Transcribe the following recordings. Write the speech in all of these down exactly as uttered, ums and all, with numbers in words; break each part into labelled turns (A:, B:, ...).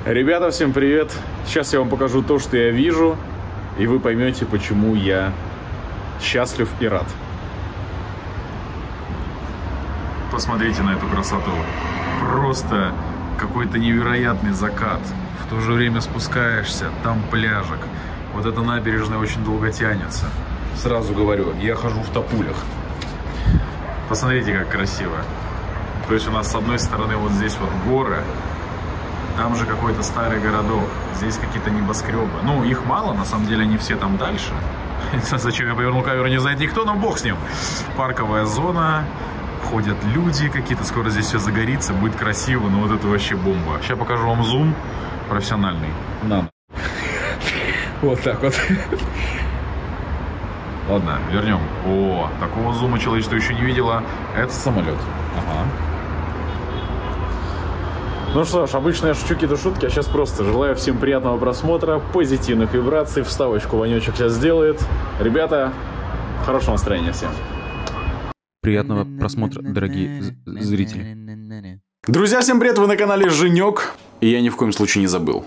A: Ребята, всем привет! Сейчас я вам покажу то, что я вижу, и вы поймете, почему я счастлив и рад. Посмотрите на эту красоту. Просто какой-то невероятный закат. В то же время спускаешься, там пляжик. Вот эта набережная очень долго тянется. Сразу говорю, я хожу в топулях. Посмотрите, как красиво. То есть у нас с одной стороны вот здесь вот горы. Там же какой-то старый городок. Здесь какие-то небоскребы. Ну, их мало, на самом деле они все там дальше. Зачем я повернул камеру, не знает никто, но бог с ним. Парковая зона. Ходят люди какие-то. Скоро здесь все загорится, будет красиво. Но вот это вообще бомба. Сейчас покажу вам зум профессиональный. На. Вот так вот. Ладно, вернем. О, такого зума человечество еще не видело. Это самолет. Ага. Ну что ж, обычно я шучу какие-то шутки, а сейчас просто желаю всем приятного просмотра, позитивных вибраций, вставочку Ванечек сейчас сделает. Ребята, хорошего настроения всем.
B: Приятного просмотра, дорогие зрители.
A: Друзья, всем привет, вы на канале Женек. И я ни в коем случае не забыл.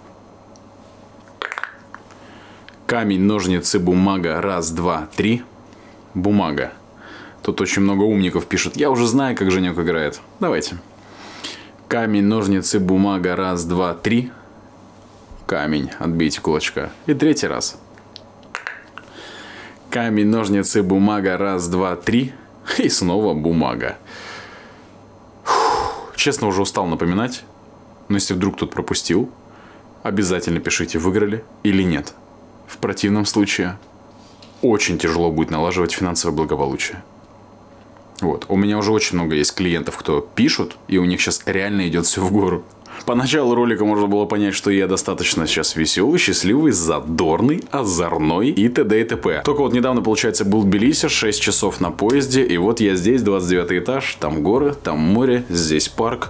A: Камень, ножницы, бумага, раз, два, три. Бумага. Тут очень много умников пишут. Я уже знаю, как Женек играет. Давайте. Камень, ножницы, бумага, раз, два, три. Камень, отбейте кулачка. И третий раз. Камень, ножницы, бумага, раз, два, три. И снова бумага. Фух, честно, уже устал напоминать. Но если вдруг тут пропустил, обязательно пишите, выиграли или нет. В противном случае очень тяжело будет налаживать финансовое благополучие. Вот. У меня уже очень много есть клиентов, кто пишут, и у них сейчас реально идет все в гору. По началу ролика можно было понять, что я достаточно сейчас веселый, счастливый, задорный, озорной и т.д. и т.п. Только вот недавно, получается, был в Тбилиси, шесть часов на поезде, и вот я здесь, двадцать девятый этаж, там горы, там море, здесь парк.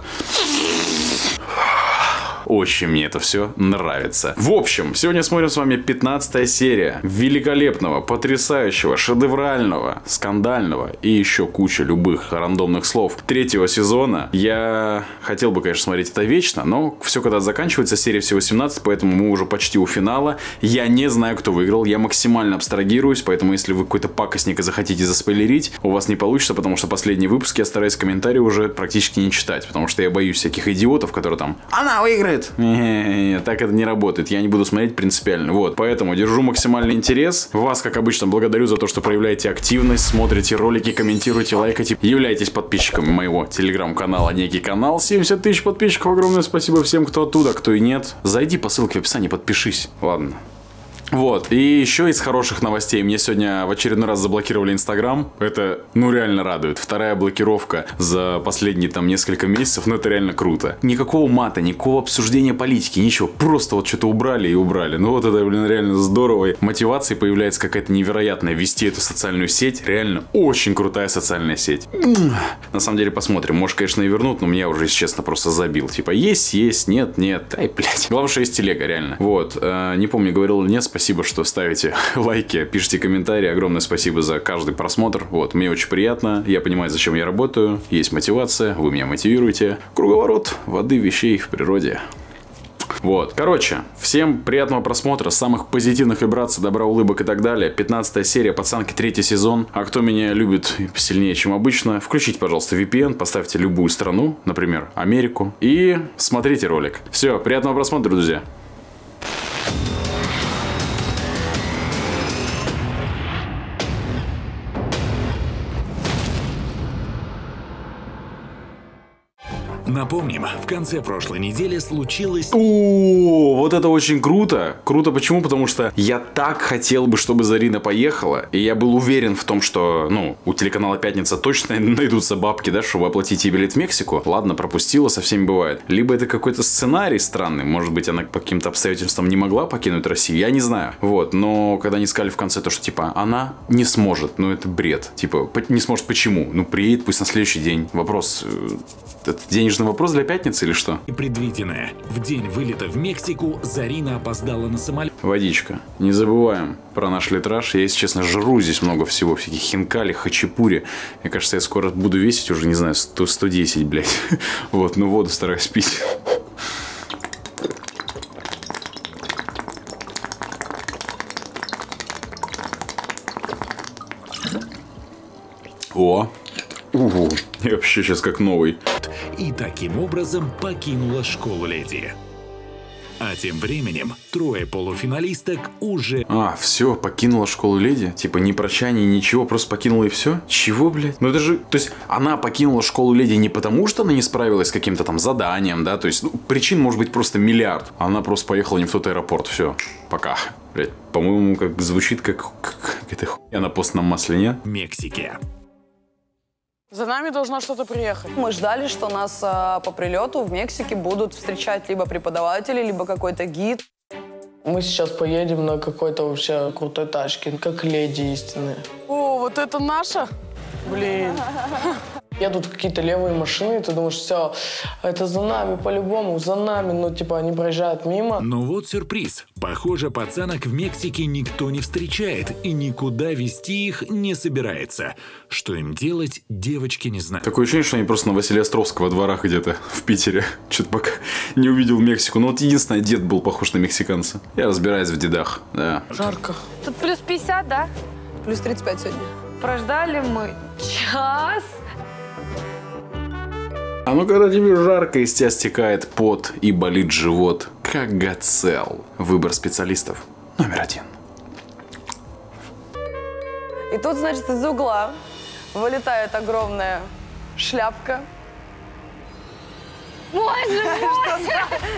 A: Очень мне это все нравится. В общем, сегодня смотрим с вами пятнадцатая серия великолепного, потрясающего, шедеврального, скандального и еще куча любых рандомных слов третьего сезона. Я хотел бы, конечно, смотреть это вечно, но все когда заканчивается, серия всего семнадцать, поэтому мы уже почти у финала. Я не знаю, кто выиграл, я максимально абстрагируюсь, поэтому если вы какой-то пакостник и захотите заспойлерить, у вас не получится, потому что последние выпуски я стараюсь комментарии уже практически не читать, потому что я боюсь всяких идиотов, которые там «Она выиграет!» Не-не-не, так это не работает. Я не буду смотреть принципиально. Вот, поэтому держу максимальный интерес. Вас, как обычно, благодарю за то, что проявляете активность, смотрите ролики, комментируете, лайкаете. Являйтесь подписчиками моего телеграм-канала Некий канал. семьдесят тысяч подписчиков. Огромное спасибо всем, кто оттуда, кто и нет. Зайди по ссылке в описании, подпишись. Ладно. Вот, и еще из хороших новостей. Мне сегодня в очередной раз заблокировали Инстаграм. Это, ну, реально радует. Вторая блокировка за последние там несколько месяцев. Ну, это реально круто. Никакого мата, никакого обсуждения политики, ничего. Просто вот что-то убрали и убрали. Ну, вот это, блин, реально здорово. Мотивация появляется какая-то невероятная. Вести эту социальную сеть. Реально очень крутая социальная сеть. На самом деле, посмотрим. Может, конечно, и вернут, но меня уже, если честно, просто забил. Типа, есть, есть, нет, нет. Ай, блядь. Главное, что есть телега, реально. Вот. Не помню, говорил или нет. Спасибо, что ставите лайки, пишите комментарии. Огромное спасибо за каждый просмотр. Вот, мне очень приятно. Я понимаю, зачем я работаю. Есть мотивация, вы меня мотивируете. Круговорот воды, вещей в природе. Вот, короче, всем приятного просмотра, самых позитивных вибраций, добра, улыбок и так далее. пятнадцатая серия, пацанки, третий сезон. А кто меня любит сильнее, чем обычно, включите, пожалуйста, ви пи эн, поставьте любую страну, например, Америку, и смотрите ролик. Все, приятного просмотра, друзья.
C: Напомним, в конце прошлой недели случилось...
A: О, вот это очень круто. Круто почему? Потому что я так хотел бы, чтобы Зарина поехала. И я был уверен в том, что, ну, у телеканала Пятница точно найдутся бабки, да, чтобы оплатить ей билет в Мексику. Ладно, пропустила, со всеми бывает. Либо это какой-то сценарий странный. Может быть, она по каким-то обстоятельствам не могла покинуть Россию. Я не знаю. Вот, но когда они сказали в конце то, что, типа, она не сможет. Ну, это бред. Типа, не сможет почему? Ну, приедет пусть на следующий день. Вопрос... Это денежный вопрос для Пятницы или что?
C: Предвиденное. В день вылета в Мексику Зарина опоздала на самолет.
A: Водичка. Не забываем про наш литраж. Я, если честно, жру здесь много всего. Всяких хинкали, хачапури. Мне кажется, я скоро буду весить уже, не знаю, сто, сто десять, блядь. Вот, ну воду стараюсь пить. О! Угу. Я вообще сейчас как новый.
C: И таким образом покинула школу леди. А тем временем трое полуфиналисток уже...
A: А, все, покинула школу леди? Типа ни прощания, ничего, просто покинула и все? Чего, блядь? Ну это же... То есть она покинула школу леди не потому, что она не справилась с каким-то там заданием, да? То есть ну, причин может быть просто миллиард. Она просто поехала не в тот аэропорт. Все, пока. Блядь, по-моему, как звучит как... как это хуйня на постном масле, нет?
C: в Мексике.
D: За нами должно что-то приехать.
E: Мы ждали, что нас а, по прилету в Мексике будут встречать либо преподаватели, либо какой-то гид.
D: Мы сейчас поедем на какой-то вообще крутой тачке, как леди истинные. О, вот это наша? Блин. Едут какие-то левые машины, и ты думаешь, все, это за нами по-любому, за нами. Ну, типа, они проезжают мимо.
C: Но вот сюрприз. Похоже, пацанок в Мексике никто не встречает и никуда везти их не собирается. Что им делать, девочки не знают.
A: Такое ощущение, что они просто на Василия Островского дворах где-то в Питере. Что-то пока не увидел Мексику. Ну вот единственное, дед был похож на мексиканца. Я разбираюсь в дедах, да.
D: Жарко.
F: Тут плюс пятьдесят, да?
E: Плюс тридцать пять сегодня.
F: Прождали мы час.
A: А ну когда тебе жарко, из тебя стекает пот и болит живот, как Гацел. Выбор специалистов номер один.
E: И тут, значит, из угла вылетает огромная шляпка.
F: Боже мой!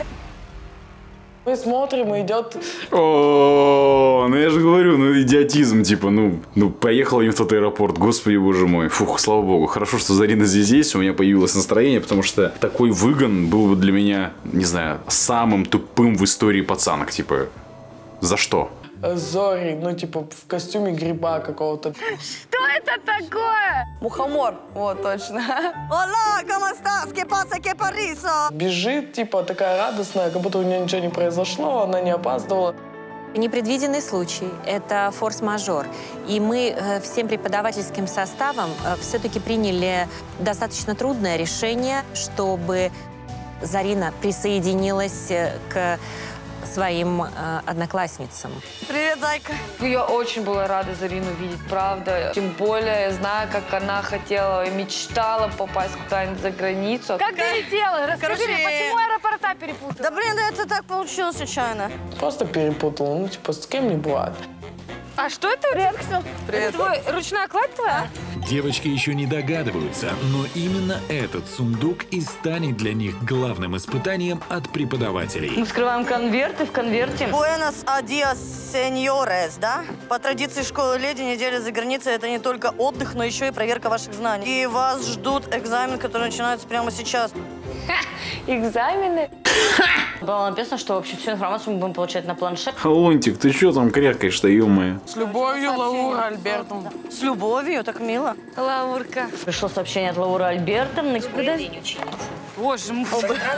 D: Мы смотрим, и идет...
A: О, ну я же говорю, ну идиотизм, типа, ну, ну поехал я в тот аэропорт, господи боже мой. Фух, слава богу, хорошо, что Зарина здесь есть, у меня появилось настроение, потому что такой выгон был бы для меня, не знаю, самым тупым в истории пацанок, типа, за что?
D: Зори, ну, типа, в костюме гриба какого-то.
F: Что это такое?
E: Мухомор, вот точно.
G: Hola, ¿cómo estás? ¿Qué pasa? ¿Qué parrizo?
D: Бежит, типа, такая радостная, как будто у нее ничего не произошло, она не опаздывала.
H: Непредвиденный случай – это форс-мажор. И мы э, всем преподавательским составом э, все-таки приняли достаточно трудное решение, чтобы Зарина присоединилась э, к своим э, одноклассницам.
G: Привет, зайка.
F: Я очень была рада Зарину видеть, правда. Тем более, я знаю, как она хотела и мечтала попасть куда-нибудь за границу. Как ты летела? Расскажи
G: Короче,
F: мне, почему аэропорта перепутала?
G: Да блин, да это так получилось случайно.
D: Просто перепутала, ну, типа, с кем не бывает.
F: А что это? Привет, Ксю.
E: Привет.
F: Это твой ручная кладь твоя?
C: Девочки еще не догадываются, но именно этот сундук и станет для них главным испытанием от преподавателей.
F: Мы вскрываем конверт, и в конверте...
G: Buenos días, señores, да? По традиции школы леди, неделя за границей – это не только отдых, но еще и проверка ваших знаний. И вас ждут экзамен, который начинается прямо сейчас.
F: Экзамены?
I: Было написано, что вообще всю информацию мы будем получать на планшет.
A: Лунтик, ты что там крякаешь-то, ё-моё?
D: С любовью, Лаура Альбертовна.
G: С любовью, так мило.
F: Лаурка.
I: Пришло сообщение от Лауры Альбертовны.
F: Боже мой.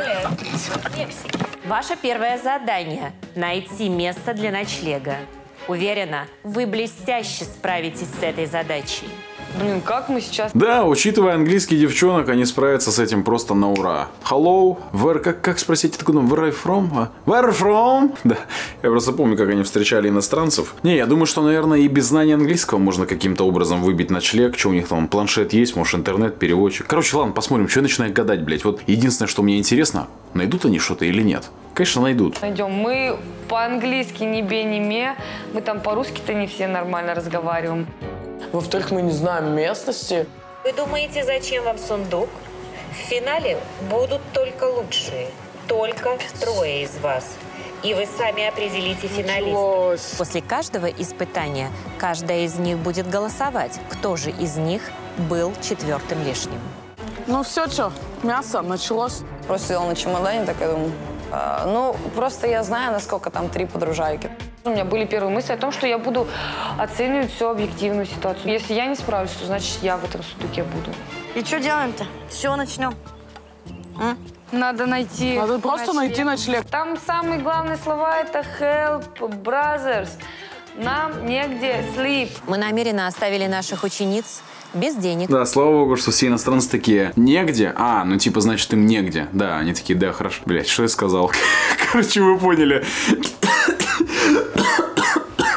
H: Ваше первое задание – найти место для ночлега. Уверена, вы блестяще справитесь с этой задачей.
F: Блин, как мы сейчас...
A: Да, учитывая английский девчонок, они справятся с этим просто на ура. Hello, where, как, как спросить, откуда? Where are you from? А? Where are you from? Да, я просто помню, как они встречали иностранцев. Не, я думаю, что, наверное, и без знания английского можно каким-то образом выбить ночлег. Что у них там, планшет есть, может, интернет, переводчик. Короче, ладно, посмотрим, что я начинаю гадать, блядь. Вот единственное, что мне интересно, найдут они что-то или нет? Конечно, найдут.
F: Найдем. Мы по-английски ни бе, ни ме. Мы там по-русски-то не все нормально разговариваем.
D: Во-вторых, мы не знаем местности.
H: Вы думаете, зачем вам сундук? В финале будут только лучшие. Только трое из вас. И вы сами определите финалистов. После каждого испытания каждая из них будет голосовать, кто же из них был четвертым лишним.
D: Ну все, что, мясо началось.
E: Просто сидела на чемодане, так я думаю. А, ну, просто я знаю, насколько там три подружайки.
F: У меня были первые мысли о том, что я буду оценивать всю объективную ситуацию. Если я не справлюсь, то значит я в этом сундуке буду.
G: И что делаем-то? С чего начнем? М?
F: Надо найти...
D: Надо просто найти ночлег.
F: Там самые главные слова — это help, brothers. Нам негде sleep.
H: Мы намеренно оставили наших учениц без денег.
A: Да, слава богу, что все иностранцы такие, негде? А, ну типа, значит, им негде. Да, они такие, да, хорошо. Блять, что я сказал? Короче, вы поняли.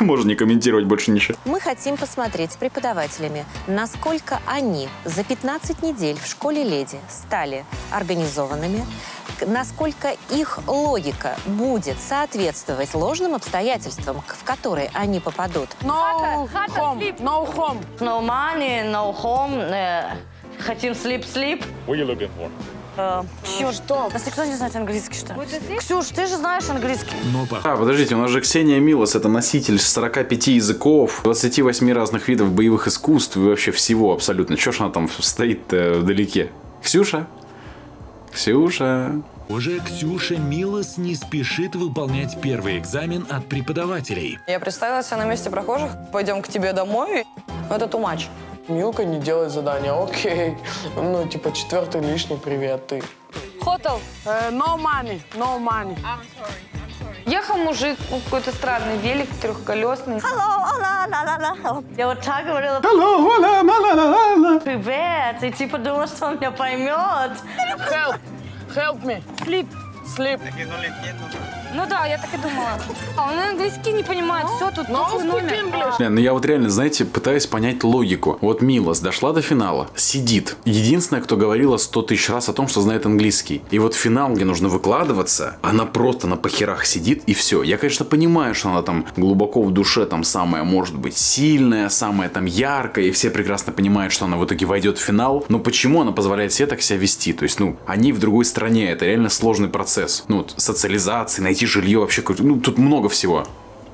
A: Можно не комментировать больше ничего.
J: Мы хотим посмотреть с преподавателями, насколько они за пятнадцать недель в школе леди стали организованными, насколько их логика будет соответствовать ложным обстоятельствам, в которые они попадут.
D: No home, no home.
I: No money, no home. э, Хотим sleep-sleep.
K: What are you looking for?
G: Э, Черт,
D: Что?
G: нас никто не знает английский, что ли? Ксюш, ты же знаешь английский.
C: Но по
A: А, подождите, у нас же Ксения Милос, это носитель сорока пяти языков, двадцати восьми разных видов боевых искусств и вообще всего абсолютно. Чё ж она там стоит-то вдалеке? Ксюша? Ксюша?
C: Уже Ксюша Милос не спешит выполнять первый экзамен от преподавателей.
E: Я представила себя на месте прохожих. Пойдем к тебе домой. Но это too much.
D: Милка не делает задания, окей. Ну, типа, четвертый лишний, привет, ты.
F: Хотел.
D: Э, no money, no money.
F: Ехал мужик, ну, какой-то странный велик, трехколесный.
G: Hello, hola, la, la, la.
I: Я вот так говорила. Привет. И типа думала, что он меня поймет.
D: Help, help me.
F: Слип.
D: Sleep.
F: Ну да, я так и думала. А он английский не понимает, все, тут
D: No
F: плохой
D: speak
F: номер.
D: English.
A: Блин, ну я вот реально, знаете, пытаюсь понять логику. Вот Милос дошла до финала, сидит. Единственная, кто говорила сто тысяч раз о том, что знает английский. И вот финал, где нужно выкладываться, она просто на похерах сидит и все. Я, конечно, понимаю, что она там глубоко в душе там самая, может быть, сильная, самая там яркая, и все прекрасно понимают, что она в итоге войдет в финал. Но почему она позволяет себе так себя вести? То есть, ну, они в другой стране, это реально сложный процесс. Ну, вот, социализации, найти жилье, вообще, ну, тут много всего.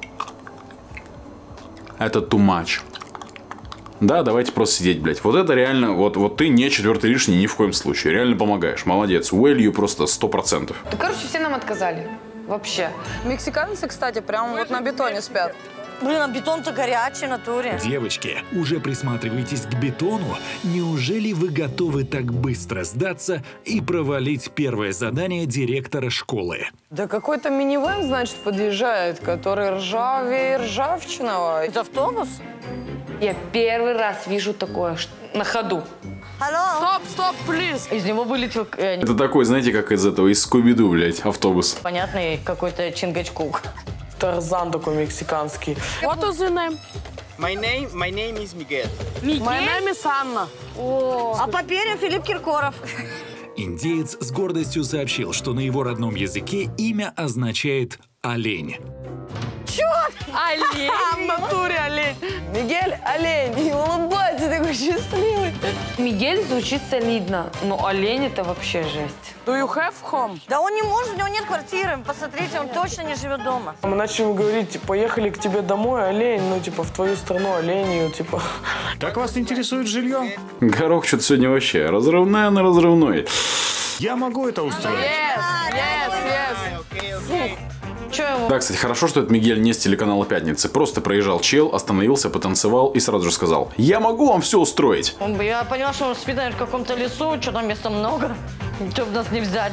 A: Это too much. Да, давайте просто сидеть, блядь. Вот это реально, вот, вот ты не четвертый лишний ни в коем случае. Реально помогаешь, молодец. Value просто сто процентов.
F: Да, короче, все нам отказали. Вообще.
E: Мексиканцы, кстати, прямо вот на бетоне спят.
G: Блин, а бетон-то горячий в натуре.
C: Девочки, уже присматривайтесь к бетону. Неужели вы готовы так быстро сдаться и провалить первое задание директора школы?
E: Да какой-то минивэн, значит, подъезжает, который ржавее ржавчиного.
G: Это автобус?
F: Я первый раз вижу такое ш- на ходу.
G: Алло?
D: Стоп, стоп, please.
I: Из него вылетел э,
A: Это такой, знаете, как из этого, из Скуби-Ду, блядь, автобус.
I: понятный какой-то Чингачгук.
D: Тарзан такой мексиканский. What is your name?
L: My name, my name is Miguel.
D: My name is Anna.
G: А по перьям Филипп Киркоров.
C: Индеец с гордостью сообщил, что на его родном языке имя означает «олень».
G: Черт!
F: Олень.
D: В натуре олень.
E: Мигель олень. И улыбается такой счастливый.
F: Мигель звучит солидно, но олень это вообще жесть.
D: Do you have home?
G: Да он не может, у него нет квартиры. Посмотрите, он точно не живет дома.
D: Мы начали говорить, поехали к тебе домой, олень, ну, типа, в твою страну, оленью, типа.
K: Как вас интересует жилье?
A: Горох что-то сегодня вообще разрывная на разрывной.
K: Я могу это устроить.
D: Yes, yes, yes.
E: Че ему?
A: Да, кстати, хорошо, что это Мигель не с телеканала «Пятницы». Просто проезжал чел, остановился, потанцевал и сразу же сказал: «Я могу вам все устроить».
I: Он бы- Я поняла, что он спит, наверное, в каком-то лесу, что там места много, чтобы нас не взять.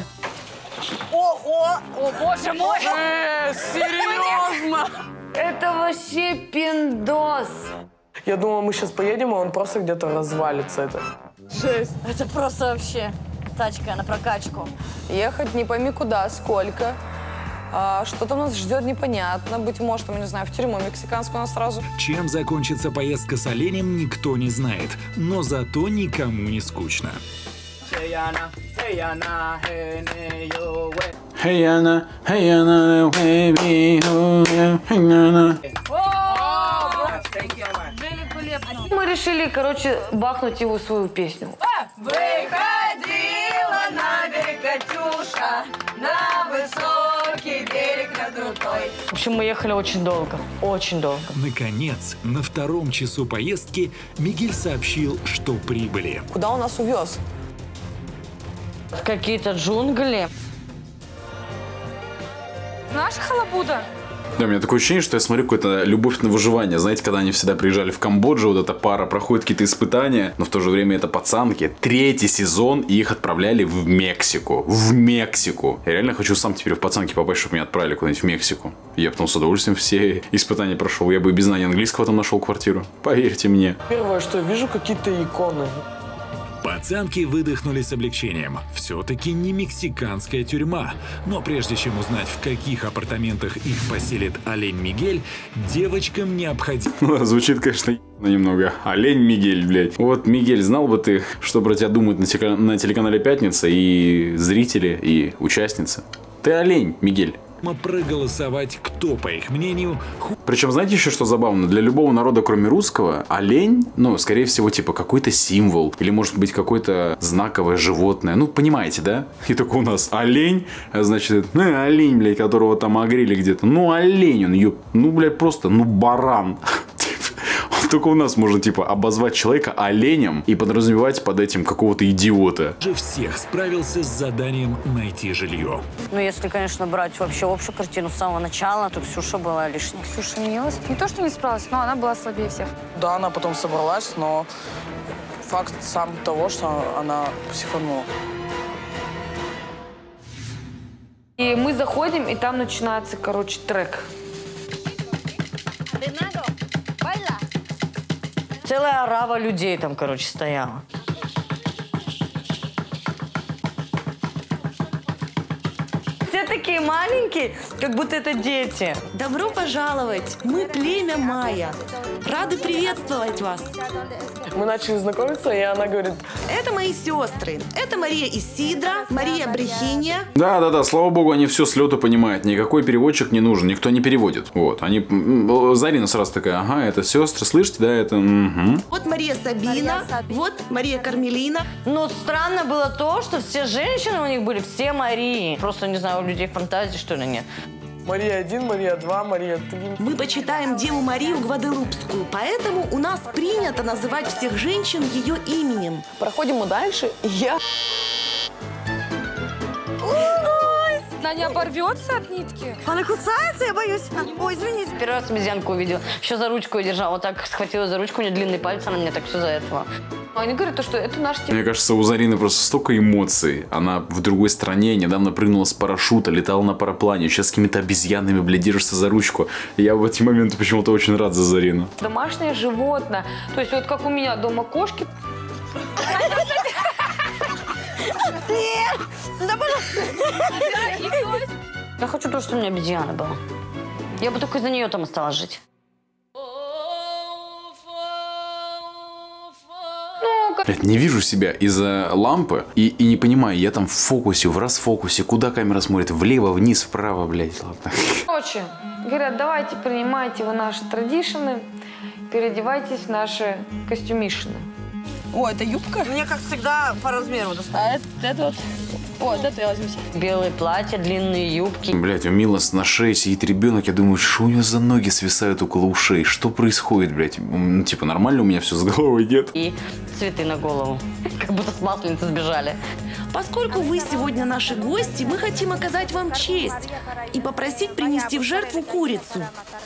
G: Ого!
I: О, боже мой!
D: Э, серьезно?
F: Это вообще пиндос.
D: Я думала, мы сейчас поедем, и он просто где-то развалится. Это.
G: Жесть. Это просто вообще тачка на прокачку.
E: Ехать не пойми куда, сколько. А, что там нас ждет, непонятно. Быть может, там, не знаю, в тюрьму мексиканскую нас сразу.
C: Чем закончится поездка с оленем, никто не знает. Но зато никому не скучно.
A: Hey Anna, hey Anna, baby, oh yeah, hey Anna.
F: Мы решили, короче, бахнуть его свою песню.
E: Выходила на берег Катюша, на высокий берег, на крутой.
I: В общем, мы ехали очень долго, очень долго.
C: Наконец, на втором часу поездки Мигель сообщил, что прибыли.
E: Куда он нас увез?
I: В какие-то джунгли.
F: Наша халабуда.
A: Да, у меня такое ощущение, что я смотрю какую-то любовь на выживание. Знаете, когда они всегда приезжали в Камбоджу, вот эта пара проходит какие-то испытания, но в то же время это пацанки. Третий сезон, и их отправляли в Мексику. В Мексику. Я реально хочу сам теперь в пацанки попасть, чтобы меня отправили куда-нибудь в Мексику. Я потом с удовольствием все испытания прошел. Я бы и без знания английского там нашел квартиру. Поверьте мне.
D: Первое, что я вижу, какие-то иконы.
C: Пацанки выдохнули с облегчением. Все-таки не мексиканская тюрьма. Но прежде чем узнать, в каких апартаментах их поселит олень Мигель, девочкам необходимо...
A: Звучит, конечно, немного. Олень Мигель, блядь. Вот, Мигель, знал бы ты, что про тебя думают на, телек... на телеканале «Пятница» и зрители, и участницы. Ты олень, Мигель.
C: проголосовать, кто, по их мнению...
A: Причем, знаете еще, что забавно? Для любого народа, кроме русского, олень, ну, скорее всего, типа, какой-то символ. Или, может быть, какое-то знаковое животное. Ну, понимаете, да? И только у нас олень, значит, ну, олень, блядь, которого там огрели где-то. Ну, олень он, ёп, ну, блядь, просто, ну, баран. Только у нас можно, типа, обозвать человека оленем и подразумевать под этим какого-то идиота.
C: Же всех справился с заданием найти жилье.
G: Ну, если, конечно, брать вообще общую картину с самого начала, то Ксюша была лишней.
E: Ксюша не, не то, что не справилась, но она была слабее всех.
D: Да, она потом собралась, но факт сам того, что она психанула.
F: И мы заходим, и там начинается, короче, трек.
G: Целая орава людей там, короче, стояла. Все такие маленькие, как будто это дети.
M: Добро пожаловать! Мы племя Майя. Рады приветствовать вас.
D: Мы начали знакомиться, и она говорит...
M: Это мои сестры. Это Мария Исидра, Мария Брехиния.
A: Да-да-да, слава богу, они все с лету понимают. Никакой переводчик не нужен, никто не переводит. Вот, они... Зарина сразу такая, ага, это сестры, слышите, да, это... Угу.
M: Вот Мария Сабина, Мария Сабина, вот Мария Кармелина.
G: Но странно было то, что все женщины у них были, все Марии. Просто, не знаю, у людей фантазии, что ли, нет.
D: Мария один, Мария два, Мария три.
M: Мы почитаем Деву Марию Гваделупскую, поэтому у нас принято называть всех женщин ее именем.
E: Проходим мы дальше, и я... Она не оборвется от нитки?
G: Она кусается, я боюсь. Ой, извините. Первый раз обезьянку увидела. Еще за ручку ее держала. Вот так схватила за ручку, у нее длинный палец, она мне так все за этого.
F: Они говорят, что это наш тип.
A: Мне кажется, у Зарины просто столько эмоций. Она в другой стране, недавно прыгнула с парашюта, летала на параплане. Сейчас с какими-то обезьянами, блядь, держишься за ручку. Я в эти моменты почему-то очень рад за Зарину.
F: Домашнее животное. То есть вот как у меня дома кошки.
G: Нет! Да, пожалуйста! Я хочу то, что у меня обезьяна была. Я бы только из-за нее там осталась жить.
A: Блядь, не вижу себя из-за лампы и, и не понимаю, я там в фокусе, в расфокусе, куда камера смотрит, влево, вниз, вправо, блядь, ладно.
F: Короче, говорят, давайте принимайте вы наши традишны, переодевайтесь в наши костюмишины.
G: О, это юбка? Мне, как всегда, по размеру достаточно.
E: А это, это вот... О, это я возьму.
G: Белые платья, длинные юбки.
A: Блядь, у Милос на шее сидит ребенок, я думаю, что у него за ноги свисают около ушей, что происходит, блядь? Ну, типа, нормально у меня все с головой нет?
G: И цветы на голову, как будто с масленицы сбежали.
M: Поскольку вы сегодня наши гости, мы хотим оказать вам честь и попросить принести в жертву курицу.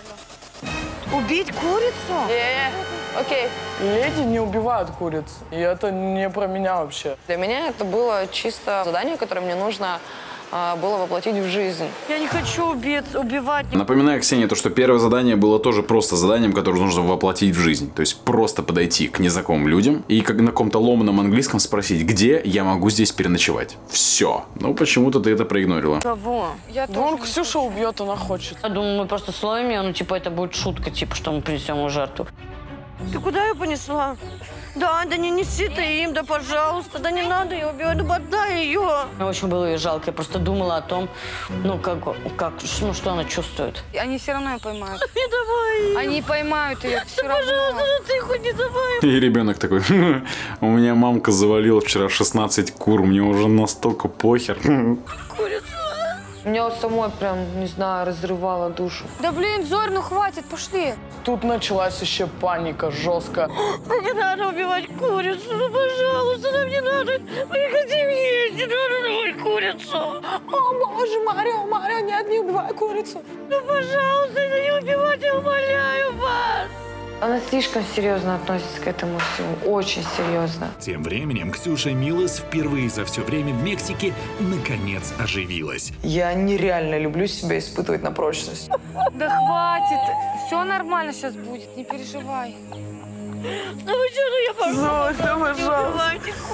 G: Убить курицу?
D: Э, окей. Леди не убивают куриц. И это не про меня вообще.
E: Для меня это было чисто задание, которое мне нужно а, было воплотить в жизнь.
G: Я не хочу убить, убивать.
A: Напоминаю, Ксения, то, что первое задание было тоже просто заданием, которое нужно воплотить в жизнь. То есть просто подойти к незнакомым людям и как на каком-то ломаном английском спросить, где я могу здесь переночевать. Все. Ну, почему-то ты это проигнорила.
G: Кого?
D: Я да он Ксюша убьет, она хочет.
G: Я думаю, мы просто словим ее, ну, типа, это будет шутка, типа, что мы принесем в жертву. Ты куда ее понесла? Да, да не неси ты им, да пожалуйста, да не надо ее убивать, да отдай ее. Мне очень было ее жалко, я просто думала о том, ну, как, как, ну, что она чувствует.
E: Они все равно ее поймают.
G: Не давай.
E: Они поймают ее все равно.
G: Пожалуйста, ты хоть не давай.
A: И ребенок такой, у меня мамка завалила вчера шестнадцать кур, мне уже настолько похер.
G: Курица.
F: Меня самой прям, не знаю, разрывало душу.
E: Да блин, Зорь, ну хватит, пошли.
D: Тут началась еще паника жестко.
G: Ну не надо убивать курицу, ну пожалуйста, нам не надо. Мы не хотим есть, не надо убивать курицу.
E: О боже, Марио, Марио, нет, не убивай курицу.
G: Ну пожалуйста, не убивайте, я умоляю вас.
F: Она слишком серьезно относится к этому всему, очень серьезно.
C: Тем временем Ксюша Милос впервые за все время в Мексике наконец оживилась.
D: Я нереально люблю себя испытывать на прочность.
E: Да хватит, все нормально сейчас будет, не переживай.
G: Ну вы что, ну я пожалуйста.
D: Зося, пожалуйста.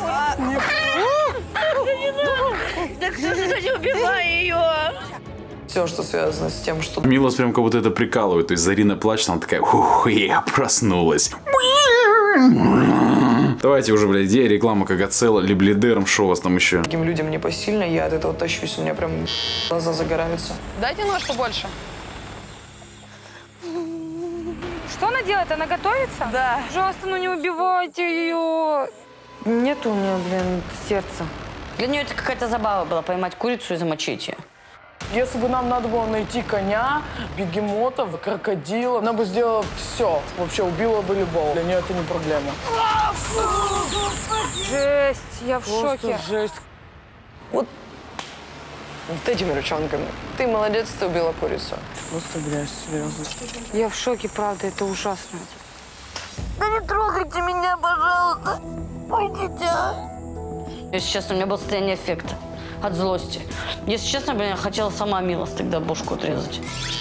G: Не надо. Да кто же это не убивай ее?
E: Все, что связано с тем, что...
A: Милос прям как будто это прикалывает. То есть Зарина плачет, она такая, ух, я проснулась. Давайте уже, блядь, где реклама Когоцелла, Либлидерм, что у вас там еще?
E: Таким людям непосильно, я от этого тащусь, у меня прям глаза загораются.
N: Дайте нож побольше. Что она делает? Она готовится?
E: Да.
N: Пожалуйста, ну не убивайте ее.
F: Нет у нее, блин, сердца. Для нее это какая-то забава была, поймать курицу и замочить ее.
D: Если бы нам надо было найти коня, бегемотов, крокодила, она бы сделала все. Вообще убила бы любого. Для нее это не проблема.
N: Жесть, я в
D: Просто
N: шоке.
D: жесть.
E: Вот, вот этими ручонками. Ты молодец, ты убила курицу.
D: Просто грязь, серьезно.
N: Я в шоке, правда, это ужасно.
G: Да не трогайте меня, пожалуйста. Пойдите.
F: Если честно, у меня было состояние эффекта от злости. Если честно, блин, я хотела сама Милос тогда бошку отрезать.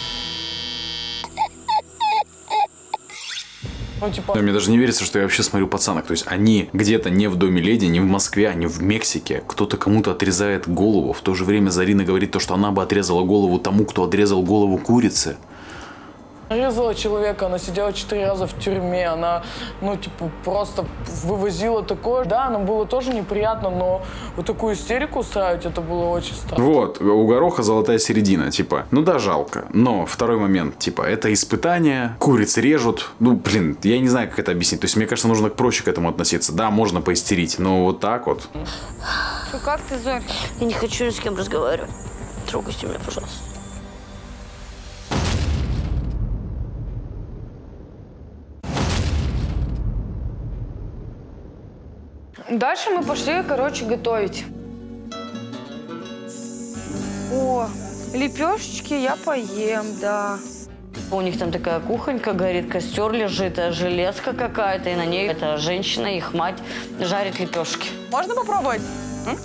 D: Ну, типа...
A: Мне даже не верится, что я вообще смотрю пацанок. То есть они где-то не в Доме Леди, не в Москве, они в Мексике. Кто-то кому-то отрезает голову. В то же время Зарина говорит то, что она бы отрезала голову тому, кто отрезал голову курицы.
D: Резала человека, она сидела четыре раза в тюрьме, она, ну, типа, просто вывозила такое. Да, нам было тоже неприятно, но вот такую истерику устраивать, это было очень странно.
A: Вот, у Гороха золотая середина, типа, ну да, жалко. Но второй момент, типа, это испытание, куриц режут. Ну, блин, я не знаю, как это объяснить. То есть, мне кажется, нужно проще к этому относиться. Да, можно поистерить, но вот так вот.
N: Что, как ты, Зорь?
G: Я не хочу ни с кем разговаривать. Трогайте меня, пожалуйста.
N: Дальше мы пошли, короче, готовить. О, лепешечки я поем, да.
F: У них там такая кухонька, горит костер, лежит железка какая-то, и на ней эта женщина, их мать, жарит лепешки.
E: Можно попробовать? М?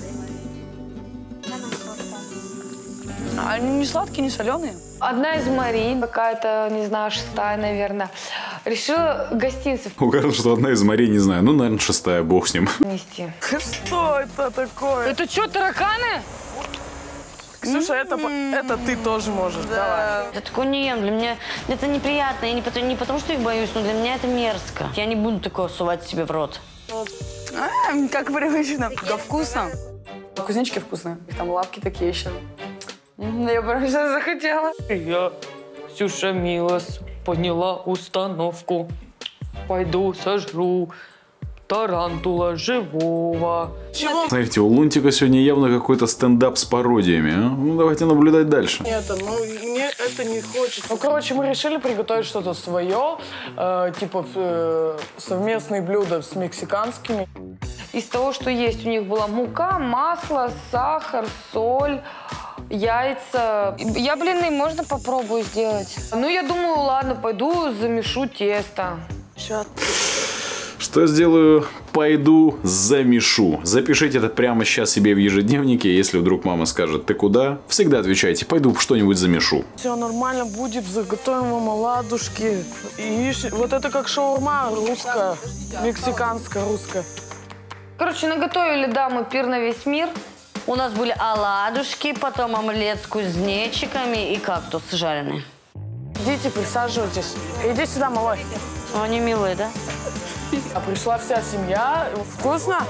E: А они не сладкие, не соленые?
N: Одна из Марин, какая-то, не знаю, шестая, наверное, решила гостинцев
A: Угадал, что одна из Марий, не знаю. Ну, наверное, шестая, бог с ним.
N: нести.
D: Что это такое?
N: Это что, тараканы?
D: Ксюша, это, это ты тоже можешь, давай.
F: Я такое не ем, для меня это неприятно. Я не потому, не потому, что их боюсь, но для меня это мерзко. Я не буду такое сувать себе в рот.
E: А, как привычно. Да вкусно. Кузнечики вкусные. Их там лапки такие еще. Я прям сейчас захотела.
N: Я, Ксюша Милос, подняла установку. Пойду сожру тарантула живого.
D: Чего?
A: Смотрите, у Лунтика сегодня явно какой-то стендап с пародиями. А? Ну, давайте наблюдать дальше.
D: Нет, ну, мне это не хочется. Ну, короче, мы решили приготовить что-то свое, э, типа э, совместные блюда с мексиканскими.
N: Из того, что есть, у них была мука, масло, сахар, соль, яйца. Я блины можно попробую сделать? Ну, я думаю, ладно, пойду замешу тесто.
D: Сейчас.
A: Что сделаю? Пойду замешу. Запишите это прямо сейчас себе в ежедневнике. Если вдруг мама скажет, ты куда? Всегда отвечайте, пойду что-нибудь замешу.
D: Все нормально будет, заготовим вам оладушки. И вот это как шаурма русская, мексиканская, русская.
N: Короче, наготовили, да, мы пир на весь мир.
F: У нас были оладушки, потом омлет с кузнечиками и кактус жареный.
D: Идите, присаживайтесь. Иди сюда, малой.
F: Они милые, да?
D: А пришла вся семья. Вкусно?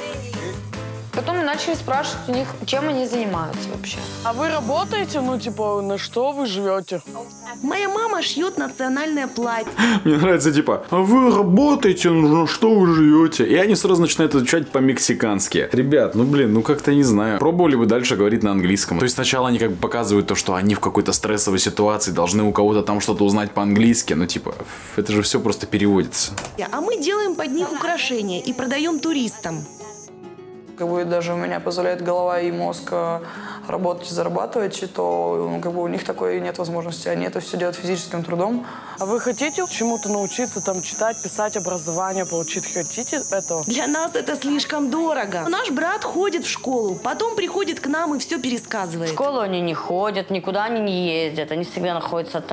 N: Потом мы начали спрашивать у них, чем они занимаются вообще.
D: А вы работаете? Ну, типа, на что вы живете?
M: Моя мама шьет национальное платье.
A: Мне нравится, типа, а вы работаете, ну на что вы живете? И они сразу начинают отвечать по-мексикански. Ребят, ну блин, ну как-то не знаю. Пробовали бы дальше говорить на английском. То есть сначала они как бы показывают то, что они в какой-то стрессовой ситуации должны у кого-то там что-то узнать по-английски. Ну типа, это же все просто переводится.
M: А мы делаем под них украшения и продаем туристам.
E: Как бы даже у меня позволяет голова и мозг работать и зарабатывать, то ну, как бы у них такой нет возможности. Они это все делают физическим трудом.
D: А вы хотите чему-то научиться, там, читать, писать, образование получить? Хотите этого?
M: Для нас это слишком дорого. Наш брат ходит в школу, потом приходит к нам и все пересказывает.
F: В школу они не ходят, никуда они не ездят, они всегда находятся там.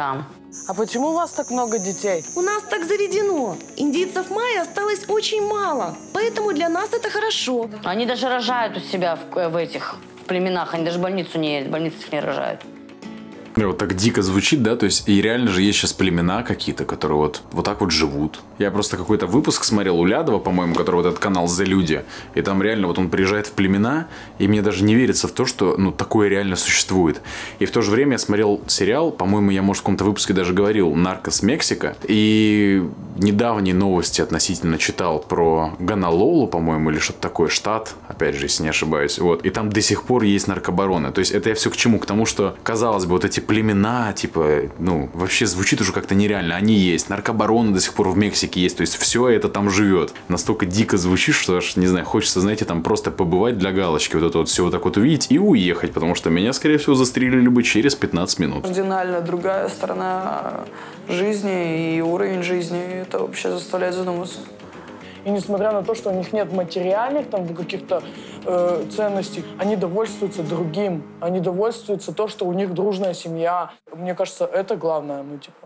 D: А почему у вас так много детей?
M: У нас так заведено. Индийцев майя осталось очень мало, поэтому для нас это хорошо.
G: Они даже рожают у себя в, в этих в племенах, они даже в больницу не едут, в больницах не рожают.
A: И вот так дико звучит, да, то есть и реально же есть сейчас племена какие-то, которые вот, вот так вот живут. Я просто какой-то выпуск смотрел у Лядова, по-моему, который вот этот канал «За люди», и там реально вот он приезжает в племена, и мне даже не верится в то, что, ну, такое реально существует. И в то же время я смотрел сериал, по-моему, я, может, в каком-то выпуске даже говорил, «Наркос Мексика», и недавние новости относительно читал про Гонололу, по-моему, или что-то такое, штат, опять же, если не ошибаюсь, вот, и там до сих пор есть наркобароны. То есть это я все к чему? К тому, что, казалось бы, вот эти племена, типа, ну, вообще звучит уже как-то нереально. Они есть. Наркобароны до сих пор в Мексике есть. То есть все это там живет. Настолько дико звучит, что аж, не знаю, хочется, знаете, там просто побывать для галочки. Вот это вот все вот так вот увидеть и уехать. Потому что меня, скорее всего, застрелили бы через пятнадцать минут.
E: Кардинально другая сторона жизни и уровень жизни. Это вообще заставляет задуматься.
D: И несмотря на то, что у них нет материальных там каких-то э, ценностей, они довольствуются другим. Они довольствуются то, что у них дружная семья. Мне кажется, это главное, ну типа.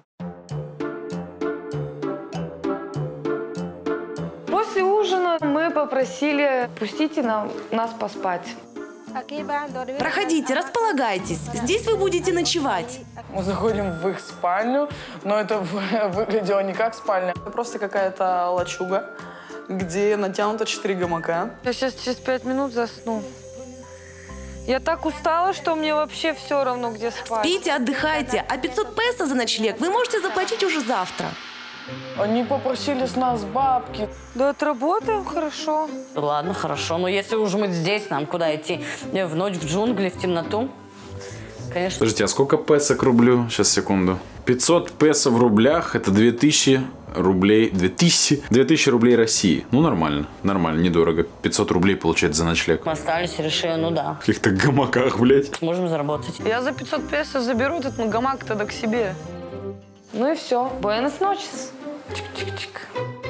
N: После ужина мы попросили, пустите нам, нас поспать.
M: Проходите, располагайтесь. Здесь вы будете ночевать.
D: Мы заходим в их спальню, но это выглядело не как спальня.
E: Это просто какая-то лачуга, где натянуто четыре гамака.
N: Я сейчас через пять минут засну. Я так устала, что мне вообще все равно, где спать.
M: Спите, отдыхайте, а пятьсот песо за ночлег вы можете заплатить уже завтра.
D: Они попросили с нас бабки.
N: Да отработаем, хорошо.
G: Ладно, хорошо, но если уж мы здесь, нам куда идти? В ночь, в джунгли, в темноту? Конечно.
A: Подождите, а сколько песо к рублю? Сейчас, секунду. пятьсот песо в рублях – это две тысячи рублей. две тысячи? две тысячи рублей России. Ну, нормально. Нормально, недорого. пятьсот рублей получается за ночлег.
G: Мы остались, решили, ну да.
A: В каких-то гамаках, блядь.
G: Можем заработать.
N: Я за пятьсот песо заберу этот гамак тогда к себе. Ну и все. Буэнос ночес. Чик-чик-чик.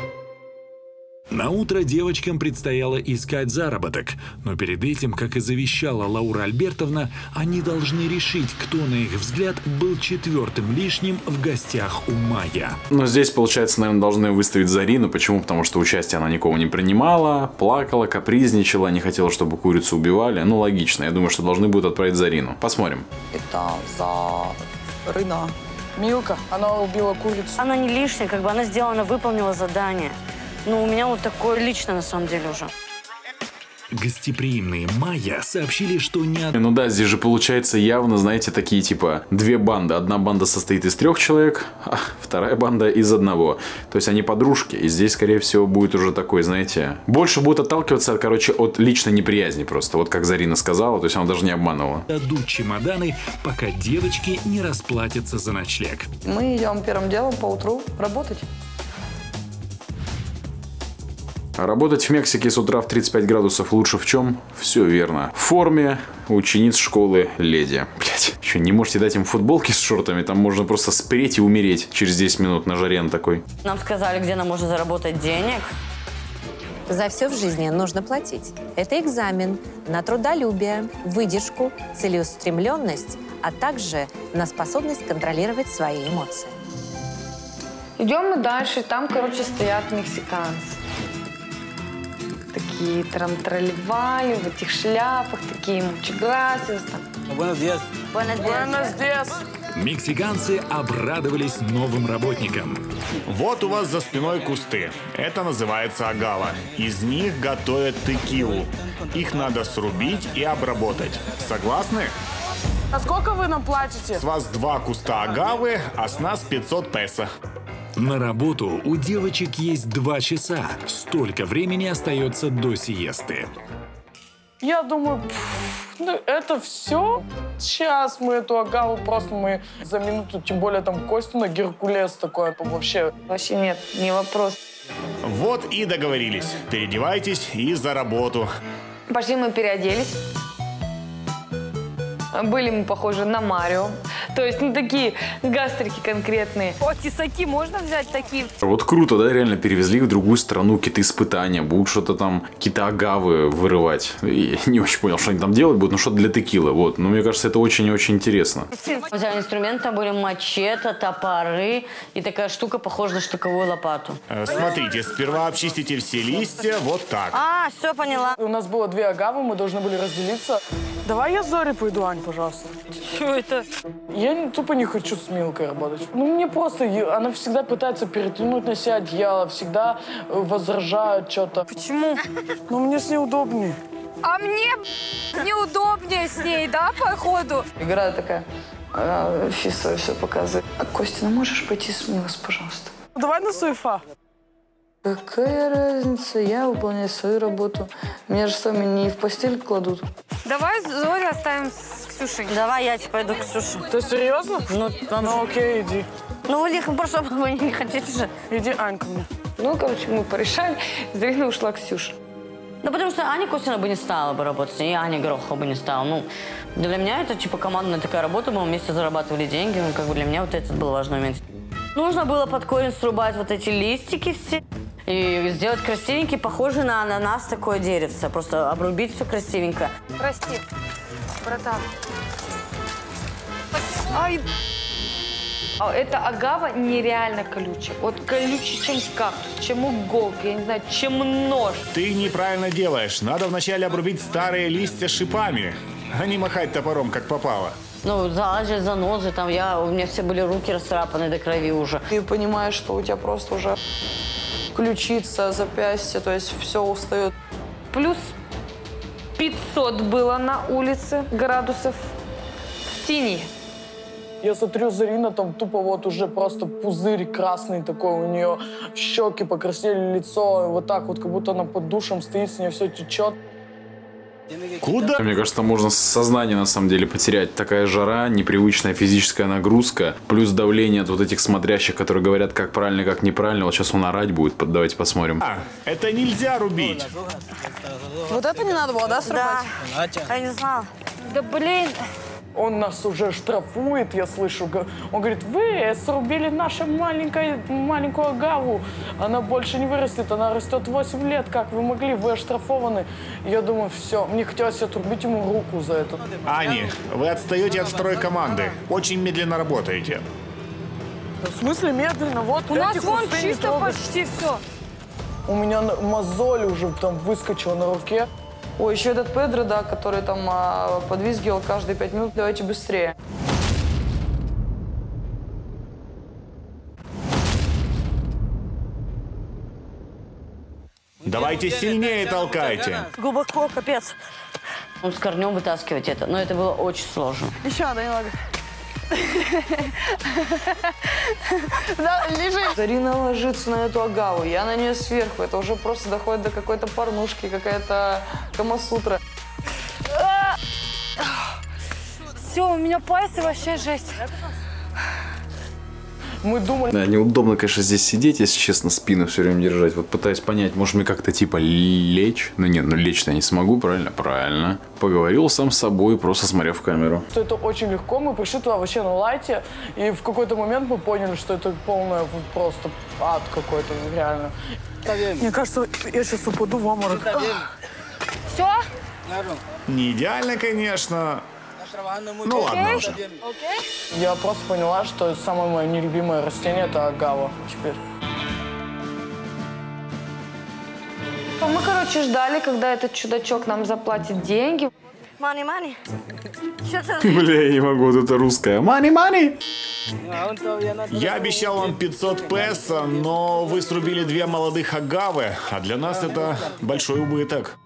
C: На утро девочкам предстояло искать заработок, но перед этим, как и завещала Лаура Альбертовна, они должны решить, кто, на их взгляд, был четвертым лишним в гостях у Майя.
A: Но здесь, получается, наверное, должны выставить Зарину. Почему? Потому что участие она никого не принимала, плакала, капризничала, не хотела, чтобы курицу убивали. Ну, логично. Я думаю, что должны будут отправить Зарину. Посмотрим.
E: Это Зарина.
D: Милка, она убила курицу.
G: Она не лишняя, как бы она сделана, выполнила задание. Ну, у меня вот такое личное, на самом деле, уже.
C: Гостеприимные майя сообщили, что не...
A: Ну да, здесь же получается явно, знаете, такие типа две банды. Одна банда состоит из трех человек, а вторая банда из одного. То есть они подружки. И здесь, скорее всего, будет уже такой, знаете... Больше будет отталкиваться, короче, от личной неприязни просто. Вот как Зарина сказала, то есть она даже не обманывала.
C: Дадут чемоданы, пока девочки не расплатятся за ночлег.
E: Мы идем первым делом по утру работать.
A: А работать в Мексике с утра в тридцать пять градусов лучше в чем? Все верно. В форме учениц школы леди. Блять, что, не можете дать им футболки с шортами? Там можно просто спереть и умереть через десять минут на жаре на такой.
G: Нам сказали, где нам можно заработать денег.
J: За все в жизни нужно платить. Это экзамен на трудолюбие, выдержку, целеустремленность, а также на способность контролировать свои эмоции.
N: Идем мы дальше. Там, короче, стоят мексиканцы. Такие трам-тролливали в этих шляпах, такие мучеграсиос.
L: Buenos días.
D: Buenos días.
C: Мексиканцы обрадовались новым работникам.
K: Вот у вас за спиной кусты. Это называется агава. Из них готовят текилу. Их надо срубить и обработать. Согласны?
D: А сколько вы нам платите?
K: С вас два куста агавы, а с нас пятьсот песо.
C: На работу у девочек есть два часа. Столько времени остается до сиесты.
D: Я думаю, пфф, ну это все. Сейчас мы эту агаву просто мы за минуту, тем более там Костю на Геркулес такое вообще.
N: Вообще нет, не вопрос.
K: Вот и договорились. Переодевайтесь и за работу.
N: Пошли, мы переоделись. Были мы похожи на Марио. То есть, ну, такие гастрики конкретные.
F: О, тесаки можно взять такие?
A: Вот круто, да, реально перевезли в другую страну какие-то испытания, будут что-то там, какие-то агавы вырывать. Я не очень понял, что они там делать будут, но что-то для текилы, вот. Но мне кажется, это очень и очень интересно.
G: Взяли инструменты, там были мачете, топоры и такая штука, похожа на штыковую лопату.
K: Смотрите, сперва обчистите все листья вот так.
G: А, все поняла.
D: У нас было две агавы, мы должны были разделиться. Давай я с Зорей пойду, Ань, пожалуйста.
G: Что это?
D: Я не, тупо не хочу с Милкой работать. Ну, мне просто... Она всегда пытается перетянуть на себя одеяло, всегда возражает что-то.
F: Почему?
D: Ну, мне с ней удобнее.
F: А мне неудобнее с ней, да, походу?
E: Игра такая, э, фисовая все показывает. А, Костя, ну можешь пойти с Милой, пожалуйста?
D: Давай на суефа.
E: Какая разница? Я выполняю свою работу. Меня же сами не в постель кладут.
F: Давай Зорю оставим с Ксюшей.
G: Давай я пойду к Ксюше.
D: Ты серьезно?
G: Ну, там
D: ну
G: же...
D: окей, иди.
G: Ну, вы них просто вы не хотите же.
D: Иди, Ань, ко мне.
N: Ну, короче, мы порешали. Зарина ушла к Ксюше.
G: Ну, потому что Аня Костина бы не стала бы работать, и Аня Горохова бы не стала. Ну, для меня это, типа, командная такая работа, мы вместе зарабатывали деньги, ну, как бы для меня вот этот был важный момент. Нужно было под корень срубать вот эти листики все и сделать красивенький, похожий на ананас такое деревце. Просто обрубить все красивенько.
F: Прости, братан. Ай.
N: Эта агава нереально колючая. Вот колючее, чем кактус, чем иголка, я не знаю, чем нож.
K: Ты неправильно делаешь. Надо вначале обрубить старые листья шипами, а не махать топором, как попало.
G: Ну, залазить за нозы, там я, у меня все были руки расцарапаны до крови уже.
E: Ты понимаешь, что у тебя просто уже ключица, запястье, то есть все устает.
N: Плюс пятьсот было на улице градусов в тени.
D: Я смотрю, Зарина там тупо вот уже просто пузырь красный такой, у нее щеки покраснели, лицо, вот так вот, как будто она под душем стоит, с нее все течет.
A: Куда? Мне кажется, там можно сознание на самом деле потерять. Такая жара, непривычная физическая нагрузка, плюс давление от вот этих смотрящих, которые говорят, как правильно, как неправильно. Вот сейчас он орать будет, давайте посмотрим.
K: А, это нельзя рубить.
E: Вот это не надо было, да, срубать?
G: Да, я не знала.
F: Да блин.
D: Он нас уже штрафует, я слышу. Он говорит, вы срубили нашу маленькую, маленькую агаву. Она больше не вырастет, она растет восемь лет. Как вы могли? Вы оштрафованы. И я думаю, все. Мне хотелось отрубить ему руку за это.
K: Ани, вы отстаете от второй команды. Очень медленно работаете.
D: В смысле медленно? Вот
F: у нас вон чисто почти все.
D: У меня мозоль уже там выскочила на руке.
E: Ой, еще этот Педро, да, который там а, подвизгивал каждые пять минут. Давайте быстрее.
K: Давайте сильнее толкайте.
G: Глубоко, капец. Он с корнем вытаскивать это, но это было очень сложно.
E: Еще надо немного.
D: Да, лежи.
E: Зарина ложится на эту агаву, я на нее сверху. Это уже просто доходит до какой-то порнушки, какая-то камасутра.
F: Все, у меня пальцы вообще жесть.
D: Мы думали...
A: Да, неудобно, конечно, здесь сидеть, если честно, спину все время держать. Вот пытаюсь понять, может мне как-то типа лечь? Ну нет, ну лечь-то я не смогу, правильно? Правильно. Поговорил сам с собой, просто смотря в камеру.
D: Что это очень легко, мы пришли туда вообще на лайте, и в какой-то момент мы поняли, что это полное просто ад какой-то, реально. Мне кажется, я сейчас упаду в обморок.
F: Все?
K: Не идеально, конечно. Ну ладно уже.
D: Я просто поняла, что самое мое нелюбимое растение – это агава теперь.
N: Мы, короче, ждали, когда этот чудачок нам заплатит деньги.
G: Мани, мани.
A: Бля, я не могу, вот это русское. Мани, мани.
K: Я обещал вам пятьсот песо, но вы срубили две молодых агавы, а для нас это большой убыток.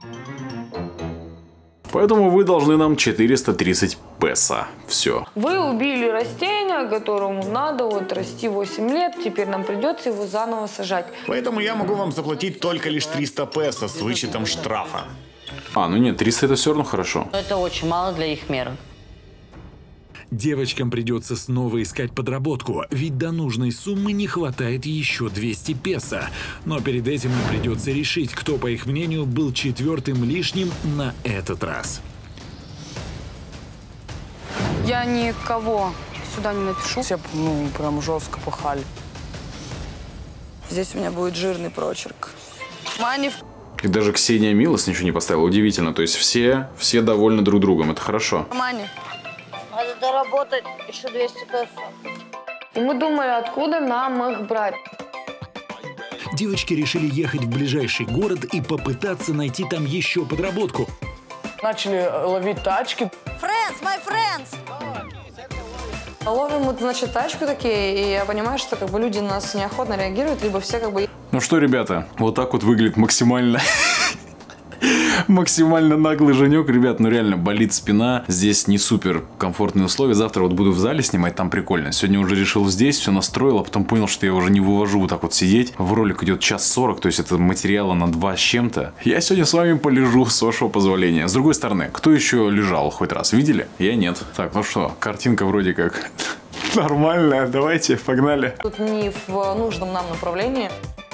A: Поэтому вы должны нам четыреста тридцать песо. Все.
N: Вы убили растение, которому надо вот расти восемь лет. Теперь нам придется его заново сажать.
K: Поэтому я могу вам заплатить только лишь триста песо с вычетом штрафа.
A: А, ну нет, триста это все равно хорошо.
G: Это очень мало для их меры.
C: Девочкам придется снова искать подработку, ведь до нужной суммы не хватает еще двести песо. Но перед этим им придется решить, кто, по их мнению, был четвертым лишним на этот раз.
F: Я никого
N: сюда не напишу.
D: Все, ну, прям жестко пахали.
E: Здесь у меня будет жирный прочерк. Мани.
A: И даже Ксения Милос ничего не поставила. Удивительно. То есть все, все довольны друг другом. Это хорошо.
E: Мани.
G: Надо доработать еще двести песо.
N: И мы думали, откуда нам их брать.
C: Девочки решили ехать в ближайший город и попытаться найти там еще подработку.
D: Начали ловить тачки.
G: Friends, my friends!
E: Ловим, вот, значит, тачку такие, и я понимаю, что как бы люди на нас неохотно реагируют, либо все как бы...
A: Ну что, ребята, вот так вот выглядит максимально... Максимально наглый Женек. Ребят, ну реально болит спина. Здесь не супер комфортные условия. Завтра вот буду в зале снимать, там прикольно. Сегодня уже решил здесь, все настроил, а потом понял, что я уже не вывожу вот так вот сидеть. В ролик идет час сорок, то есть это материала на два с чем-то. Я сегодня с вами полежу, с вашего позволения. С другой стороны, кто еще лежал хоть раз? Видели? Я нет. Так, ну что, картинка вроде как нормальная. Давайте, погнали.
E: Тут не в нужном нам направлении.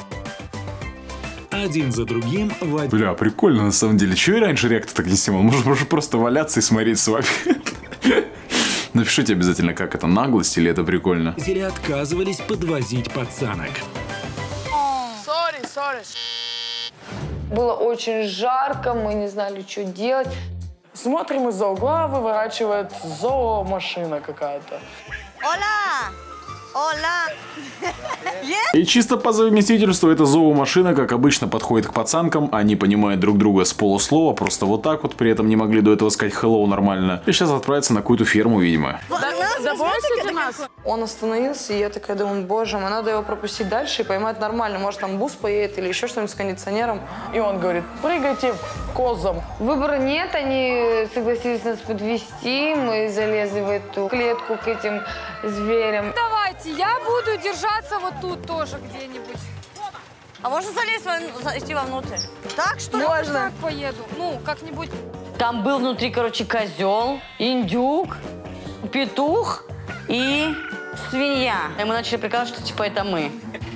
C: Один за другим в...
A: Бля, прикольно на самом деле. Чего я раньше реакта так не снимал? Может, может просто валяться и смотреть с вами. Напишите обязательно, как это, наглость или это прикольно.
C: Или отказывались подвозить пацанок.
D: Sorry, sorry.
N: Было очень жарко, мы не знали, что делать.
D: Смотрим из-за угла, выворачивает зоомашина какая-то.
G: Оля! Оля!
A: И чисто по совместительству эта зоомашина, как обычно, подходит к пацанкам. Они понимают друг друга с полуслова, просто вот так вот, при этом не могли до этого сказать hello нормально. И сейчас отправятся на какую-то ферму, видимо.
D: Забросите нас?
E: Он остановился, и я такая думаю, боже мой, надо его пропустить дальше и поймать нормально. Может, там бус поедет или еще что-нибудь с кондиционером.
D: И он говорит, прыгайте к козам.
N: Выбора нет, они согласились нас подвести. Мы залезли в эту клетку к этим зверям.
O: Давайте, я буду держаться вот тут тоже где-нибудь.
G: А можно залезть, зайти вовнутрь? Так, что ли?
O: Можно. Так поеду, ну, как-нибудь.
G: Там был внутри, короче, козел, индюк, петух и свинья. И мы начали прикалывать, что типа это мы.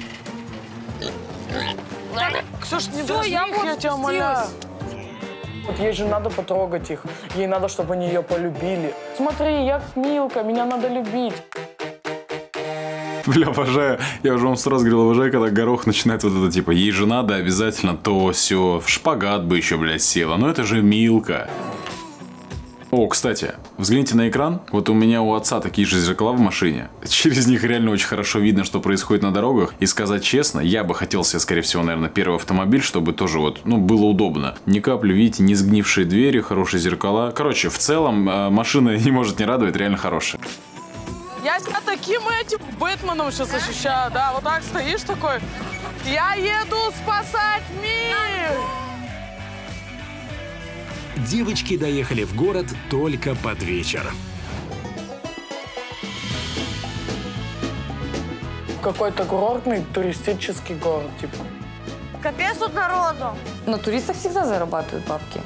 D: Ксюша, не
O: Все,
D: дожди
O: я
D: их,
O: вот
D: я тебя умоляю. Вот ей же надо потрогать их. Ей надо, чтобы они ее полюбили. Смотри, я Милка, меня надо любить.
A: Бля, обожаю. Я уже вам сразу говорил, обожаю, когда Горох начинает вот это, типа, ей же надо обязательно то, все, в шпагат бы еще, блядь, села. Но это же Милка. О, кстати, взгляните на экран. Вот у меня у отца такие же зеркала в машине. Через них реально очень хорошо видно, что происходит на дорогах. И сказать честно, я бы хотел себе, скорее всего, наверное, первый автомобиль, чтобы тоже вот, ну, было удобно. Ни капли, видите, не сгнившие двери, хорошие зеркала. Короче, в целом, машина не может не радовать, реально хорошая.
D: Я себя таким этим Бэтменом сейчас ощущаю, да, вот так стоишь такой. Я еду спасать мир!
C: Девочки доехали в город только под вечер.
D: Какой-то курортный туристический город, типа.
G: Капец тут народу.
N: На туристах всегда зарабатывают бабки.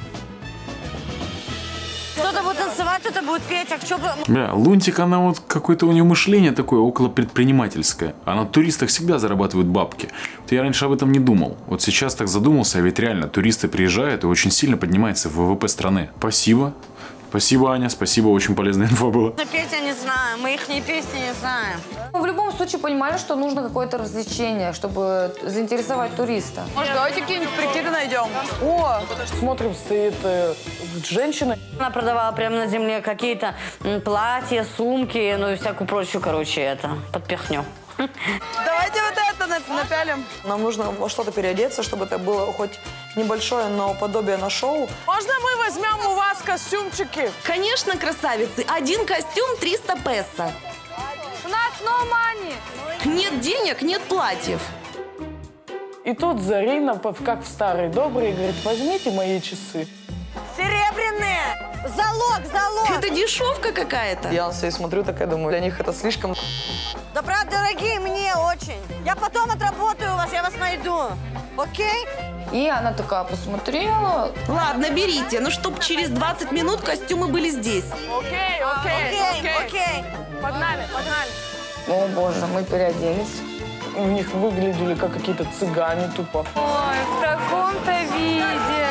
G: Кто-то будет танцевать, кто-то будет петь, а что бы...
A: Бля, Лунтик, она вот какое-то у нее мышление такое около предпринимательское. А на туристах всегда зарабатывают бабки. Вот я раньше об этом не думал. Вот сейчас так задумался, а ведь реально туристы приезжают и очень сильно поднимается ВВП страны. Спасибо. Спасибо, Аня, спасибо, очень полезная инфа была.
G: Петь я не знаю, мы их песни не знаем.
N: Мы в любом случае понимали, что нужно какое-то развлечение, чтобы заинтересовать туриста.
E: Может, давайте какие-нибудь прикиды найдем.
D: О, смотрим, стоит э, женщина.
G: Она продавала прямо на земле какие-то платья, сумки, ну и всякую прочую, короче, это, подпихнем.
E: Давайте вот это напялим. Нам нужно во что-то переодеться, чтобы это было хоть небольшое, но подобие на шоу.
D: Можно мы возьмем у вас костюмчики?
M: Конечно, красавицы. Один костюм триста песо.
O: У нас no money.
M: Нет денег, нет платьев.
D: И тут Зарина, как в старой доброй, говорит, возьмите мои часы.
G: Серебряные! Залог, залог!
M: Это дешевка какая-то.
E: Я на себя смотрю, такая думаю, для них это слишком...
G: Да правда, дорогие, мне очень. Я потом отработаю у вас, я вас найду. Окей?
N: И она такая посмотрела.
M: Ладно, берите, ну чтоб через двадцать минут костюмы были здесь.
D: Окей, окей,
G: окей, окей.
D: Погнали, погнали.
N: О боже, мы переоделись.
D: У них выглядели как какие-то цыгане тупо.
O: Ой, в таком-то виде.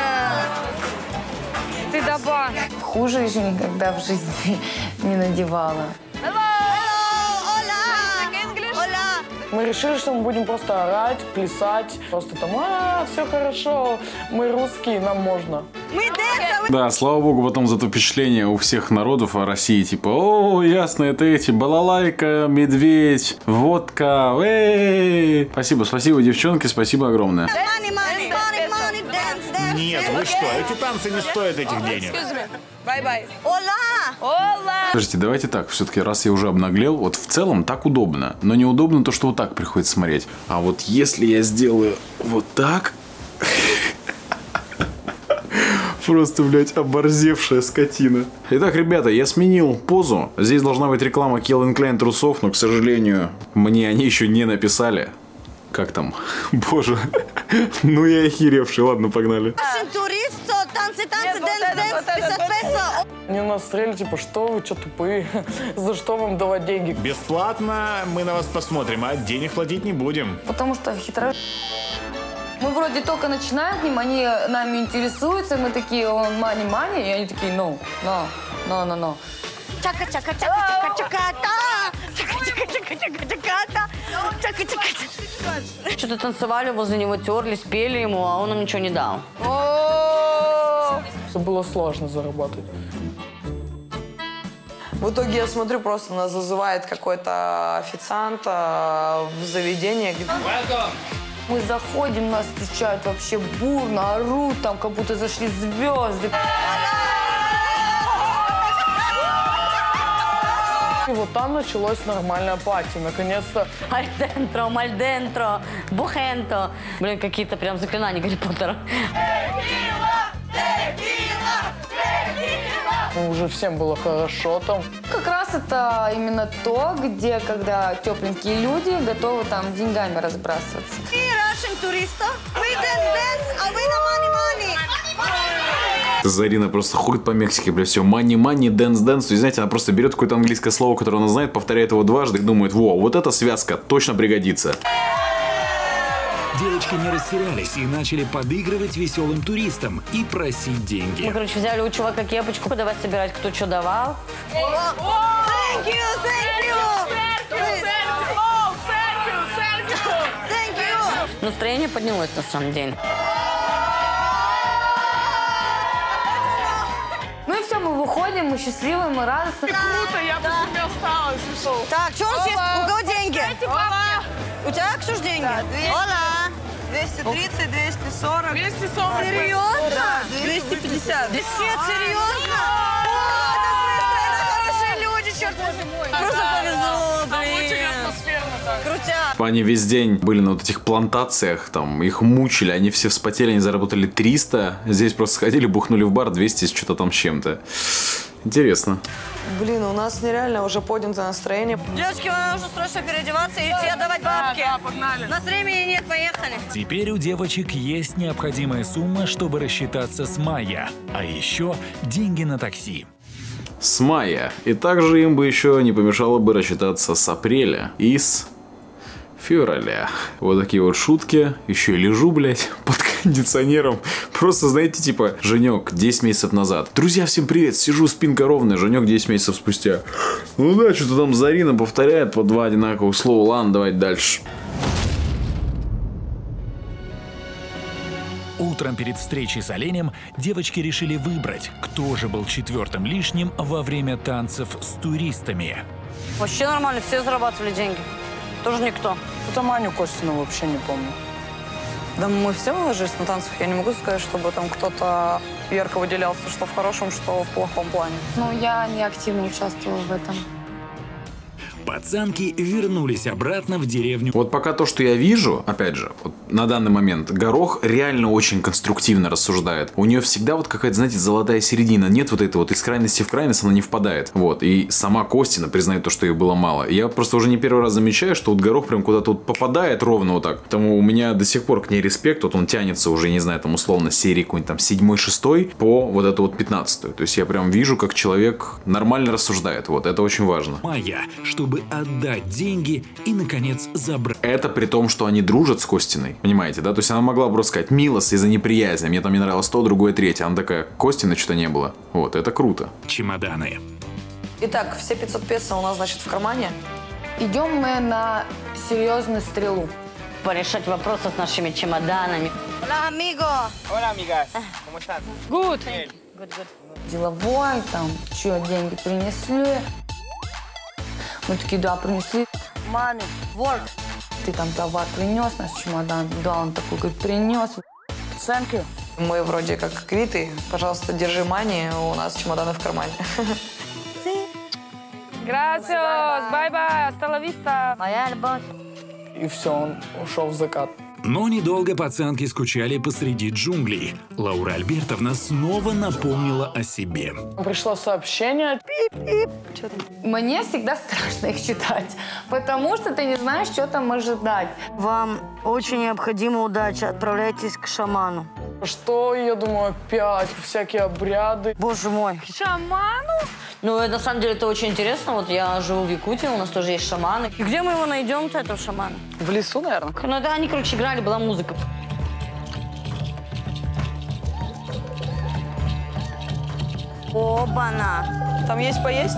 O: Стыдоба.
N: Хуже еще никогда в жизни не надевала.
G: Hello!
D: Мы решили, что мы будем просто орать, плясать, просто там, а, все хорошо, мы русские, нам можно.
A: Да, слава богу, потом зато впечатление у всех народов о России, типа, о, ясно, это эти, балалайка, медведь, водка, эй. Спасибо, спасибо, девчонки, спасибо огромное.
K: Нет, вы что, эти танцы не стоят этих денег.
G: Бай-бай. Ола! Ола!
A: Подождите, давайте так, все-таки раз я уже обнаглел, вот в целом так удобно, но неудобно то, что вот так приходится смотреть. А вот если я сделаю вот так... Просто, блядь, оборзевшая скотина. Итак, ребята, я сменил позу. Здесь должна быть реклама Calvin Klein трусов, но, к сожалению, мне они еще не написали. Как там? Боже. Ну я охеревший. Ладно, погнали.
G: Танцы, танцы, дэнс, дэнс, пятьдесят песо.
D: Они нас стреляли, типа, что вы, что тупые? За что вам давать деньги?
K: Бесплатно мы на вас посмотрим, а денег платить не будем.
N: Потому что хитро... Мы вроде только начинаем к ним, они нами интересуются, мы такие, он мани-мани, и они такие, no, no, no, no, no.
G: Что-то танцевали возле него, терлись, пели ему, а он нам ничего не дал.
D: Это было сложно заработать.
E: В итоге я смотрю, просто нас зазывает какой-то официант в заведение.
N: Мы заходим, нас встречают вообще бурно, орут, там как будто зашли звезды.
D: И вот там началось нормальное пати, наконец-то.
G: Альдентро, мальдентро, бухенто. Блин, какие-то прям заклинания Гарри Поттера.
D: Ну, уже всем было хорошо там.
N: Как раз это именно то, где, когда тепленькие люди готовы там деньгами разбрасываться.
G: И Russian туристов, вы дэнс-дэнс, а вы на мани-мани.
A: Зарина просто ходит по Мексике, бля, все, мани-мани, дэнс-дэнс. И знаете, она просто берет какое-то английское слово, которое она знает, повторяет его дважды и думает, во, вот эта связка точно пригодится.
C: Девочки не растерялись и начали подыгрывать веселым туристам и просить деньги.
G: Мы, короче, взяли у чувака кепочку, давай собирать, кто что давал. Thank you, thank you! Thank you! Настроение поднялось на самом деле.
N: Ну и все, мы выходим, мы счастливы, мы радостны.
D: Круто, я бы с ними осталась, ушел.
G: Так, что у нас есть? У кого деньги? У тебя, Ксюш, деньги? Ола!
E: двести тридцать, двести сорок.
D: двести сорок.
G: Серьезно?
E: двести пятьдесят.
G: Нет, серьезно? О, так быстро, хорошие люди, черт возьми. Просто повезло, блин.
D: Очень атмосферно так.
G: Крутяк.
A: Они весь день были на вот этих плантациях, там, их мучили, они все вспотели, они заработали триста. Здесь просто сходили, бухнули в бар двести с что-то там с чем-то. Интересно.
E: Блин, у нас нереально уже поднятое настроение.
G: Девочки, вам нужно срочно переодеваться и идти отдавать бабки.
D: Да, да, погнали.
G: У нас времени нет, поехали.
C: Теперь у девочек есть необходимая сумма, чтобы рассчитаться с Майя. А еще деньги на такси.
A: С мая. И также им бы еще не помешало бы рассчитаться с апреля и с февраля. Вот такие вот шутки. Еще и лежу, блядь, под кондиционером. Просто, знаете, типа, Женек десять месяцев назад. Друзья, всем привет, сижу, спинка ровная. Женек десять месяцев спустя. Ну да, что-то там Зарина повторяет по два одинаковых слова. Ладно, давайте дальше.
C: Утром перед встречей с оленем девочки решили выбрать, кто же был четвертым лишним во время танцев с туристами.
G: Вообще нормально, все зарабатывали деньги. Тоже никто.
D: Это Маню Костину вообще не помню.
E: Да мы все выложились на танцах. Я не могу сказать, чтобы там кто-то ярко выделялся, что в хорошем, что в плохом плане.
N: Ну, я не активно участвовала в этом.
C: Пацанки вернулись обратно в деревню.
A: Вот пока то, что я вижу, опять же, вот на данный момент, Горох реально очень конструктивно рассуждает. У нее всегда вот какая-то, знаете, золотая середина. Нет вот этой вот из крайности в крайность, она не впадает. Вот. И сама Костина признает то, что ей было мало. Я просто уже не первый раз замечаю, что вот Горох прям куда-то вот попадает ровно вот так. Поэтому у меня до сих пор к ней респект. Вот он тянется уже, не знаю, там условно серии какой-нибудь там седьмой-шестой по вот эту вот пятнадцатую. То есть я прям вижу, как человек нормально рассуждает. Вот. Это очень важно.
C: Майя, чтобы отдать деньги и, наконец, забрать.
A: Это при том, что они дружат с Костиной. Понимаете, да? То есть она могла бы просто сказать: Милос, из-за неприязни. Мне там не нравилось то, другое, третье. Она такая: Костина что-то не было. Вот, это круто.
C: Чемоданы.
E: Итак, все пятьсот песо у нас, значит, в кармане.
N: Идем мы на серьезную стрелу.
G: Порешать вопросы с нашими чемоданами.
I: Hola, amigo.
L: Hola, amigas. ¿Cómo están?
I: Good.
L: Bien.
I: Good, good.
N: Деловой, там, что, деньги принесли? Мы такие, да, принесли.
I: Money, work.
N: Ты там товар принес, наш чемодан? Да, он такой, говорит, принес.
E: Thank you. Мы вроде как квиты. Пожалуйста, держи мани, у нас чемоданы в кармане.
N: Gracias, bye-bye, hasta la vista.
I: Моя любовь.
D: И все, он ушел в закат.
C: Но недолго пацанки скучали посреди джунглей. Лаура Альбертовна снова напомнила о себе.
D: Пришло сообщение. Пип-пип.
N: Мне всегда страшно их читать, потому что ты не знаешь, что там ожидать.
I: Вам очень необходима удача. Отправляйтесь к шаману.
D: Что, я думаю, опять всякие обряды.
I: Боже мой.
N: Шаману?
G: Ну, это, на самом деле, это очень интересно. Вот я живу в Якутии, у нас тоже есть шаманы.
I: И где мы его найдем-то, этого шамана?
D: В лесу, наверное.
G: Ну, да, они, короче, играли, была музыка.
I: Оба-на.
E: Там есть поесть?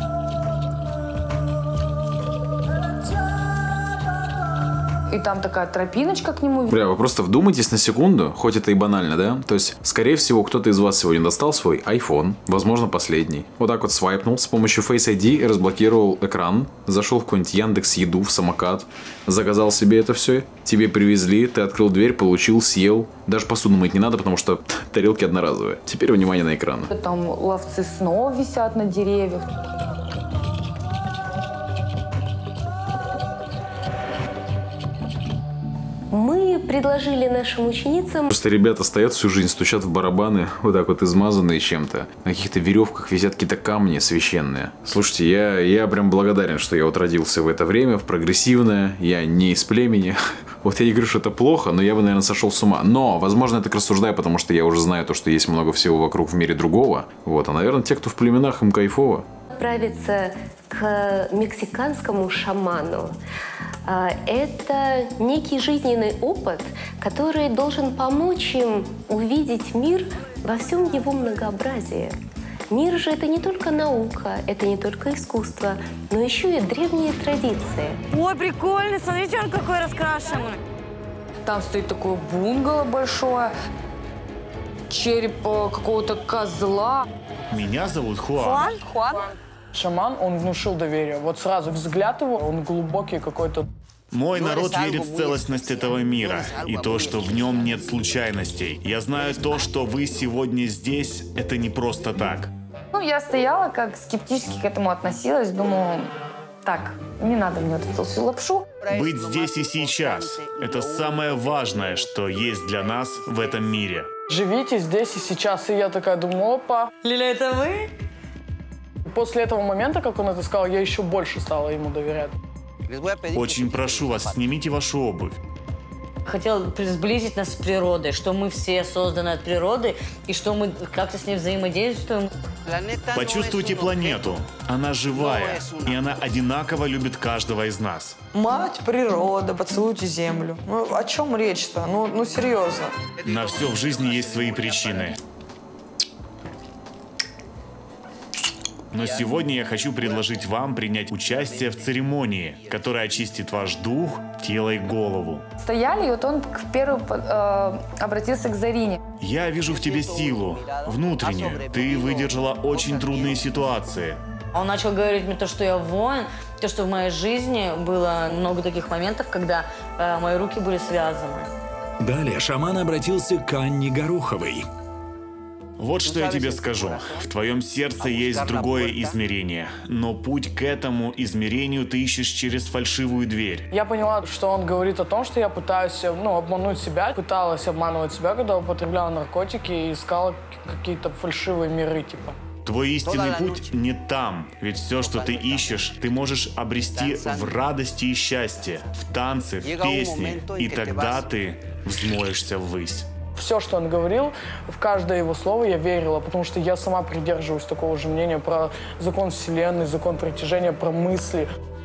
N: И там такая тропиночка к нему.
A: Бля, вы просто вдумайтесь на секунду, хоть это и банально, да? То есть, скорее всего, кто-то из вас сегодня достал свой iPhone, возможно, последний. Вот так вот свайпнул с помощью Face ай ди, разблокировал экран, зашел в какой-нибудь Яндекс.Еду, в самокат, заказал себе это все, тебе привезли, ты открыл дверь, получил, съел. Даже посуду мыть не надо, потому что тарелки одноразовые. Теперь внимание на экран.
N: Там ловцы снов висят на деревьях.
P: Мы предложили нашим ученицам...
A: Просто ребята стоят всю жизнь, стучат в барабаны, вот так вот измазанные чем-то. На каких-то веревках висят какие-то камни священные. Слушайте, я, я прям благодарен, что я вот родился в это время, в прогрессивное, я не из племени. Вот я не говорю, что это плохо, но я бы, наверное, сошел с ума. Но, возможно, я так рассуждаю, потому что я уже знаю то, что есть много всего вокруг в мире другого. Вот, а, наверное, те, кто в племенах, им кайфово.
P: Отправиться к мексиканскому шаману. Это некий жизненный опыт, который должен помочь им увидеть мир во всем его многообразии. Мир же это не только наука, это не только искусство, но еще и древние традиции.
I: Ой, прикольно, смотрите, он какой раскрашенный.
N: Там стоит такое бунгало большое, череп какого-то козла.
K: Меня зовут Хуан.
I: Хуан? Хуан?
D: Шаман, он внушил доверие. Вот сразу взгляд его, он глубокий какой-то.
K: Мой народ верит в целостность этого мира и то, что в нем нет случайностей. Я знаю то, что вы сегодня здесь, это не просто так.
N: Ну, я стояла, как скептически к этому относилась, думаю, так, не надо мне вот эту всю лапшу.
K: Быть здесь и сейчас – это самое важное, что есть для нас в этом мире.
D: Живите здесь и сейчас. И я такая думаю, опа.
G: Лиля, это вы?
D: После этого момента, как он это сказал, я еще больше стала ему доверять.
K: Очень прошу вас, снимите вашу обувь.
G: Хотел сблизить нас с природой, что мы все созданы от природы и что мы как-то с ней взаимодействуем.
K: Почувствуйте планету. Она живая, и она одинаково любит каждого из нас.
E: Мать природа, поцелуйте землю. Ну, о чем речь-то? Ну, ну, серьезно.
K: На все в жизни есть свои причины. Но сегодня я хочу предложить вам принять участие в церемонии, которая очистит ваш дух, тело и голову.
N: Стояли, и вот он первый э, обратился к Зарине.
K: Я вижу в тебе силу, внутреннюю. Ты выдержала очень трудные ситуации.
G: Он начал говорить мне то, что я воин, то, что в моей жизни было много таких моментов, когда э, мои руки были связаны.
C: Далее шаман обратился к Анне Гороховой.
K: Вот что я тебе скажу. В твоем сердце есть другое измерение, но путь к этому измерению ты ищешь через фальшивую дверь.
D: Я поняла, что он говорит о том, что я пытаюсь, ну, обмануть себя. Пыталась обманывать себя, когда употребляла наркотики и искала какие-то фальшивые миры, типа.
K: Твой истинный путь не там, ведь все, что ты ищешь, ты можешь обрести в радости и счастье, в танце, в песне, и тогда ты взмоешься ввысь.
D: Все, что он говорил, в каждое его слово я верила, потому что я сама придерживаюсь такого же мнения про закон Вселенной, закон притяжения, про мысли.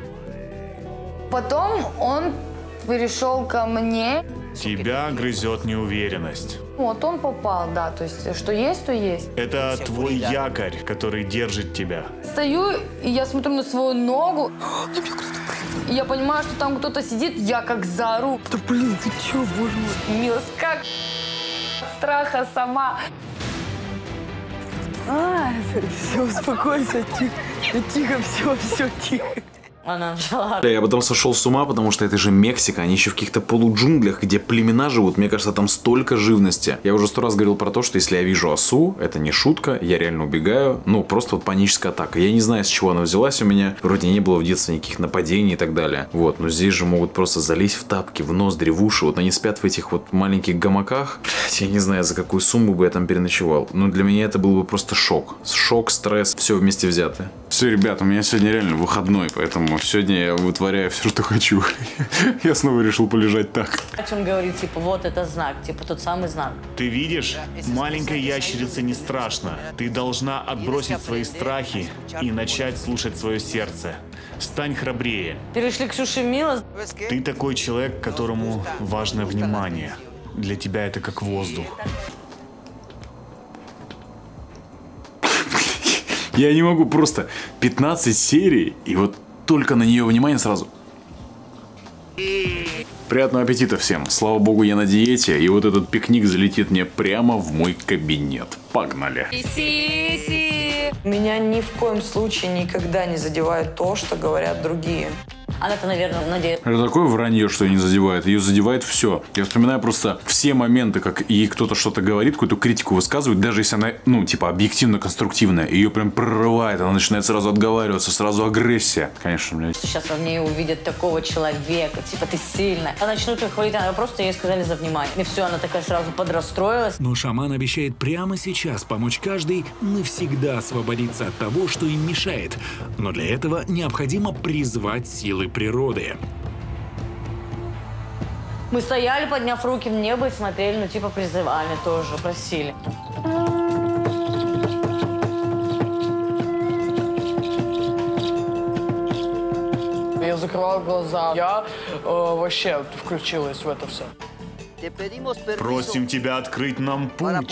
N: Потом он перешел ко мне.
K: Тебя грызет неуверенность.
N: Вот он попал, да, то есть что есть, то есть.
K: Это твой якорь, который держит тебя.
N: Стою, и я смотрю на свою ногу. И я понимаю, что там кто-то сидит, я как заору. Да блин, ты чё, боже мой? Милос, как от страха сама. А, все, успокойся, тихо, тихо, все, все, тихо.
G: Она начала.
A: Я потом сошел с ума, потому что это же Мексика, они еще в каких-то полуджунглях, где племена живут. Мне кажется, там столько живности. Я уже сто раз говорил про то, что если я вижу осу, это не шутка, я реально убегаю. Ну, просто вот паническая атака. Я не знаю, с чего она взялась у меня. Вроде не было в детстве никаких нападений и так далее. Вот, но здесь же могут просто залезть в тапки, в ноздри, в уши. Вот они спят в этих вот маленьких гамаках. Я не знаю, за какую сумму бы я там переночевал. Но для меня это был бы просто шок. Шок, стресс, все вместе взятое. Все, ребят, у меня сегодня реально выходной, поэтому сегодня я вытворяю все, что хочу. Я снова решил полежать так.
G: О чем говорит, типа, вот это знак, типа тот самый знак.
K: Ты видишь, маленькой ящерице не страшно. Ты должна отбросить свои страхи и начать слушать свое сердце. Стань храбрее.
G: Перешли к Ксюше Милос.
K: Ты такой человек, которому важно внимание. Для тебя это как воздух.
A: Я не могу просто пятнадцать серий, и вот только на нее внимание сразу. Приятного аппетита всем. Слава богу, я на диете, и вот этот пикник залетит мне прямо в мой кабинет. Погнали.
E: Меня ни в коем случае никогда не задевает то, что говорят другие.
G: Она-то, наверное, надеется.
A: Это такое вранье, что ее не задевает. Ее задевает все. Я вспоминаю просто все моменты, как ей кто-то что-то говорит, какую-то критику высказывает, даже если она, ну, типа, объективно конструктивная. Ее прям прорывает, она начинает сразу отговариваться, сразу агрессия. Конечно, блядь.
G: Сейчас в ней увидят такого человека, типа, ты сильная. А начнут ее хвалить, она просто ей сказали за внимание. И все, она такая сразу подрастроилась.
C: Но шаман обещает прямо сейчас помочь каждой навсегда освободиться от того, что им мешает. Но для этого необходимо призвать силы природы.
G: Мы стояли, подняв руки в небо и смотрели, ну типа призывали тоже, просили.
D: Я закрывала глаза, я э, вообще включилась в это все.
K: Просим тебя открыть нам путь.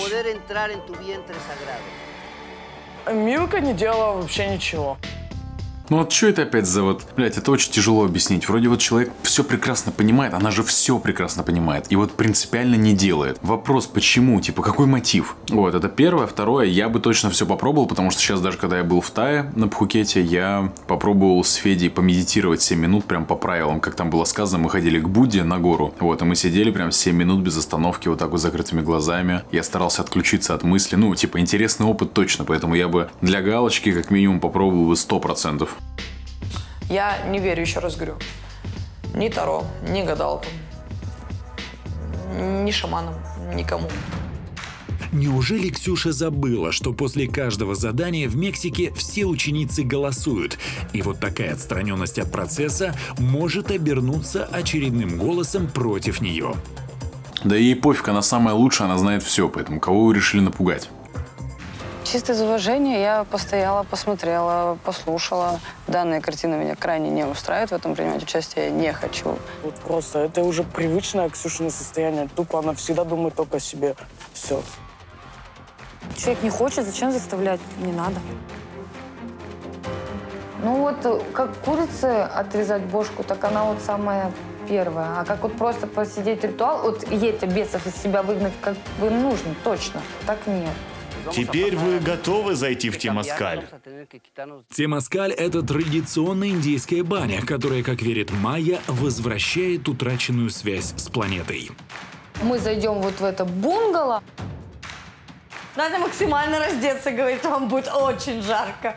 D: Милка не делала вообще ничего.
A: Ну вот что это опять за вот... Блять, это очень тяжело объяснить. Вроде вот человек все прекрасно понимает, она же все прекрасно понимает. И вот принципиально не делает. Вопрос, почему? Типа, какой мотив? Вот, это первое. Второе, я бы точно все попробовал, потому что сейчас даже, когда я был в Тае на Пхукете, я попробовал с Федей помедитировать семь минут прям по правилам. Как там было сказано, мы ходили к Будде на гору. Вот, и мы сидели прям семь минут без остановки, вот так вот закрытыми глазами. Я старался отключиться от мысли. Ну, типа, интересный опыт точно, поэтому я бы для галочки как минимум попробовал бы сто процентов.
E: Я не верю, еще раз говорю, ни Таро, ни гадалкам, ни шаманам, никому.
C: Неужели Ксюша забыла, что после каждого задания в Мексике все ученицы голосуют? И вот такая отстраненность от процесса может обернуться очередным голосом против нее.
A: Да ей пофиг, она самая лучшая, она знает все, поэтому кого вы решили напугать?
N: Чисто из уважения я постояла, посмотрела, послушала. Данная картина меня крайне не устраивает, в этом принимать участие я не хочу.
D: Вот просто это уже привычное Ксюшино состояние. Тупо она всегда думает только о себе. Все.
N: Человек не хочет, зачем заставлять? Не надо. Ну вот, как курице отрезать бошку, так она вот самая первая. А как вот просто посидеть ритуал, вот ей-то бесов из себя выгнать как бы нужно, точно. Так нет.
K: Теперь вы готовы зайти в Темаскаль?
C: Темаскаль – это традиционная индейская баня, которая, как верит майя, возвращает утраченную связь с планетой.
N: Мы зайдем вот в это бунгало.
G: Надо максимально раздеться, говорит, вам будет очень жарко.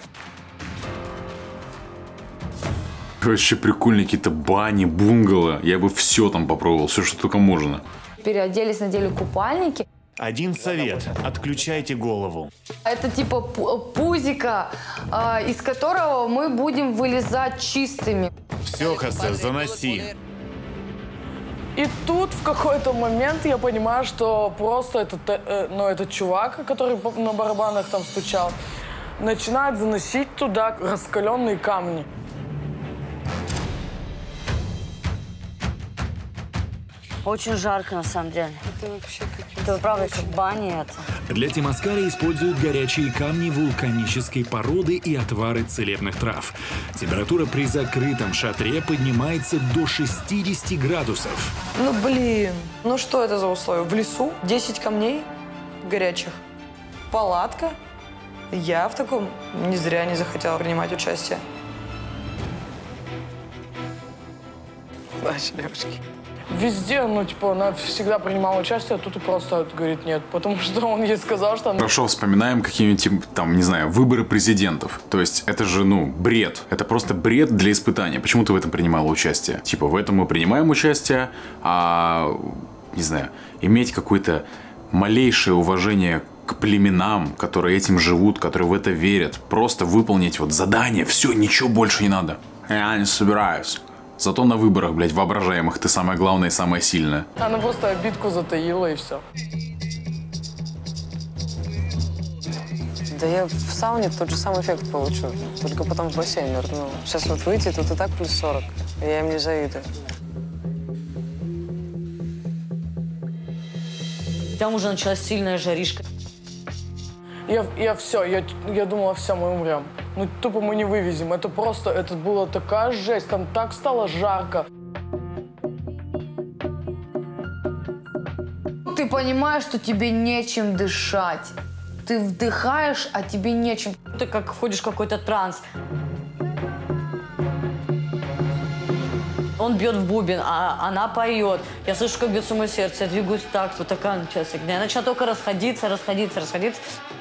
A: Вообще прикольные какие-то бани, бунгало. Я бы все там попробовал, все, что только можно.
N: Переоделись, надели купальники.
K: Один совет. Отключайте голову.
N: Это типа пузика, э, из которого мы будем вылезать чистыми.
K: Все, Хосе, заноси.
D: И тут в какой-то момент я понимаю, что просто этот, э, ну, этот чувак, который на барабанах там стучал, начинает заносить туда раскаленные камни.
G: Очень жарко, на самом деле.
O: Это вообще как...
G: Это правда как баня это.
C: Для темаскаля используют горячие камни вулканической породы и отвары целебных трав. Температура при закрытом шатре поднимается до шестидесяти градусов.
E: Ну, блин. Ну, что это за условия? В лесу десять камней горячих. Палатка. Я в таком не зря не захотела принимать участие.
D: Наши девушки. Везде, ну, типа, она всегда принимала участие, а тут и просто говорит нет. Потому что он ей сказал, что она...
A: Хорошо, вспоминаем какие-нибудь, там, не знаю, выборы президентов. То есть это же, ну, бред. Это просто бред для испытания. Почему ты в этом принимала участие? Типа, в этом мы принимаем участие, а, не знаю, иметь какое-то малейшее уважение к племенам, которые этим живут, которые в это верят. Просто выполнить вот задание, все, ничего больше не надо. Я не собираюсь. Зато на выборах, блядь, воображаемых ты самая главная и самая сильная.
D: Она просто обидку затаила и все.
Q: Да я в сауне тот же самый эффект получу, только потом в бассейн нырну. Сейчас вот выйти, тут и так плюс сорок, и я им не завидую.
G: Там уже началась сильная жаришка.
D: Я, я все, я, я думала, все, мы умрем. Ну, тупо мы не вывезем. Это просто, это была такая жесть. Там так стало жарко.
N: Ты понимаешь, что тебе нечем дышать. Ты вдыхаешь, а тебе нечем.
G: Ты как ходишь в какой-то транс. Он бьет в бубен, а она поет. Я слышу, как бьется мое сердце. Я двигаюсь так, вот такая началась фигня. Я начала только расходиться, расходиться, расходиться.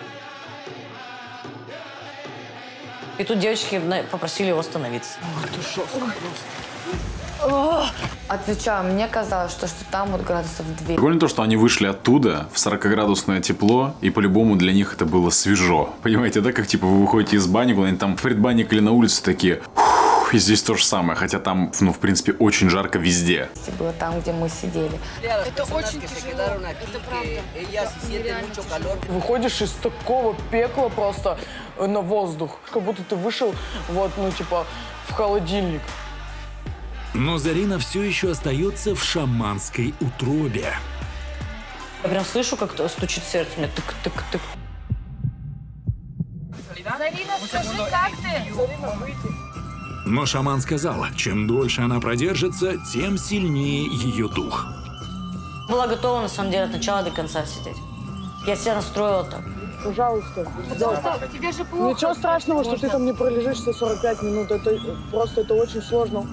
G: И тут девочки попросили его остановиться.
D: Это жестко просто.
N: Отвечаю, мне казалось, что, что там вот градусов двести.
A: Прикольно то, что они вышли оттуда в сорокаградусное тепло, и по-любому для них это было свежо. Понимаете, да, как типа вы выходите из бани, куда-нибудь там в предбанник или на улице такие... И здесь то же самое, хотя там, ну, в принципе, очень жарко везде.
N: Было там, где мы сидели.
O: Это очень тяжело, это правда.
D: Выходишь из такого пекла просто на воздух, как будто ты вышел, вот, ну, типа, в холодильник.
C: Но Зарина все еще остается в шаманской утробе.
G: Я прям слышу, как стучит сердце у меня, тык-тык-тык.
O: Зарина, скажи, как ты?
C: Но шаман сказал, чем дольше она продержится, тем сильнее ее дух.
G: Была готова, на самом деле, от начала до конца сидеть. Я себя настроила так.
D: Пожалуйста.
O: Пожалуйста, тебе же плохо.
D: Ничего страшного, что ты там не пролежишь все сорок пять минут. Это просто это очень сложно.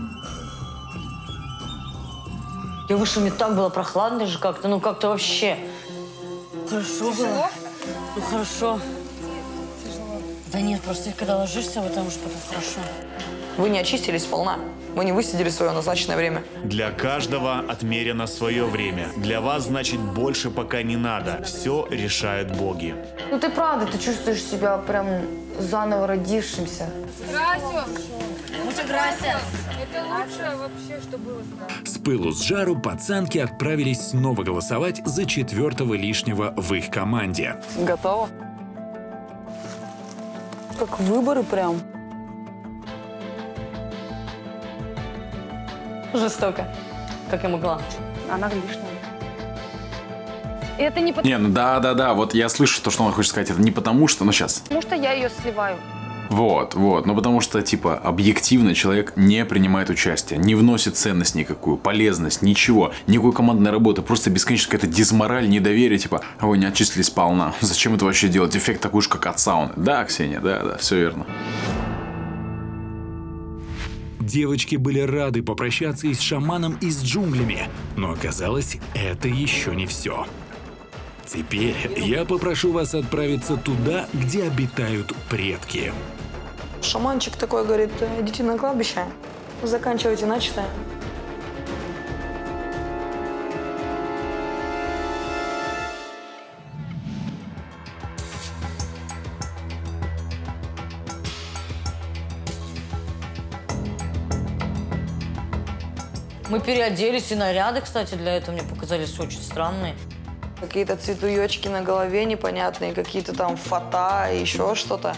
G: Я вышла, мне так было прохладно же как-то, ну как-то вообще. Хорошо было. Ну хорошо. Да нет, просто когда ложишься, потому что потом хорошо.
E: Вы не очистились сполна. Вы не высидели свое назначенное время.
K: Для каждого отмерено свое время. Для вас, значит, больше пока не надо. Все решают боги.
N: Ну ты правда, ты чувствуешь себя прям заново родившимся.
O: Грасиос.
G: Muchas gracias.
O: Это лучшее вообще, что было с нами.
C: С пылу с жару пацанки отправились снова голосовать за четвертого лишнего в их команде.
E: Готово? Как выборы прям.
G: Жестоко, как я могла.
O: Она лишняя. Это не потому,
A: Не, ну да-да-да, вот я слышу то, что он хочет сказать. Это не потому что, ну сейчас.
O: потому что я ее сливаю.
A: Вот, вот. Ну потому что, типа, объективно человек не принимает участие, не вносит ценность никакую, полезность, ничего. Никакой командной работы, просто бесконечно какая-то дизмораль, недоверие, типа, а вы не отчислились сполна. Зачем это вообще делать? Эффект такой же, как от сауны. Да, Ксения, да-да, все верно.
C: Девочки были рады попрощаться и с шаманом, и с джунглями, но оказалось, это еще не все. Теперь я попрошу вас отправиться туда, где обитают предки.
E: Шаманчик такой говорит, идите на кладбище, заканчивайте начатое.
G: Мы переоделись, и наряды, кстати, для этого мне показались очень странные.
E: Какие-то цветуёчки на голове непонятные, какие-то там фата и еще что-то.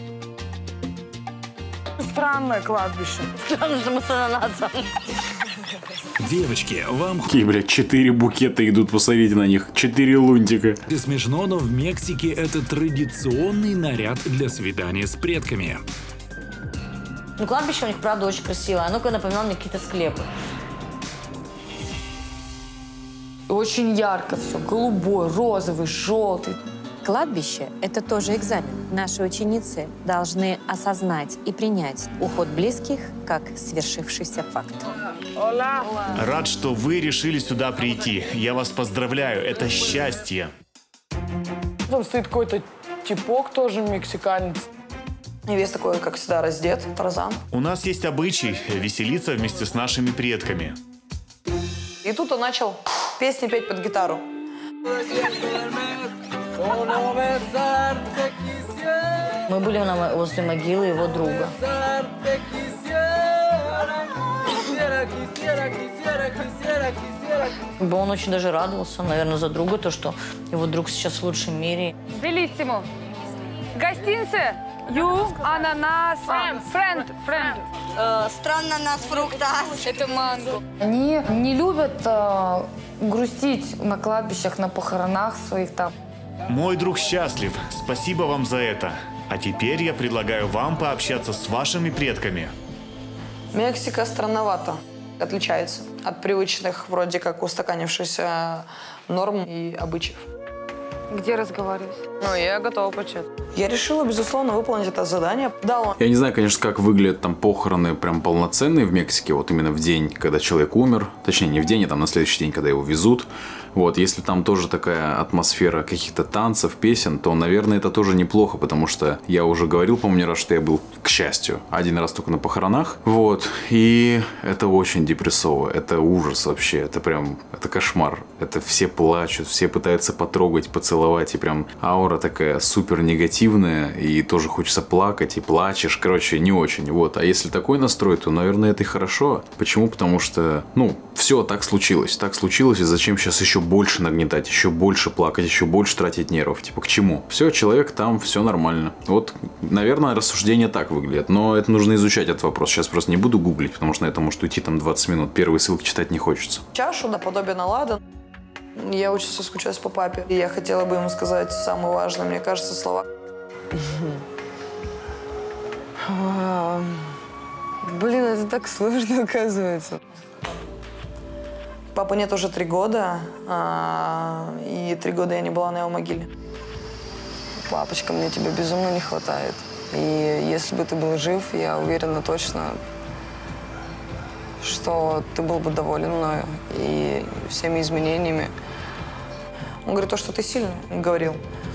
D: Странное кладбище.
G: Странно, что мы с ананасом.
C: Девочки, вам...
A: Какие, блядь, четыре букета идут, посмотрите на них. Четыре лунтика.
C: Смешно, но в Мексике это традиционный наряд для свидания с предками.
G: Ну, кладбище у них, правда, очень красивое. Оно напоминало мне какие-то склепы.
N: Очень ярко все. Голубой, розовый, желтый.
J: Кладбище – это тоже экзамен. Наши ученицы должны осознать и принять уход близких как свершившийся факт.
K: Рад, что вы решили сюда прийти. Я вас поздравляю, это счастье.
D: Там стоит какой-то типок тоже мексиканец.
E: И весь такой, как всегда, раздет, Тарзан.
K: У нас есть обычай веселиться вместе с нашими предками.
E: И тут он начал песни петь под гитару.
G: Мы были на, возле могилы его друга. Он очень даже радовался, наверное, за друга, то, что его друг сейчас в лучшем мире.
O: Белиссимо. Гостинцы. Ю, ананас, френд, френд.
G: Странно нас фруктас.
O: Это манго.
N: Они не любят э, грустить на кладбищах, на похоронах своих там.
K: Мой друг счастлив. Спасибо вам за это. А теперь я предлагаю вам пообщаться с вашими предками.
E: Мексика странновато отличается от привычных, вроде как устаканившихся норм и обычаев.
N: Где разговаривать?
E: Ну, я готова почать. Я решила, безусловно, выполнить это задание. Дала.
A: Я не знаю, конечно, как выглядят там похороны прям полноценные в Мексике, вот именно в день, когда человек умер. Точнее, не в день, а там на следующий день, когда его везут. Вот, если там тоже такая атмосфера каких-то танцев, песен, то, наверное, это тоже неплохо, потому что я уже говорил, помню, раз, что я был, к счастью, один раз только на похоронах. Вот, и это очень депрессово, это ужас вообще, это прям, это кошмар. Это все плачут, все пытаются потрогать, поцеловать, и прям аура такая супер негативная, и тоже хочется плакать, и плачешь, короче, не очень. Вот, а если такой настрой, то, наверное, это и хорошо. Почему? Потому что, ну, все, так случилось, так случилось, и зачем сейчас еще больше нагнетать, еще больше плакать, еще больше тратить нервов. Типа, к чему? Все, человек там, все нормально. Вот, наверное, рассуждения так выглядят. Но это нужно изучать, этот вопрос. Сейчас просто не буду гуглить, потому что на это может уйти там двадцать минут. Первые ссылки читать не хочется.
E: Чашу наподобие Наладан. Я очень соскучилась по папе. И я хотела бы ему сказать самое важное, мне кажется, слова.
Q: Блин, это так сложно, оказывается.
E: Папы нет уже три года, и три года я не была на его могиле.
Q: Папочка, мне тебя безумно не хватает. И если бы ты был жив, я уверена точно, что ты был бы доволен мною и всеми изменениями. Он говорит, то, что ты сильный, говорил.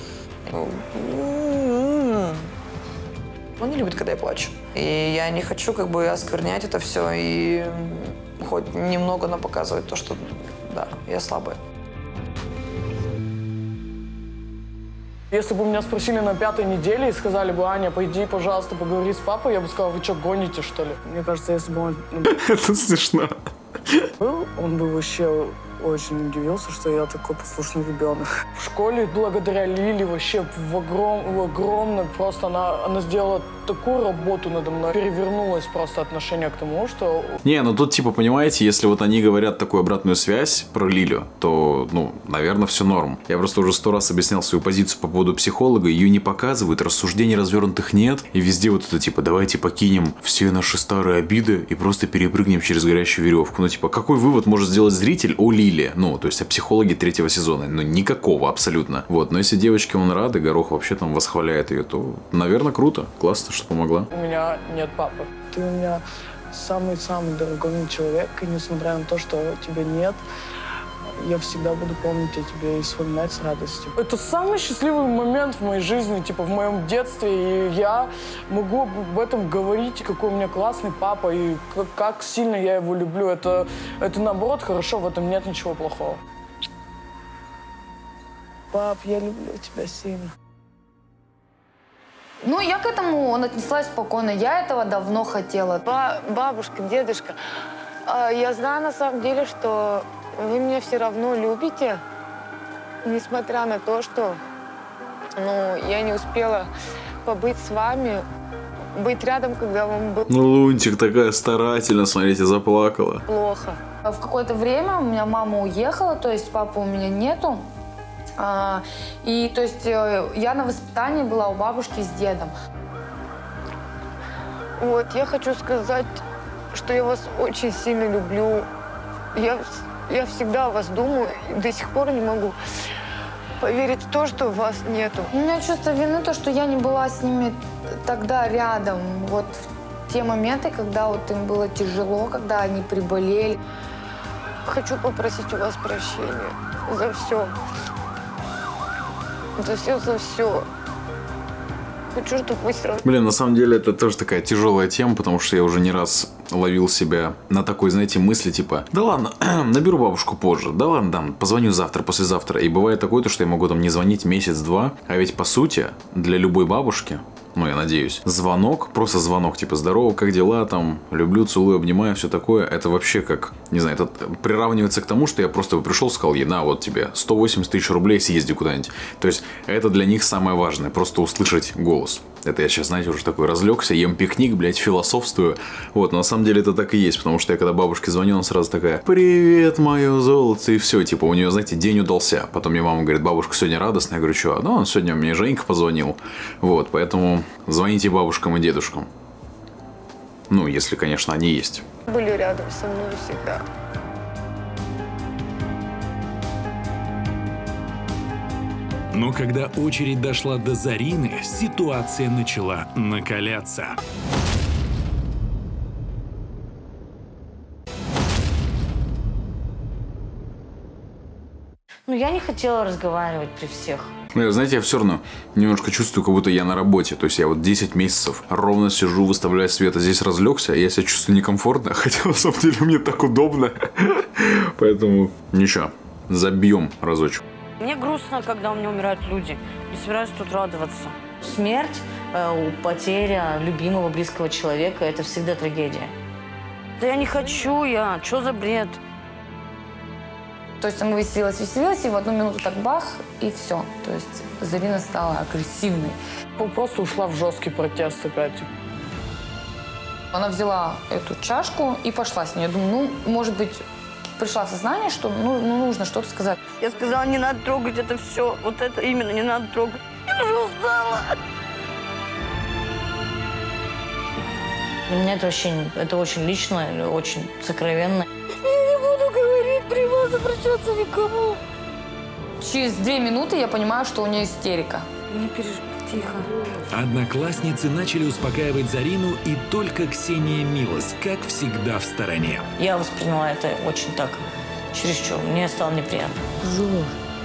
E: Он не любит, когда я плачу. И я не хочу как бы осквернять это все и хоть немного, но показывать то, что да, я слабая.
D: Если бы меня спросили на пятой неделе и сказали бы, Аня, пойди, пожалуйста, поговори с папой, я бы сказала, вы что, гоните, что ли? Мне кажется, если бы он...
A: Это смешно.
D: Был, он бы вообще очень удивился, что я такой послушный ребенок. В школе благодаря Лиле вообще в, огром, в огромной просто она, она сделала такую работу надо мной. Перевернулось просто отношение к тому, что...
A: Не, ну тут типа, понимаете, если вот они говорят такую обратную связь про Лилю, то, ну, наверное, все норм. Я просто уже сто раз объяснял свою позицию по поводу психолога, ее не показывают, рассуждений развернутых нет, и везде вот это типа, давайте покинем все наши старые обиды и просто перепрыгнем через горящую веревку. Ну типа, какой вывод может сделать зритель о Лиле? Ну, то есть о психологе третьего сезона? Ну, никакого абсолютно. Вот, но если девочке он рад, и Горох вообще там восхваляет ее, то, наверное, круто, классно, что помогла.
D: У меня нет папы. Ты у меня самый-самый дорогой мне человек, и несмотря на то, что тебя нет, я всегда буду помнить о тебе и вспоминать с радостью. Это самый счастливый момент в моей жизни, типа в моем детстве, и я могу об этом говорить, какой у меня классный папа, и как, как сильно я его люблю. Это, это наоборот хорошо, в этом нет ничего плохого. Пап, я люблю тебя сильно.
N: Ну, я к этому он отнеслась спокойно. Я этого давно хотела.
F: Ба- бабушка, дедушка, я знаю на самом деле, что вы меня все равно любите, несмотря на то, что ну, я не успела побыть с вами
N: быть рядом, когда вам было
A: Ну, Лунтик такая старательно, смотрите, заплакала.
N: плохо. В какое-то время у меня мама уехала, то есть папы у меня нету. А, и то есть я на воспитании была у бабушки с дедом. Вот, я хочу сказать, что я вас очень сильно люблю. Я, я всегда о вас думаю и до сих пор не могу поверить в то, что вас нету. У меня чувство вины, то, что я не была с ними тогда рядом. Вот в те моменты, когда вот им было тяжело, когда они приболели. Хочу попросить у вас прощения за все. За все, за все. Хочу, чтобы вы сразу...
A: Блин, на самом деле это тоже такая тяжелая тема, потому что я уже не раз ловил себя на такой, знаете, мысли типа: да ладно, наберу бабушку позже, да ладно, там, позвоню завтра, послезавтра. И бывает такое, то, что я могу там не звонить месяц-два, а ведь по сути для любой бабушки, ну я надеюсь, звонок, просто звонок, типа: здорово, как дела, там, люблю, целую, обнимаю, все такое, это вообще как, не знаю, это приравнивается к тому, что я просто пришел, сказал ей: на, вот тебе сто восемьдесят тысяч рублей, съезди куда-нибудь. То есть это для них самое важное, просто услышать голос. Это я сейчас, знаете, уже такой разлегся, ем пикник, блядь, философствую. Вот, но на самом деле это так и есть, потому что я когда бабушке звоню, она сразу такая: привет, мое золото, и все, типа у нее, знаете, день удался. Потом мне мама говорит: бабушка сегодня радостная. Я говорю: что? Ну, сегодня мне Женька позвонил. Вот, поэтому звоните бабушкам и дедушкам. Ну, если, конечно, они есть.
N: Были рядом со мной всегда.
C: Но когда очередь дошла до Зарины, ситуация начала накаляться.
G: Ну, я не хотела разговаривать при всех.
A: Ну, знаете, я все равно немножко чувствую, как будто я на работе. То есть я вот десять месяцев ровно сижу, выставляю свет, а здесь разлегся, и я себя чувствую некомфортно, хотя на самом деле мне так удобно. Поэтому ничего, забьем разочек.
G: Мне грустно, когда у меня умирают люди. Не собираюсь тут радоваться. Смерть, э, потеря любимого, близкого человека – это всегда трагедия. Да я не хочу, я. Что за бред?
N: То есть она веселилась, веселилась, и в одну минуту так бах, и все. То есть Зарина стала агрессивной.
D: Просто ушла в жесткий протест опять.
N: Она взяла эту чашку и пошла с ней. Я думаю, ну, может быть, пришла в сознание, что ну, ну, нужно что-то сказать.
G: Я сказала: не надо трогать это все. Вот это именно не надо трогать. Я уже устала. Для меня это вообще, это очень лично, очень сокровенно. Я не буду говорить при вас, обращаться никому.
N: Через две минуты я понимаю, что у нее истерика.
G: Не переживай, тихо.
C: Одноклассницы начали успокаивать Зарину, и только Ксения Милос, как всегда, в стороне.
G: Я восприняла это очень так, чересчур. Мне стало неприятно. Жор.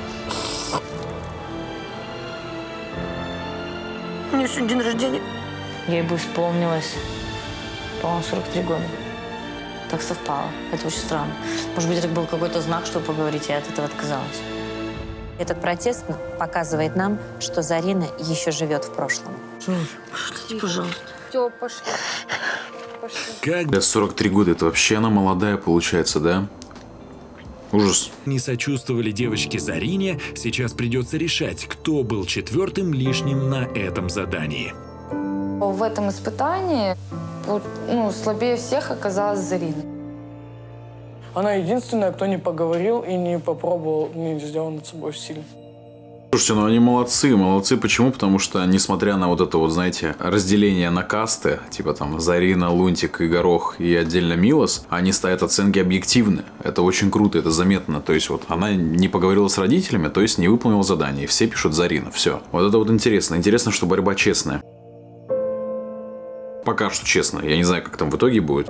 G: У меня сегодня день рождения. Ей бы исполнилось, по-моему, сорок три года. Так совпало. Это очень странно. Может быть, это был какой-то знак, чтобы поговорить, и я от этого отказалась.
J: Этот протест показывает нам, что Зарина еще живет в прошлом.
G: Пошлите, пожалуйста.
N: Все, пошли. Пошли.
C: Как
A: Для сорок три года, это вообще она молодая получается, да? Ужас.
C: не сочувствовали девочке Зарине, сейчас придется решать, кто был четвертым лишним на этом задании.
N: В этом испытании вот, ну, слабее всех оказалась Зарина.
D: Она единственная, кто не поговорил и не попробовал, не сделал над собой усилий.
A: Слушайте, ну они молодцы, молодцы. Почему? Потому что, несмотря на вот это вот, знаете, разделение на касты, типа там Зарина, Лунтик и Горох и отдельно Милос, они ставят оценки объективны. Это очень круто, это заметно. То есть вот она не поговорила с родителями, то есть не выполнила задание. И все пишут Зарина, все. Вот это вот интересно. Интересно, что борьба честная. Пока что честно. Я не знаю, как там в итоге будет.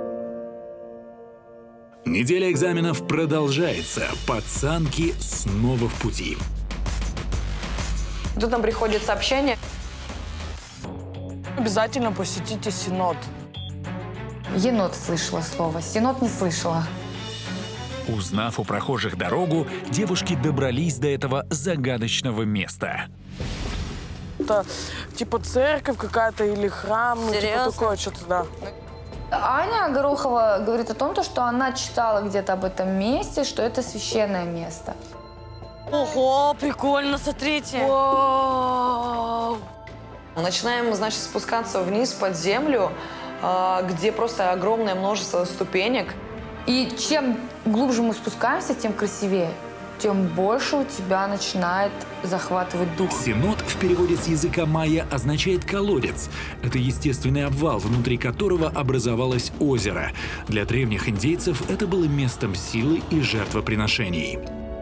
C: Неделя экзаменов продолжается. Пацанки снова в пути.
E: Тут нам приходит сообщение.
D: Обязательно посетите Синод.
N: Енот слышала слово, Синод не слышала.
C: Узнав у прохожих дорогу, девушки добрались до этого загадочного места.
D: Это типа церковь какая-то или храм, ну, типа такое что-то, да.
N: Аня Горохова говорит о том, что она читала где-то об этом месте, что это священное место.
G: Ого, прикольно, смотрите.
N: Вау.
E: Начинаем, значит, спускаться вниз под землю, где просто огромное множество ступенек.
N: И чем глубже мы спускаемся, тем красивее, тем больше у тебя начинает захватывать дух.
C: Сенот в переводе с языка майя означает «колодец». Это естественный обвал, внутри которого образовалось озеро. Для древних индейцев это было местом силы и жертвоприношений.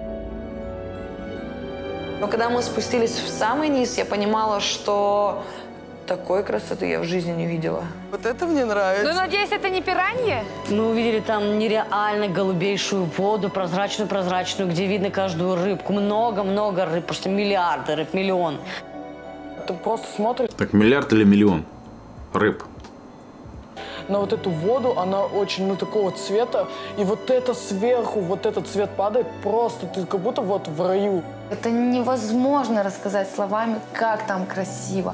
E: Но когда мы спустились в самый низ, я понимала, что такой красоты я в жизни не видела.
D: Вот это мне нравится.
N: Ну, надеюсь, это не пираньи?
G: Мы увидели там нереально голубейшую воду, прозрачную-прозрачную, где видно каждую рыбку. Много-много рыб, потому что миллиарды рыб, миллион.
D: Ты просто смотришь.
A: Так миллиард или миллион рыб?
D: На вот эту воду, она очень, ну, такого цвета. И вот это сверху, вот этот цвет падает, просто ты как будто вот в раю.
N: Это невозможно рассказать словами, как там красиво.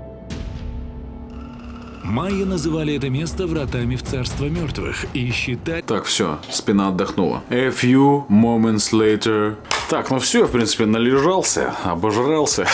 C: Майя называли это место вратами в царство мертвых и считали...
A: Так, все, спина отдохнула. A few moments later. Так, ну все, в принципе, належался, обожрался.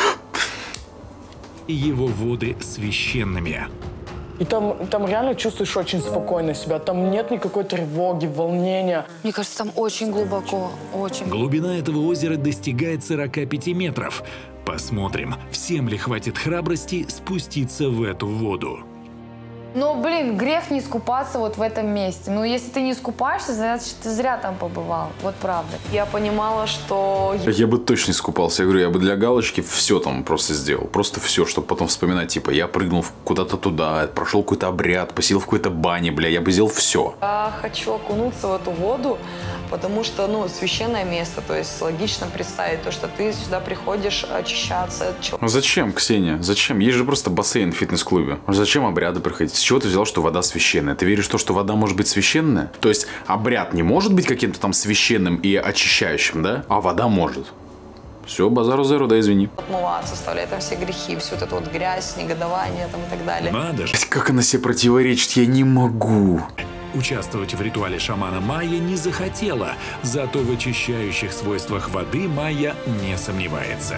C: Его воды священными.
D: И там, там реально чувствуешь очень спокойно себя. Там нет никакой тревоги, волнения.
N: Мне кажется, там очень глубоко, очень.
C: Глубина этого озера достигает сорока пяти метров. Посмотрим, всем ли хватит храбрости спуститься в эту воду.
N: Ну, блин, грех не искупаться вот в этом месте. Ну, если ты не искупаешься, значит, ты зря там побывал. Вот правда.
E: Я понимала, что...
A: Я бы точно искупался. Я говорю, я бы для галочки все там просто сделал. Просто все, чтобы потом вспоминать, типа, я прыгнул куда-то туда, прошел какой-то обряд, посидел в какой-то бане, бля, я бы сделал все.
E: Я хочу окунуться в эту воду, потому что, ну, священное место. То есть логично представить то, что ты сюда приходишь очищаться.
A: Ну зачем, Ксения? Зачем? Есть же просто бассейн в фитнес-клубе. Зачем обряды проходить? С чего ты взял, что вода священная? Ты веришь в то, что вода может быть священная? То есть обряд не может быть каким-то там священным и очищающим, да? А вода может. Все, базару зеро, да, извини.
E: Отмываться, оставляя там все грехи, всю вот эту вот грязь, негодование там и так далее.
C: Надо же.
A: Как она себе противоречит? Я не могу.
C: Участвовать в ритуале шамана Майя не захотела, зато в очищающих свойствах воды Майя не сомневается.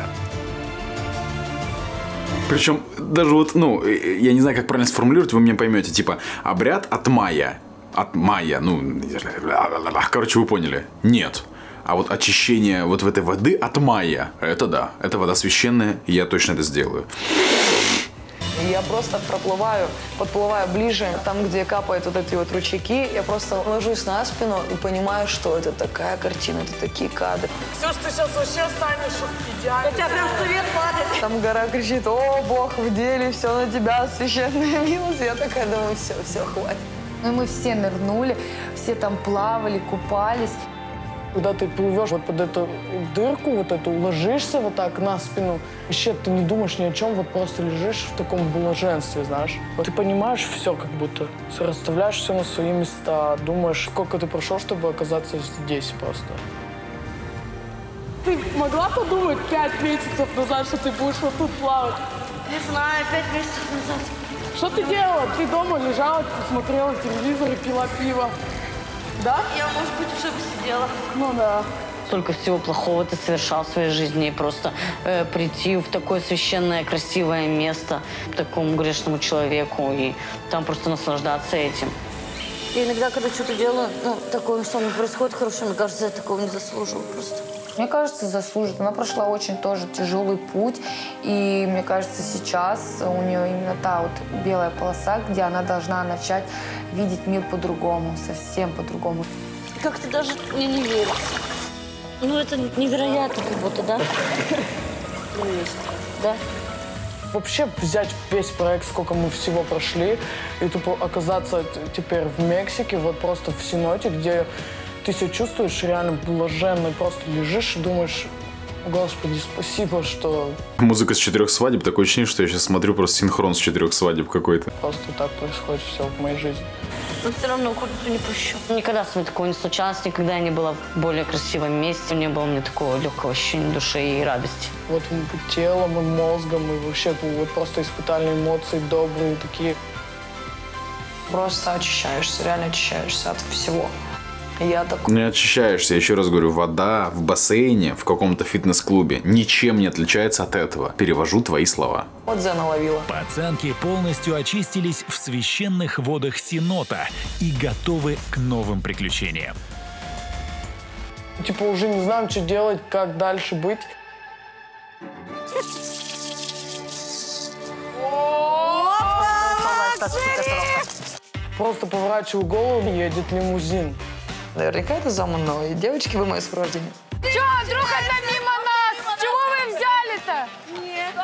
A: Причем даже вот, ну, я не знаю, как правильно сформулировать, вы меня поймете. Типа, обряд от майя. От майя, ну, короче, вы поняли. Нет. А вот очищение вот в этой воды от майя, это да. Это вода священная, и я точно это сделаю.
E: Я просто проплываю, подплываю ближе, там, где капают вот эти вот ручейки, я просто ложусь на спину и понимаю, что это такая картина, это такие кадры.
D: Все, что ты сейчас вообще станешь идеально.
G: У тебя прям свет падает.
E: Там гора кричит: о, Бог в деле, все на тебя, священная милость. Я такая думаю, все, все, хватит.
N: Ну и мы все нырнули, все там плавали, купались.
D: Когда ты плывешь вот под эту дырку, вот эту, ложишься вот так на спину, вообще ты не думаешь ни о чем, вот просто лежишь в таком блаженстве, знаешь. Вот ты понимаешь все как будто, расставляешь все на свои места, думаешь, сколько ты прошел, чтобы оказаться здесь просто. Ты могла подумать пять месяцев назад, что ты будешь вот тут плавать?
G: Не знаю, пять месяцев назад.
D: Что ты делала? Ты дома лежала, смотрела телевизор и пила пиво. Да?
G: Я, может быть, уже бы сидела.
D: Ну да.
G: Столько всего плохого ты совершал в своей жизни. И просто э, прийти в такое священное, красивое место такому грешному человеку и там просто наслаждаться этим. И иногда, когда что-то делаю, ну, такое со мной происходит хорошо, мне кажется, я такого не заслуживаю просто.
N: Мне кажется, заслужит. Она прошла очень тоже тяжелый путь. И мне кажется, сейчас у нее именно та вот белая полоса, где она должна начать видеть мир по-другому, совсем по-другому.
G: Как-то даже мне не верится. Ну, это невероятно как будто, да? Ну, есть, да?
D: Вообще взять весь проект, сколько мы всего прошли, и тупо оказаться теперь в Мексике, вот просто в Сеноте, где ты себя чувствуешь реально блаженно, просто лежишь и думаешь: Господи, спасибо, что...
A: Музыка с четырех свадеб, такое ощущение, что я сейчас смотрю просто синхрон с четырех свадеб какой-то.
D: Просто так происходит все в моей жизни.
G: Но все равно курицу не пущу. Никогда с мной такого не случалось, никогда я не была в более красивом месте, не было мне такого легкого ощущения души и радости.
D: Вот телом и мозгом, и вообще вот просто испытали эмоции добрые такие.
E: Просто очищаешься, реально очищаешься от всего. Я такой.
A: Не очищаешься, еще раз говорю, вода в бассейне, в каком-то фитнес-клубе ничем не отличается от этого. Перевожу твои слова.
E: Вот Зена ловила.
C: Пацанки полностью очистились в священных водах Синота и готовы к новым приключениям.
D: Типа уже не знаем, что делать, как дальше быть. Просто поворачиваю голову, едет лимузин.
E: Наверняка это за мной. Девочки, вы мои сопровождение.
O: Че, вдруг это мимо нас? Чего вы взяли-то? Нет.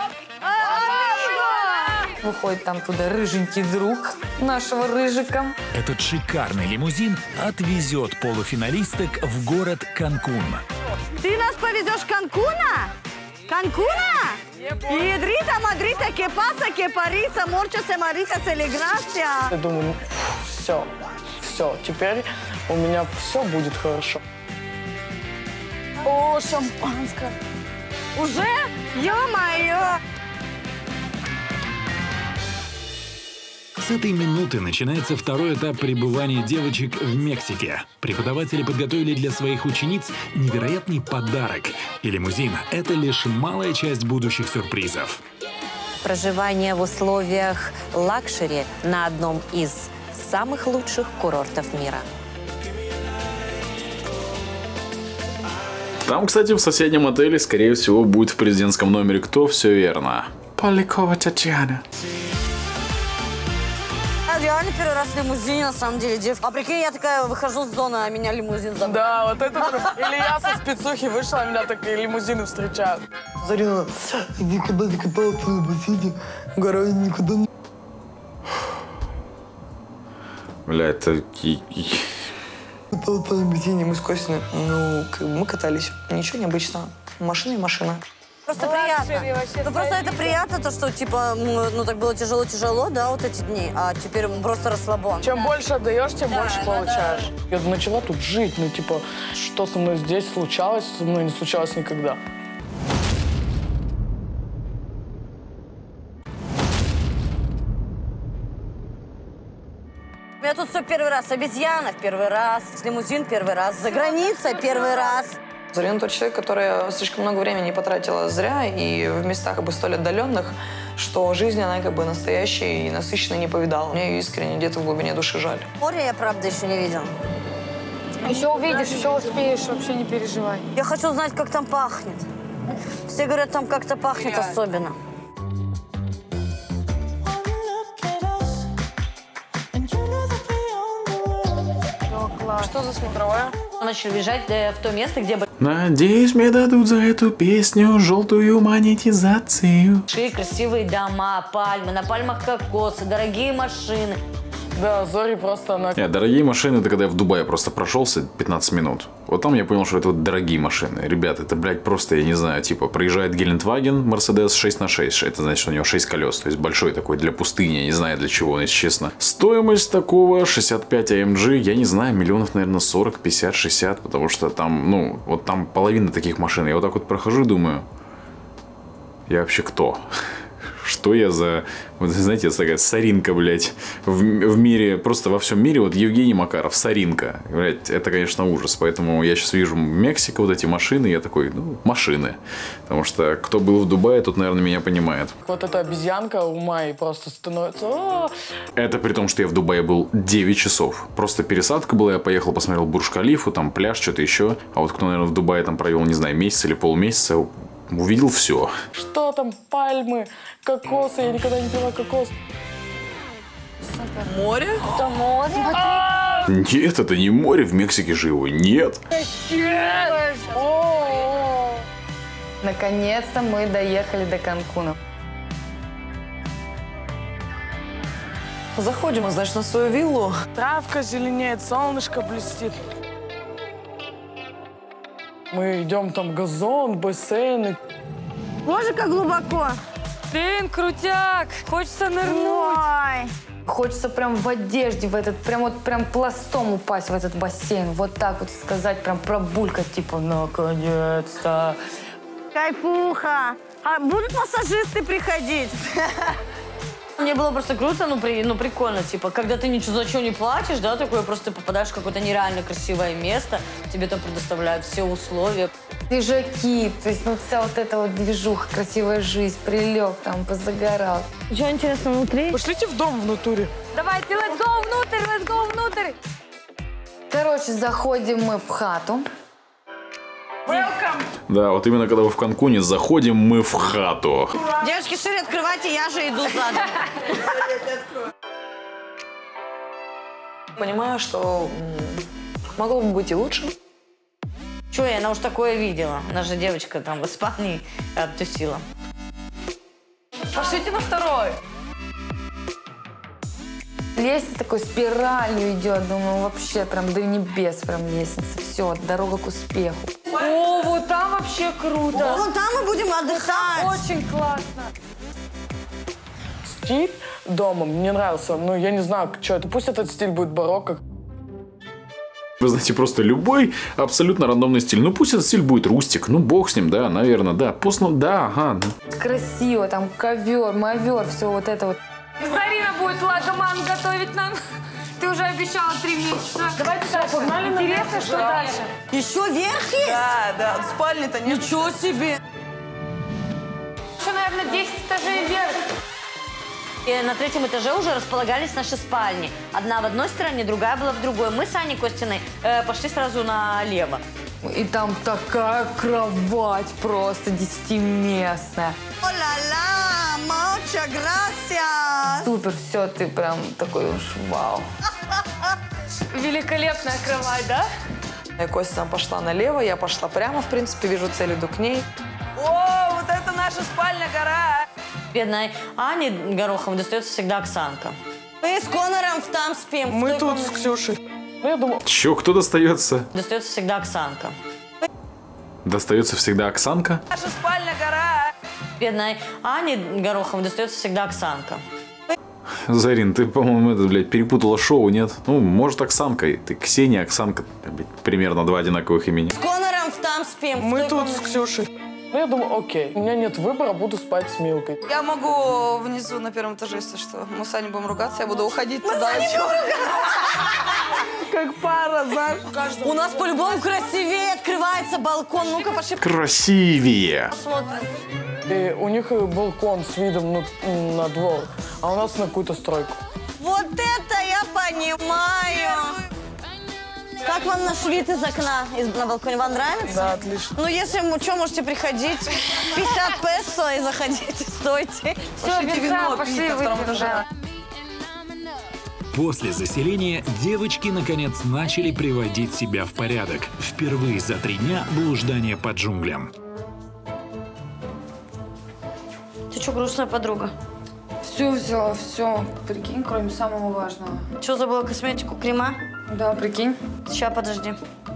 N: Выходит там туда рыженький друг нашего рыжика.
C: Этот шикарный лимузин отвезет полуфиналисток в город Канкун.
G: Ты нас повезешь в Канкуна? Канкуна? Едрита, Мадрита, Кепаса, Кепарица, Морчаса, Марита, Селеграция.
D: Я думаю, все, все, теперь у меня все будет хорошо.
G: О, шампанское. Уже? Ё-моё!
C: С этой минуты начинается второй этап пребывания девочек в Мексике. Преподаватели подготовили для своих учениц невероятный подарок. И лимузин – это лишь малая часть будущих сюрпризов.
J: Проживание в условиях лакшери на одном из самых лучших курортов мира.
A: Там, кстати, в соседнем отеле, скорее всего, будет в президентском номере кто? Все верно. Полякова Татьяна.
G: Реально первый раз в лимузине, на самом деле, девка. А прикинь, я такая выхожу с зоны, а меня лимузин забрал.
D: Да, вот это... Или я со спецухи вышла, а меня такие лимузины встречают.
R: Зарина, никогда не каталась на бассейне, горой никуда не...
A: Бля, это...
R: Каталась на бассейне,
E: Мы с Костей, ну, как бы мы катались. Ничего необычного. Машина и машина.
G: Просто приятно. Ну, просто это приятно, то, что, типа, ну, так было тяжело-тяжело, да, вот эти дни, а теперь просто расслабон.
D: Чем больше отдаешь, тем больше получаешь. Я начала тут жить, ну, типа, что со мной здесь случалось, со мной не случалось никогда.
G: У меня тут все первый раз. Обезьяна в первый раз, лимузин первый раз, за границей первый раз.
E: Зарина тот человек, который слишком много времени потратила зря и в местах как бы столь отдаленных, что жизнь она как бы настоящая и насыщенной не повидала. Мне ее искренне где-то в глубине души жаль.
G: Море я, правда, еще не видел.
O: Еще увидишь, еще успеешь, вообще не переживай.
G: Я хочу знать, как там пахнет. Все говорят, там как-то пахнет особенно.
D: Что за смотровая?
G: Начали бежать в то место, где...
A: Надеюсь, мне дадут за эту песню желтую монетизацию.
G: Большие красивые дома, пальмы, на пальмах кокосы, дорогие машины.
D: Да, Зори просто она...
A: Нет, дорогие машины, это когда я в Дубае просто прошелся пятнадцать минут. Вот там я понял, что это вот дорогие машины. Ребят, это, блядь, просто, я не знаю, типа, проезжает Гелендваген, Мерседес шесть на шесть. Это значит, что у него шесть колес. То есть большой такой для пустыни. Я не знаю, для чего, если честно. Стоимость такого шестьдесят пять эй эм джи, я не знаю, миллионов, наверное, сорок, пятьдесят, шестьдесят. Потому что там, ну, вот там половина таких машин. Я вот так вот прохожу и думаю, я вообще кто? Что я за, вот, знаете, такая соринка, блядь, в, в мире, просто во всем мире, вот Евгений Макаров, соринка, блядь, это, конечно, ужас, поэтому я сейчас вижу Мексика, вот эти машины, я такой, ну, машины, потому что кто был в Дубае, тот, наверное, меня понимает.
D: Вот эта обезьянка у Майи просто становится... А-а-а!
A: Это при том, что я в Дубае был девять часов, просто пересадка была, я поехал, посмотрел Бурдж-Халифу, там пляж, что-то еще, а вот кто, наверное, в Дубае там провел, не знаю, месяц или полмесяца, увидел все.
D: Что там, пальмы, кокосы, я никогда не пила кокос.
E: Море?
O: Это море?
A: Нет, это не море, в Мексике же его нет.
N: Наконец-то мы доехали до Канкуна.
E: Заходим, значит, на свою виллу.
D: Травка зеленеет, солнышко блестит. Мы идем, там газон, бассейны.
G: Боже, как глубоко.
O: Блин, крутяк. Хочется нырнуть.
G: Ой.
N: Хочется прям в одежде, в этот, прям вот прям пластом упасть в этот бассейн. Вот так вот сказать, прям пробулькать, типа, наконец-то.
G: Кайфуха. А будут массажисты приходить? Мне было просто круто, ну, при, ну прикольно, типа, когда ты ничего за что не платишь, да, такое, просто попадаешь в какое-то нереально красивое место, тебе там предоставляют все условия.
N: Свежаки, то есть ну вся вот эта вот движуха, красивая жизнь, прилег там, позагорал.
G: Что интересно внутри?
D: Пошлите в дом в натуре.
N: Давайте, let's go внутрь, let's go внутрь. Короче, заходим мы в хату.
O: Welcome.
A: Да, вот именно когда вы в Канкуне, заходим мы в хату.
G: Девочки, шире открывайте, я же иду задом.
E: Понимаю, что могло бы быть и лучше.
G: Чё, я, она уж такое видела. Она же девочка там в Испании оттусила.
N: Пошлите на второй. Лестница такой спиралью идет, думаю, вообще прям до небес прям лестница. Все, дорога к успеху. О, вот там вообще круто.
G: Вот там мы будем отдыхать.
N: Вот очень классно.
D: Стиль дома мне нравился. Ну, я не знаю, что это. Пусть этот стиль будет барокко.
A: Вы знаете, просто любой абсолютно рандомный стиль. Ну, пусть этот стиль будет рустик. Ну, бог с ним, да, наверное, да. Постно, да, ага.
N: Красиво, там ковер, мовер, все вот это вот.
O: Зарина будет лагоман готовить нам. Ты уже обещала три месяца. Давайте дальше. Погнали. Интересно, что дальше?
G: Еще верх есть?
E: Да, да, спальни-то нет.
G: Ничего себе!
O: Еще, наверное, десять этажей вверх.
G: И на третьем этаже уже располагались наши спальни. Одна в одной стороне, другая была в другой. Мы с Аней Костиной э, пошли сразу налево.
N: И там такая кровать просто десятиместная.
G: О-ла-ла, muchas gracias!
N: Супер, все, ты прям такой уж вау.
O: Великолепная кровать, да?
E: Костя там пошла налево, я пошла прямо, в принципе, вижу цель, иду к ней.
Q: О, вот это наша спальня-гора!
G: Бедной Ане Гороховой достается всегда Оксанка. Мы с Конором там спим.
D: Мы тут с Ксюшей. Ну, я думаю...
A: Че, кто достается?
G: Достается всегда Оксанка.
A: Достается всегда Оксанка?
Q: Наша спальня-гора!
G: Бедной Ане Гороховой достается всегда Оксанка.
A: Зарин, ты, по-моему, это, блядь, перепутала шоу, нет? Ну, может, Оксанка. Ты Ксения, Оксанка, блядь, примерно два одинаковых имени.
G: С Конором там спим.
D: Мы тут с Ксюшей. Ну, я думаю, окей, у меня нет выбора, буду спать с Милкой.
E: Я могу внизу на первом этаже, если что. Мы с Аней будем ругаться, я буду уходить
G: Мы
E: туда.
G: с Аней будем ругаться!
E: Как пара, знаешь.
G: У нас по-любому красивее открывается балкон. Ну-ка, пошли.
A: Красивее!
D: И у них балкон с видом на, на двор, а у нас на какую-то стройку.
G: Вот это я понимаю! Как вам наш вид из окна из, на балконе? Вам нравится?
D: Да, отлично.
G: Ну, если вы что, можете приходить. пятьдесят песо и заходите, стойте.
O: Все, винца, пошли выпьем. Да.
C: После заселения девочки наконец начали приводить себя в порядок. Впервые за три дня блуждания по джунглям.
G: Ты что, грустная подруга?
N: Все взяла, все. Прикинь, кроме самого важного.
G: Что, забыла косметику, крема?
N: Да, прикинь.
G: Сейчас, подожди.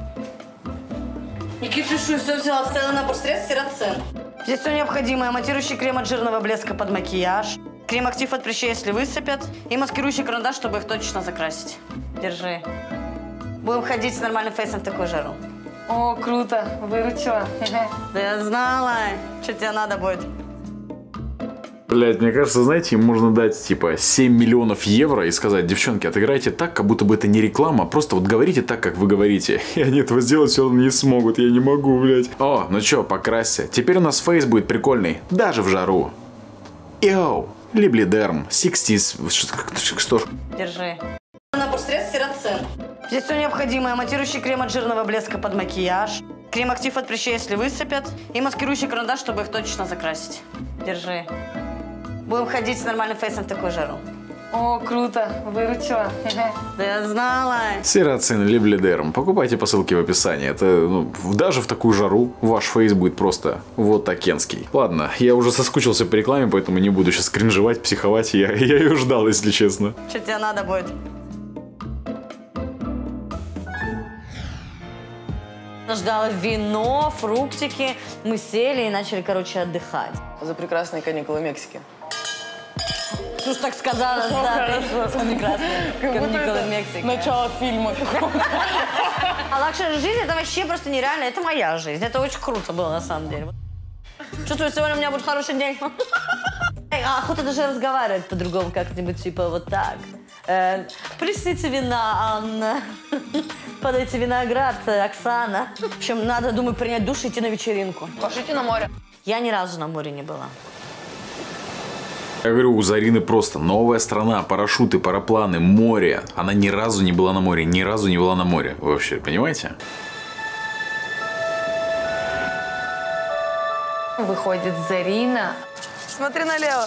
G: Никита, что, все взяла, целый набор средств Сирацин. Здесь все необходимое. Матирующий крем от жирного блеска под макияж. Крем-актив от прыщей, если высыпят. И маскирующий карандаш, чтобы их точечно закрасить. Держи. Будем ходить с нормальным фейсом в такую жару.
N: О, круто. Выручила.
G: Да я знала. Что тебе надо будет?
A: Блять, мне кажется, знаете, им можно дать типа семь миллионов евро и сказать: девчонки, отыграйте так, как будто бы это не реклама, просто вот говорите так, как вы говорите. И они этого сделать все равно не смогут, я не могу, блять. О, ну чё, покрасься. Теперь у нас фейс будет прикольный, даже в жару. Йоу, Либлидерм, шестьдесят, что ж.
G: Держи. Набор средств Сирацин. Здесь все необходимое. Матирующий крем от жирного блеска под макияж. Крем-актив от прыщей, если высыпят. И маскирующий карандаш, чтобы их точечно закрасить. Держи. Будем ходить с нормальным фейсом в такую жару.
N: О, круто. Выручила.
G: Да я знала.
A: Сирацин Либлидерм. Покупайте по ссылке в описании. Это, ну, даже в такую жару ваш фейс будет просто вот такенский. Ладно, я уже соскучился по рекламе, поэтому не буду сейчас кринжевать, психовать. Я, я ее ждал, если честно.
G: Что тебе надо будет? Ждала вино, фруктики. Мы сели и начали, короче, отдыхать.
E: За прекрасные каникулы Мексики.
G: Ну ж так сказала, да, прекрасные каникулы Мексики.
D: Начало фильма.
G: А лакшери жизнь — это вообще просто нереально. Это моя жизнь. Это очень круто было, на самом деле. Чувствую, сегодня у меня будет хороший день. А охота даже разговаривать по-другому, как-нибудь типа вот так. Э, Плесните вина, Анна. Подайте виноград, Оксана. В общем, надо, думаю, принять душ и идти на вечеринку.
N: Пошлите на море.
G: Я ни разу на море не была.
A: Я говорю, у Зарины просто новая страна, парашюты, парапланы, море. Она ни разу не была на море, ни разу не была на море. Вы вообще понимаете?
N: Выходит Зарина.
E: Смотри налево.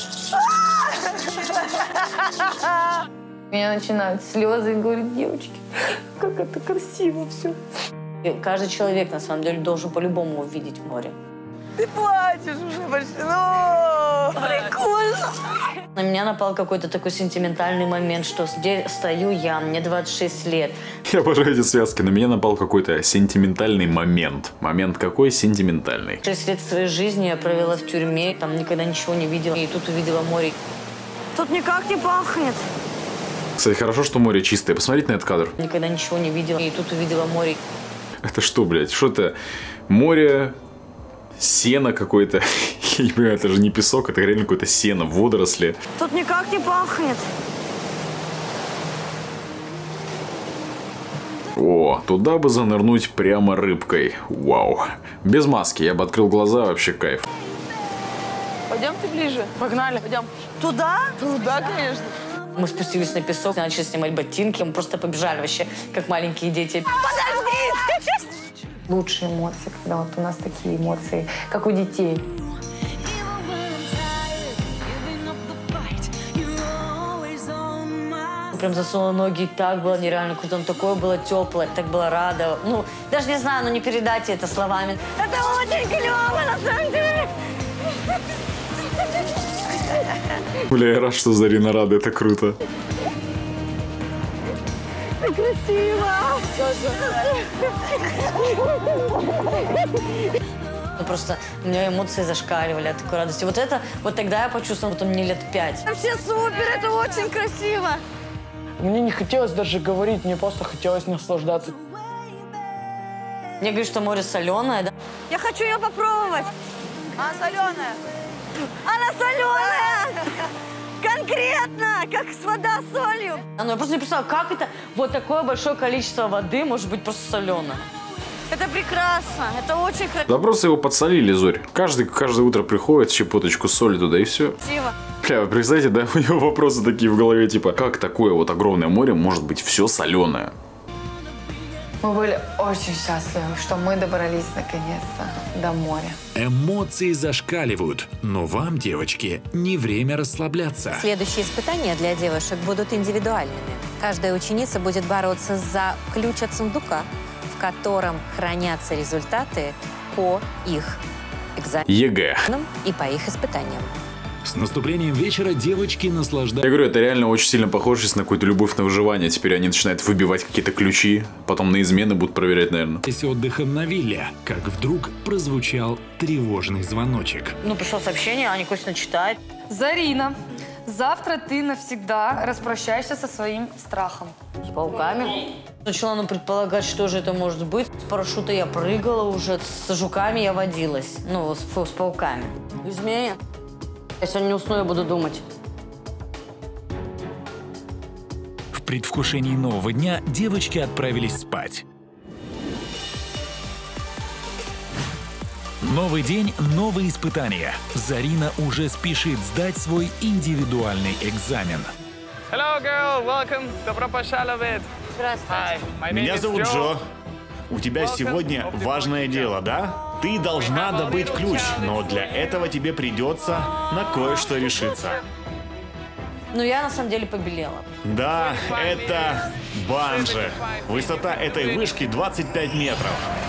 N: У меня начинают слезы и говорят, девочки, как это красиво все.
G: И каждый человек, на самом деле, должен по-любому увидеть море.
E: Ты плачешь уже почти. Ну, прикольно.
G: На меня напал какой-то такой сентиментальный момент, что здесь стою я, мне двадцать шесть лет.
A: Я обожаю эти связки. На меня напал какой-то сентиментальный момент. Момент какой? Сентиментальный.
G: шесть лет своей жизни я провела в тюрьме, там никогда ничего не видела. И тут увидела море. Тут никак не пахнет.
A: Кстати, хорошо, что море чистое. Посмотрите на этот кадр.
G: Никогда ничего не видела. И тут увидела море.
A: Это что, блядь? Что это? Море, сено какое-то. Я не понимаю, это же не песок, это реально какое-то сено, водоросли.
G: Тут никак не пахнет.
A: О, туда бы занырнуть прямо рыбкой. Вау. Без маски, я бы открыл глаза, вообще кайф.
E: Пойдемте ближе.
D: Погнали.
E: Пойдем.
G: Туда?
E: Туда, конечно.
G: Мы спустились на песок, начали снимать ботинки. Мы просто побежали вообще, как маленькие дети.
N: Подожди! Лучшие эмоции, когда вот у нас такие эмоции, как у детей.
G: Прям засунула ноги, и так было нереально круто. Там такое было теплое, так было рада. Ну, даже не знаю, ну не передать это словами. Это очень клево, на самом деле.
A: Бля, я рад, что Зарина рада, это круто.
G: Так красиво. Ну, просто у меня эмоции зашкаливали от такой радости. Вот это, вот тогда я почувствовала, что мне лет пять. Вообще супер, это очень красиво.
D: Мне не хотелось даже говорить, мне просто хотелось наслаждаться.
G: Мне говорят, что море соленое, да? Я хочу ее попробовать.
E: Она соленая.
G: Она соленая! Конкретно, как с вода с солью. Ну, я просто не представляю, как это вот такое большое количество воды может быть просто соленое. Это прекрасно, это очень красиво.
A: Да просто его подсолили, Зорь. Каждый, каждое утро приходит, щепоточку соли туда и все.
G: Красиво.
A: Бля, вы представляете, да, у него вопросы такие в голове, типа, как такое вот огромное море может быть все соленое?
N: Мы были очень счастливы, что мы добрались наконец-то до моря.
C: Эмоции зашкаливают, но вам, девочки, не время расслабляться.
J: Следующие испытания для девушек будут индивидуальными. Каждая ученица будет бороться за ключ от сундука, в котором хранятся результаты по их экзаменам
A: ЕГЭ.
J: и по их испытаниям.
C: С наступлением вечера девочки наслаждаются.
A: Я говорю, это реально очень сильно похоже на какую-то любовь на выживание. Теперь они начинают выбивать какие-то ключи, потом на измены будут проверять, наверное.
C: С отдыхом на вилле, как вдруг прозвучал тревожный звоночек.
G: Ну, пришло сообщение, Аня Костина читает.
O: Зарина, завтра ты навсегда распрощаешься со своим страхом.
G: С пауками? Начала ну, предполагать, что же это может быть. С парашюта я прыгала уже, с жуками я водилась. Ну, с, с пауками. Змея. Я сегодня не усну, я буду думать.
C: В предвкушении нового дня девочки отправились спать. Новый день, новые испытания. Зарина уже спешит сдать свой индивидуальный экзамен.
L: Hello, girl. Welcome. Добро пожаловать.
G: Здравствуйте.
L: Hi, my name
K: Меня
L: is
K: зовут
L: Joe.
K: Джо. У тебя сегодня важное дело, да? Ты должна добыть ключ, но для этого тебе придется на кое-что решиться.
G: Ну, я на самом деле побелела.
K: Да, это банджи. Высота этой вышки двадцать пять метров.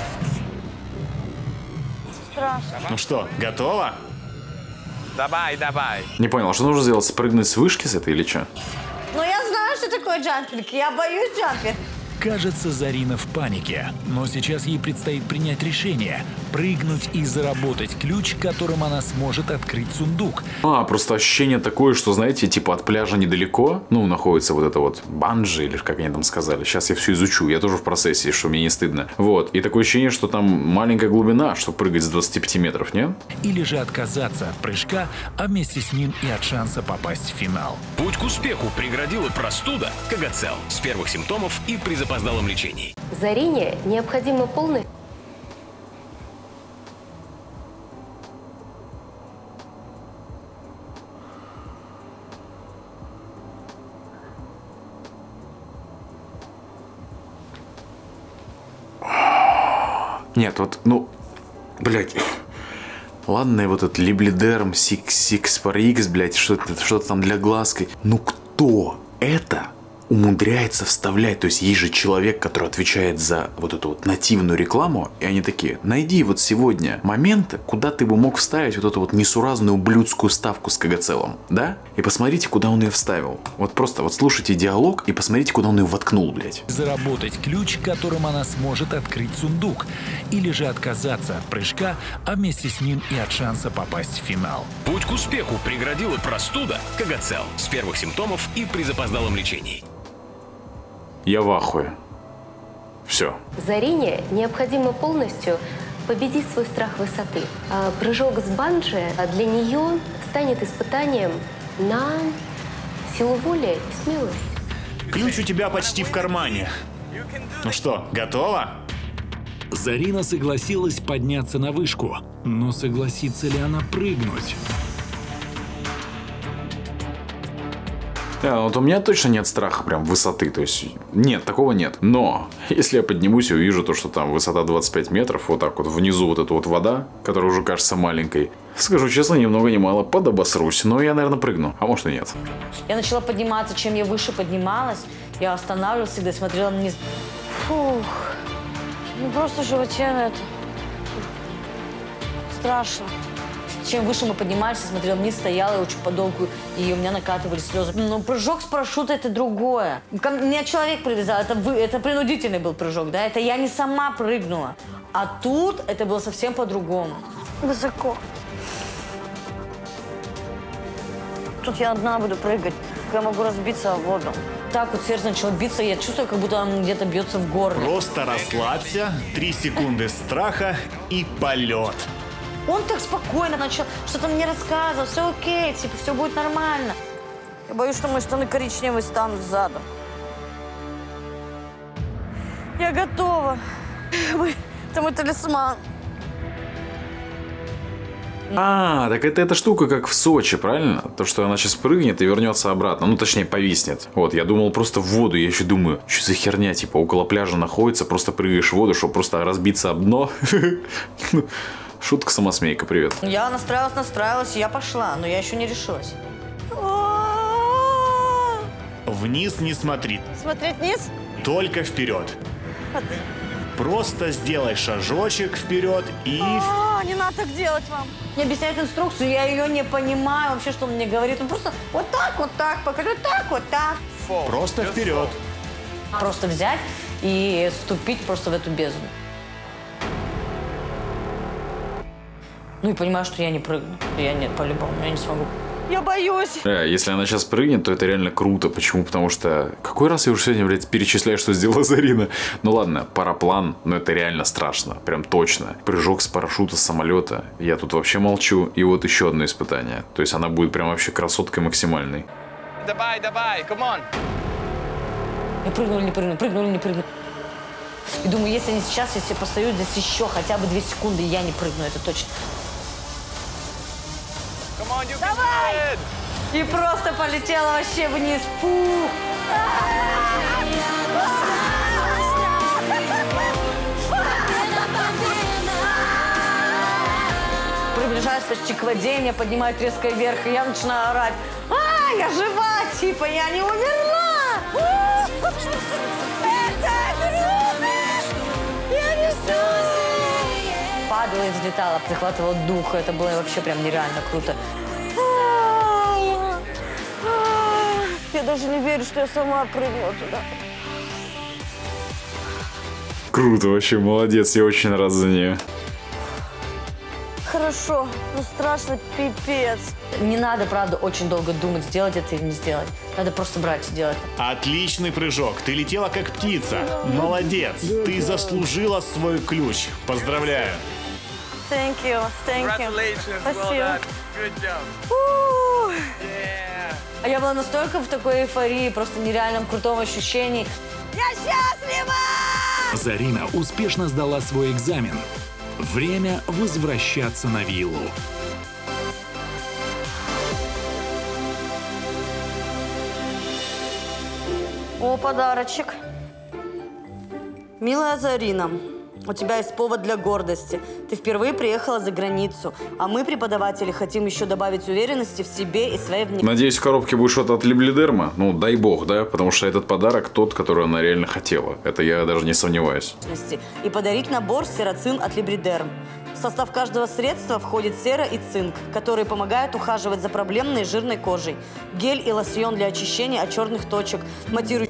G: Страшно.
K: Ну что, готова?
L: Давай, давай.
A: Не понял, что нужно сделать? Спрыгнуть с вышки с этой или что?
G: Ну, я знаю, что такое джампинг. Я боюсь джампинг.
C: Кажется, Зарина в панике, но сейчас ей предстоит принять решение – прыгнуть и заработать ключ, которым она сможет открыть сундук.
A: А, просто ощущение такое, что, знаете, типа от пляжа недалеко, ну, находится вот это вот банджи, или как они там сказали. Сейчас я все изучу, я тоже в процессе, что мне не стыдно. Вот, и такое ощущение, что там маленькая глубина, чтобы прыгать с двадцати пяти метров, нет?
C: Или же отказаться от прыжка, а вместе с ним и от шанса попасть в финал.
S: Путь к успеху преградила простуда Кагацел с первых симптомов и при запоздалом лечении.
P: Зарине необходимо полное...
A: Нет, вот, ну, блядь. Ладно, вот этот либлидерм, сикс пар икс, блядь, что-то что там для глазки. Ну кто это умудряется вставлять? То есть есть же человек, который отвечает за вот эту вот нативную рекламу, и они такие: найди вот сегодня моменты, куда ты бы мог вставить вот эту вот несуразную ублюдскую ставку с Кагацелом, да? И посмотрите, куда он ее вставил. Вот просто вот слушайте диалог и посмотрите, куда он ее воткнул, блядь.
C: Заработать ключ, которым она сможет открыть сундук. Или же отказаться от прыжка, а вместе с ним и от шанса попасть в финал.
S: Путь к успеху преградила простуда Кагацел с первых симптомов и при запоздалом лечении.
A: Я в ахуе. Все.
P: Зарине необходимо полностью победить свой страх высоты. А прыжок с банджи для нее станет испытанием на силу воли и смелость.
K: Ключ у тебя почти в кармане. Ну что, готова?
C: Зарина согласилась подняться на вышку, но согласится ли она прыгнуть?
A: Да, вот у меня точно нет страха прям высоты, то есть нет, такого нет. Но если я поднимусь и увижу то, что там высота двадцать пять метров, вот так вот внизу вот эта вот вода, которая уже кажется маленькой, скажу честно, ни много ни мало подобосрусь, но я, наверное, прыгну, а может и нет.
G: Я начала подниматься, чем я выше поднималась, я останавливалась всегда, смотрела вниз. Фух, ну просто в животе это страшно. Чем выше мы поднимались, я смотрела вниз, стояла очень подолгу, и у меня накатывались слезы. Но прыжок с парашюта – это другое. Меня человек привязал, это, вы, это принудительный был прыжок, да? Это я не сама прыгнула. А тут это было совсем по-другому. Высоко. Тут я одна буду прыгать, я могу разбиться о воду. Так вот сердце начало биться, я чувствую, как будто он где-то бьется в горле.
K: Просто расслабься, три секунды страха и полет.
G: Он так спокойно начал что-то мне рассказывать, все окей, типа, все будет нормально. Я боюсь, что мои штаны коричневые станут сзаду. Я готова. Это мой талисман.
A: А, так это эта штука, как в Сочи, правильно? То, что она сейчас прыгнет и вернется обратно. Ну, точнее, повиснет. Вот, я думал просто в воду. Я еще думаю, что за херня, типа, около пляжа находится, просто прыгаешь в воду, чтобы просто разбиться об дно. Шутка-самосмейка, привет.
G: Я настраивалась, настраивалась, и я пошла, но я еще не решилась.
K: Вниз не смотри.
G: Смотреть вниз?
K: Только вперед. Просто сделай шажочек вперед и...
G: А, не надо так делать вам. Мне объясняет инструкцию, я ее не понимаю вообще, что он мне говорит. Он просто вот так, вот так, покажи, так, вот так.
K: Просто вперед.
G: Просто взять и ступить просто в эту бездну. Ну и понимаю, что я не прыгну. Я нет, по-любому, я не смогу. Я боюсь.
A: Да, если она сейчас прыгнет, то это реально круто. Почему? Потому что... Какой раз я уже сегодня, блядь, перечисляю, что сделала Зарина? Ну ладно, параплан, но это реально страшно. Прям точно. Прыжок с парашюта, с самолета. Я тут вообще молчу. И вот еще одно испытание. То есть она будет прям вообще красоткой максимальной.
L: Давай, давай, come on.
G: Я прыгнула, не прыгнула, прыгнула, не прыгнула. И думаю, если не сейчас, если я постою здесь еще хотя бы две секунды, я не прыгну, это точно.
L: Давай!
G: И просто полетела вообще вниз. Фух. Приближаюсь почти к воде, меня поднимает резко вверх, и я начинаю орать. А, я жива, типа, я не умерла! Я не падала и взлетала, захватывала дух. Это было вообще прям нереально круто. Я даже не верю, что я сама прыгнула туда.
A: Круто, вообще, молодец, я очень рад за нее.
G: Хорошо, но страшно пипец. Не надо, правда, очень долго думать, сделать это или не сделать. Надо просто брать и делать.
K: Отличный прыжок. Ты летела как птица. Молодец. Ты заслужила свой ключ. Поздравляю.
G: Thank you, thank you.
L: Congratulations,
G: Спасибо.
L: well done. Good job.
G: У-у-у.
L: Yeah.
G: А я была настолько в такой эйфории, просто нереальном крутом ощущении. Я счастлива!
C: Зарина успешно сдала свой экзамен. Время возвращаться на виллу.
G: О, подарочек. Милая Зарина, у тебя есть повод для гордости. Ты впервые приехала за границу, а мы, преподаватели, хотим еще добавить уверенности в себе и своей внешности.
A: Надеюсь, в коробке будет что-то от Либлидерма. Ну, дай бог, да? Потому что этот подарок тот, который она реально хотела. Это я даже не сомневаюсь.
G: И подарить набор сероцин от Либридерм. В состав каждого средства входит сера и цинк, которые помогают ухаживать за проблемной жирной кожей. Гель и лосьон для очищения от черных точек, матирующий.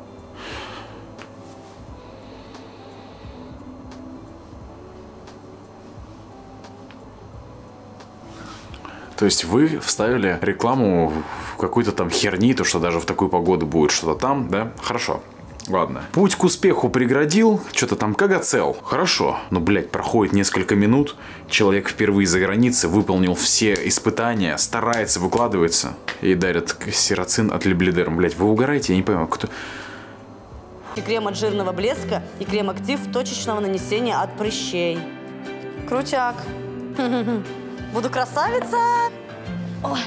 A: То есть вы вставили рекламу в какой-то там херни, то что даже в такую погоду будет что-то там, да? Хорошо. Ладно. Путь к успеху преградил, что-то там Кагацел. Хорошо. Но, блядь, проходит несколько минут, человек впервые за границей выполнил все испытания, старается, выкладывается и дарит сероцин от Либлидерм. Блядь, вы угораете? Я не понимаю, кто...
G: И крем от жирного блеска, и крем-актив точечного нанесения от прыщей. Крутяк. Буду красавица. Ой.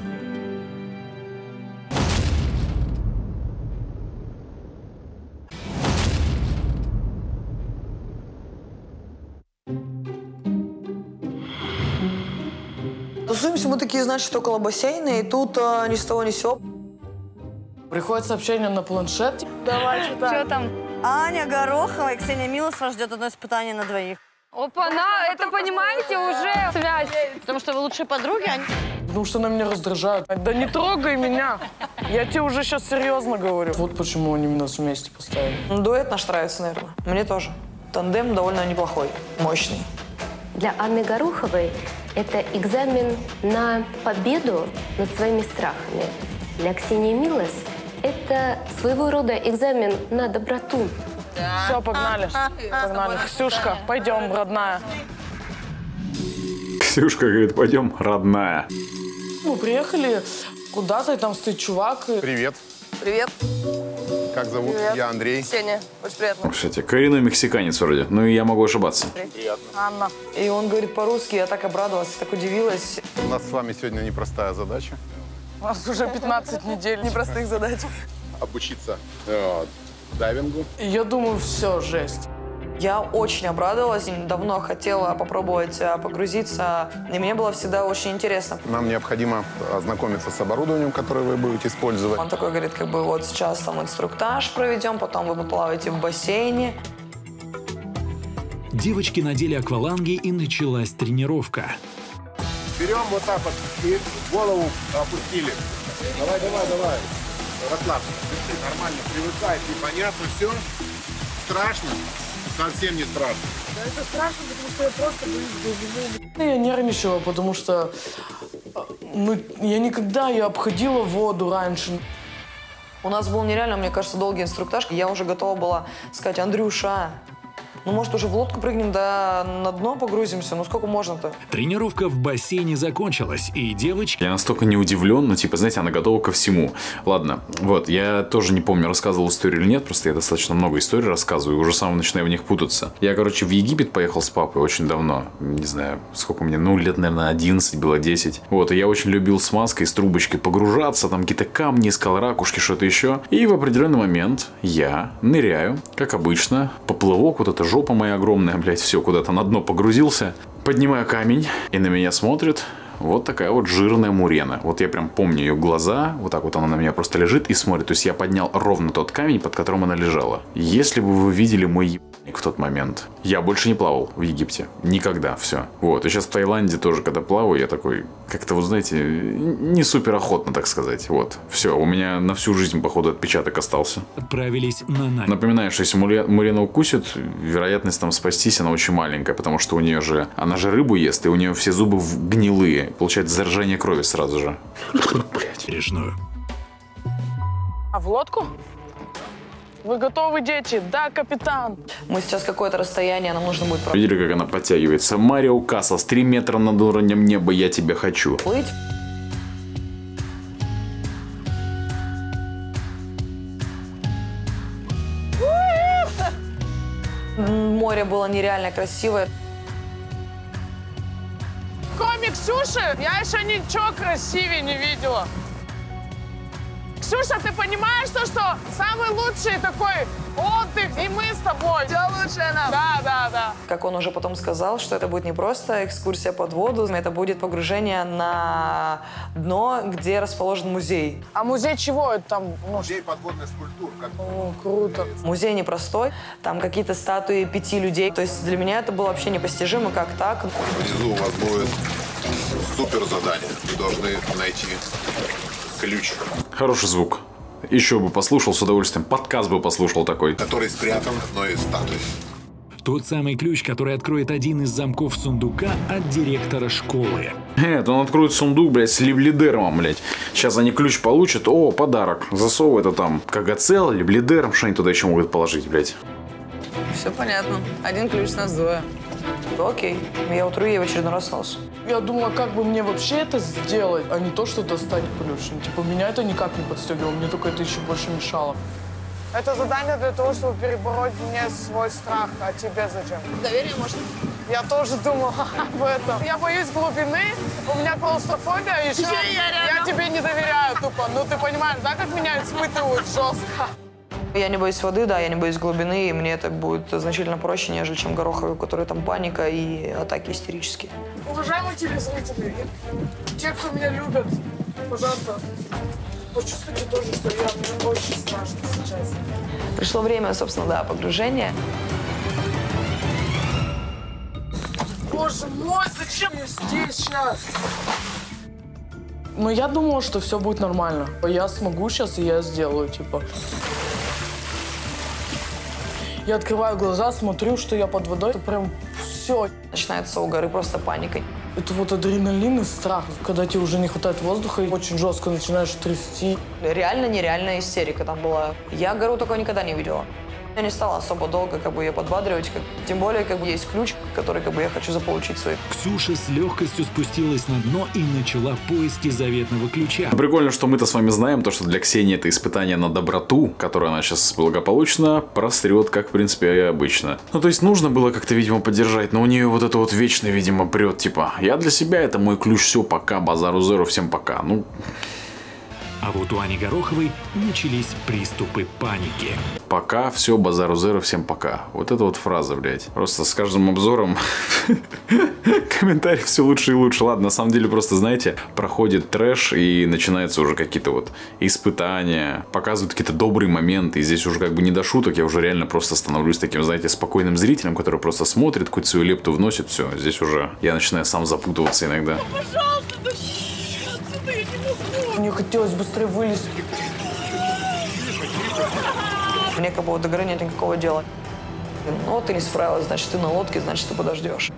E: Тусуемся мы такие, значит, около бассейна, и тут а, ни с того ни с сего.
D: Приходит сообщение на планшет. Давай,
G: Что там? Аня Горохова и Ксения Милос вас ждет одно испытание на двоих.
N: Опа-на, это, понимаете, уже связь.
G: Потому что вы лучшие подруги, Ань.
D: Потому что она меня раздражает. Да не трогай меня. Я тебе уже сейчас серьезно говорю. Вот почему они нас вместе поставили.
E: Ну, дуэт наш нравится, наверное. Мне тоже. Тандем довольно неплохой, мощный.
P: Для Анны Гороховой это экзамен на победу над своими страхами. Для Ксении Милос это своего рода экзамен на доброту.
D: Все, погнали. Погнали. Ксюшка, пойдем, родная.
A: Ксюшка говорит, пойдем, родная.
D: Мы приехали куда-то, и там стоит чувак. И...
T: Привет.
E: Привет.
T: Как зовут?
E: Привет.
T: Я Андрей.
E: Ксения, очень приятно.
A: Кстати, коренной мексиканец вроде. Ну и я могу ошибаться.
E: Приятно. Анна. И он говорит по-русски, я так обрадовалась, так удивилась.
T: У нас с вами сегодня непростая задача.
D: У нас уже пятнадцать недель непростых задач.
T: Обучиться э, дайвингу.
D: Я думаю, все, жесть.
E: Я очень обрадовалась, давно хотела попробовать погрузиться, и мне было всегда очень интересно.
T: Нам необходимо ознакомиться с оборудованием, которое вы будете использовать.
E: Он такой говорит, как бы вот сейчас там инструктаж проведем, потом вы поплаваете в бассейне.
C: Девочки надели акваланги, и началась тренировка.
T: Берем вот так вот и голову опустили. Давай, давай, давай. Расслабься. Нормально, привыкай. И понятно все. Страшно? Совсем не страшно.
D: Да это страшно, потому что я просто боюсь глубины. Я нервничала, потому что ну, я никогда я обходила воду раньше.
E: У нас был нереально, мне кажется, долгий инструктаж. Я уже готова была сказать, Андрюша, ну, может, уже в лодку прыгнем, да на дно погрузимся? Ну, сколько можно-то?
C: Тренировка в бассейне закончилась, и девочки...
A: Я настолько не удивлен, ну, типа, знаете, она готова ко всему. Ладно, вот, я тоже не помню, рассказывал историю или нет, просто я достаточно много историй рассказываю, и уже сам начинаю в них путаться. Я, короче, в Египет поехал с папой очень давно, не знаю, сколько мне, ну, лет, наверное, одиннадцать было, десять. Вот, и я очень любил с маской, с трубочкой погружаться, там какие-то камни, скалы, ракушки, что-то еще. И в определенный момент я ныряю, как обычно, поплывок, вот это жопа моя огромная, блядь, все, куда-то на дно погрузился. Поднимаю камень, и на меня смотрит вот такая вот жирная мурена. Вот я прям помню ее глаза, вот так вот она на меня просто лежит и смотрит. То есть я поднял ровно тот камень, под которым она лежала. Если бы вы видели мой ебаный в тот момент. Я больше не плавал в Египте. Никогда. Все. Вот. И сейчас в Таиланде тоже, когда плаваю, я такой, как-то, вот знаете, не супер охотно, так сказать. Вот. Все. У меня на всю жизнь, походу, отпечаток остался.
C: Отправились на Нань.
A: Напоминаю, что если Мурена укусит, вероятность там спастись, она очень маленькая, потому что у нее же, она же рыбу ест, и у нее все зубы гнилые. Получается заражение крови сразу же. Блять.
C: Режную.
D: А в лодку? Вы готовы, дети? Да, капитан.
E: Мы сейчас какое-то расстояние, нам нужно будет...
A: Видели, как она подтягивается? Марио Кассас, три метра над уровнем неба, я тебя хочу.
E: Плыть. Море было нереально красивое.
D: Комик Ксюши, я еще ничего красивее не видела. Ксюша, ты понимаешь то, что самый лучший такой отдых, и мы с тобой. Все лучшее нам. Да, да, да.
E: Как он уже потом сказал, что это будет не просто экскурсия под воду, это будет погружение на дно, где расположен музей.
D: А музей чего? Это там, ну,
T: музей подводных скульптур. Как...
D: О, круто.
E: Музей непростой, там какие-то статуи пяти людей. То есть для меня это было вообще непостижимо, как так.
T: Внизу у вас будет супер задание. Вы должны найти ключ.
A: Хороший звук. Еще бы послушал с удовольствием. Подкаст бы послушал такой.
T: Который спрятан в одной из статуй.
C: Тот самый ключ, который откроет один из замков сундука от директора школы.
A: Это он откроет сундук, блядь, с либлидером, блядь. Сейчас они ключ получат. О, подарок. Засовывай это там. Кагацел, либлидер. Что они туда еще могут положить, блядь?
E: Все понятно. Один ключ на Зоя. Окей. Я утру ей в очередной раз нос.
D: Я думала, как бы мне вообще это сделать, а не то, что достать ключ. Ну, типа, меня это никак не подстегивало, мне только это еще больше мешало. Это задание для того, чтобы перебороть мне свой страх. А тебе зачем?
E: Доверие, может?
D: Я тоже думала об этом. Я боюсь глубины, у меня клаустрофобия, еще, еще я, я тебе не доверяю тупо. Ну, ты понимаешь, да, как меня испытывают жестко?
E: Я не боюсь воды, да, я не боюсь глубины, и мне это будет значительно проще, нежели чем Гороховой, у которой там паника и атаки истерические.
D: Уважаемые телезрители, те, кто меня любят, пожалуйста, почувствуйте тоже, что я, мне очень страшно сейчас.
E: Пришло время, собственно, да, погружения.
D: Боже мой, зачем я здесь сейчас? Но я думала, что все будет нормально. Я смогу сейчас, и я сделаю, типа. Я открываю глаза, смотрю, что я под водой, это прям все.
E: Начинается у горы просто паника.
D: Это вот адреналин и страх, когда тебе уже не хватает воздуха, и очень жестко начинаешь трясти.
E: Реально нереальная истерика там была. Я гору такого никогда не видела. Я не стала особо долго как бы ее подбадривать, как... тем более как бы есть ключ, который как бы я хочу заполучить свой.
C: Ксюша с легкостью спустилась на дно и начала поиски заветного ключа.
A: Прикольно, что мы-то с вами знаем, то, что для Ксении это испытание на доброту, которое она сейчас благополучно прострет, как в принципе и обычно. Ну то есть нужно было как-то, видимо, поддержать, но у нее вот это вот вечно, видимо, прет, типа, я для себя, это мой ключ, все, пока, базару зеру, всем пока. Ну...
C: А вот у Ани Гороховой начались приступы паники.
A: Пока, все, базару зеро, всем пока. Вот эта вот фраза, блядь. Просто с каждым обзором комментарий все лучше и лучше. Ладно, на самом деле просто, знаете, проходит трэш и начинаются уже какие-то вот испытания, показывают какие-то добрые моменты. И здесь уже как бы не до шуток, я уже реально просто становлюсь таким, знаете, спокойным зрителем, который просто смотрит, какую-то свою лепту вносит, все. Здесь уже я начинаю сам запутываться иногда.
D: Пожалуйста, да отсюда, я не могу. Мне хотелось быстрее вылезть.
E: Мне как бы вот до горы нет никакого дела. Ну вот ты не справилась, значит ты на лодке, значит ты подождешь.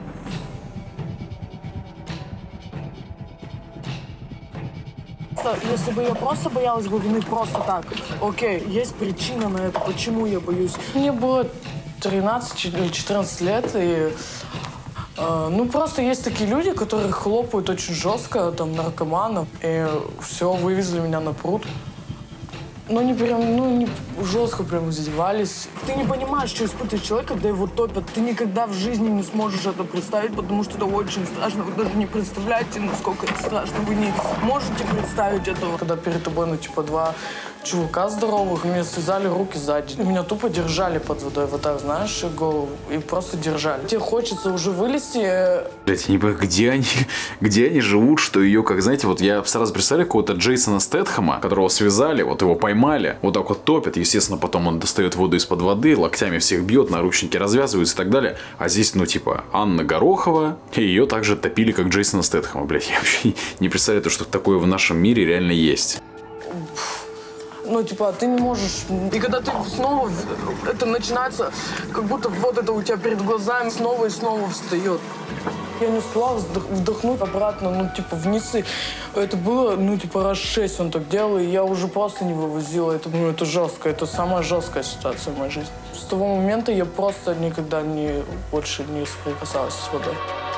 D: Если бы я просто боялась глубины просто так, окей, есть причина на это, почему я боюсь. Мне было тринадцать или четырнадцать лет, и э, ну просто есть такие люди, которые хлопают очень жестко, там, наркоманов, и все, вывезли меня на пруд. Ну, не прям, ну, не жестко прям издевались. Ты не понимаешь, что испытывает человек, когда его топят. Ты никогда в жизни не сможешь это представить, потому что это очень страшно. Вы даже не представляете, насколько это страшно. Вы не можете представить этого. Когда перед тобой, ну, типа, два чувака здоровых, мне связали руки сзади. Меня тупо держали под водой, вот так, знаешь, голову, и просто держали. Тебе хочется уже вылезти.
A: Блять, я не понимаю, где они, где они живут, что ее, как, знаете, вот я сразу представляю какого-то Джейсона Стэтхэма, которого связали, вот его поймали, вот так вот топят, естественно, потом он достает воду из-под воды, локтями всех бьет, наручники развязываются и так далее. А здесь, ну, типа, Анна Горохова, и ее также топили, как Джейсона Стэтхэма. Блять, я вообще не представляю, что такое в нашем мире реально есть.
D: Ну, типа, ты не можешь... И когда ты снова... Это начинается, как будто вот это у тебя перед глазами снова и снова встает. Я не успела вдохнуть обратно, ну, типа, вниз. И это было, ну, типа, раз шесть он так делал, и я уже просто не вывозила. Это, ну, это жестко. Это самая жесткая ситуация в моей жизни. С того момента я просто никогда не, больше не соприкасалась с водой.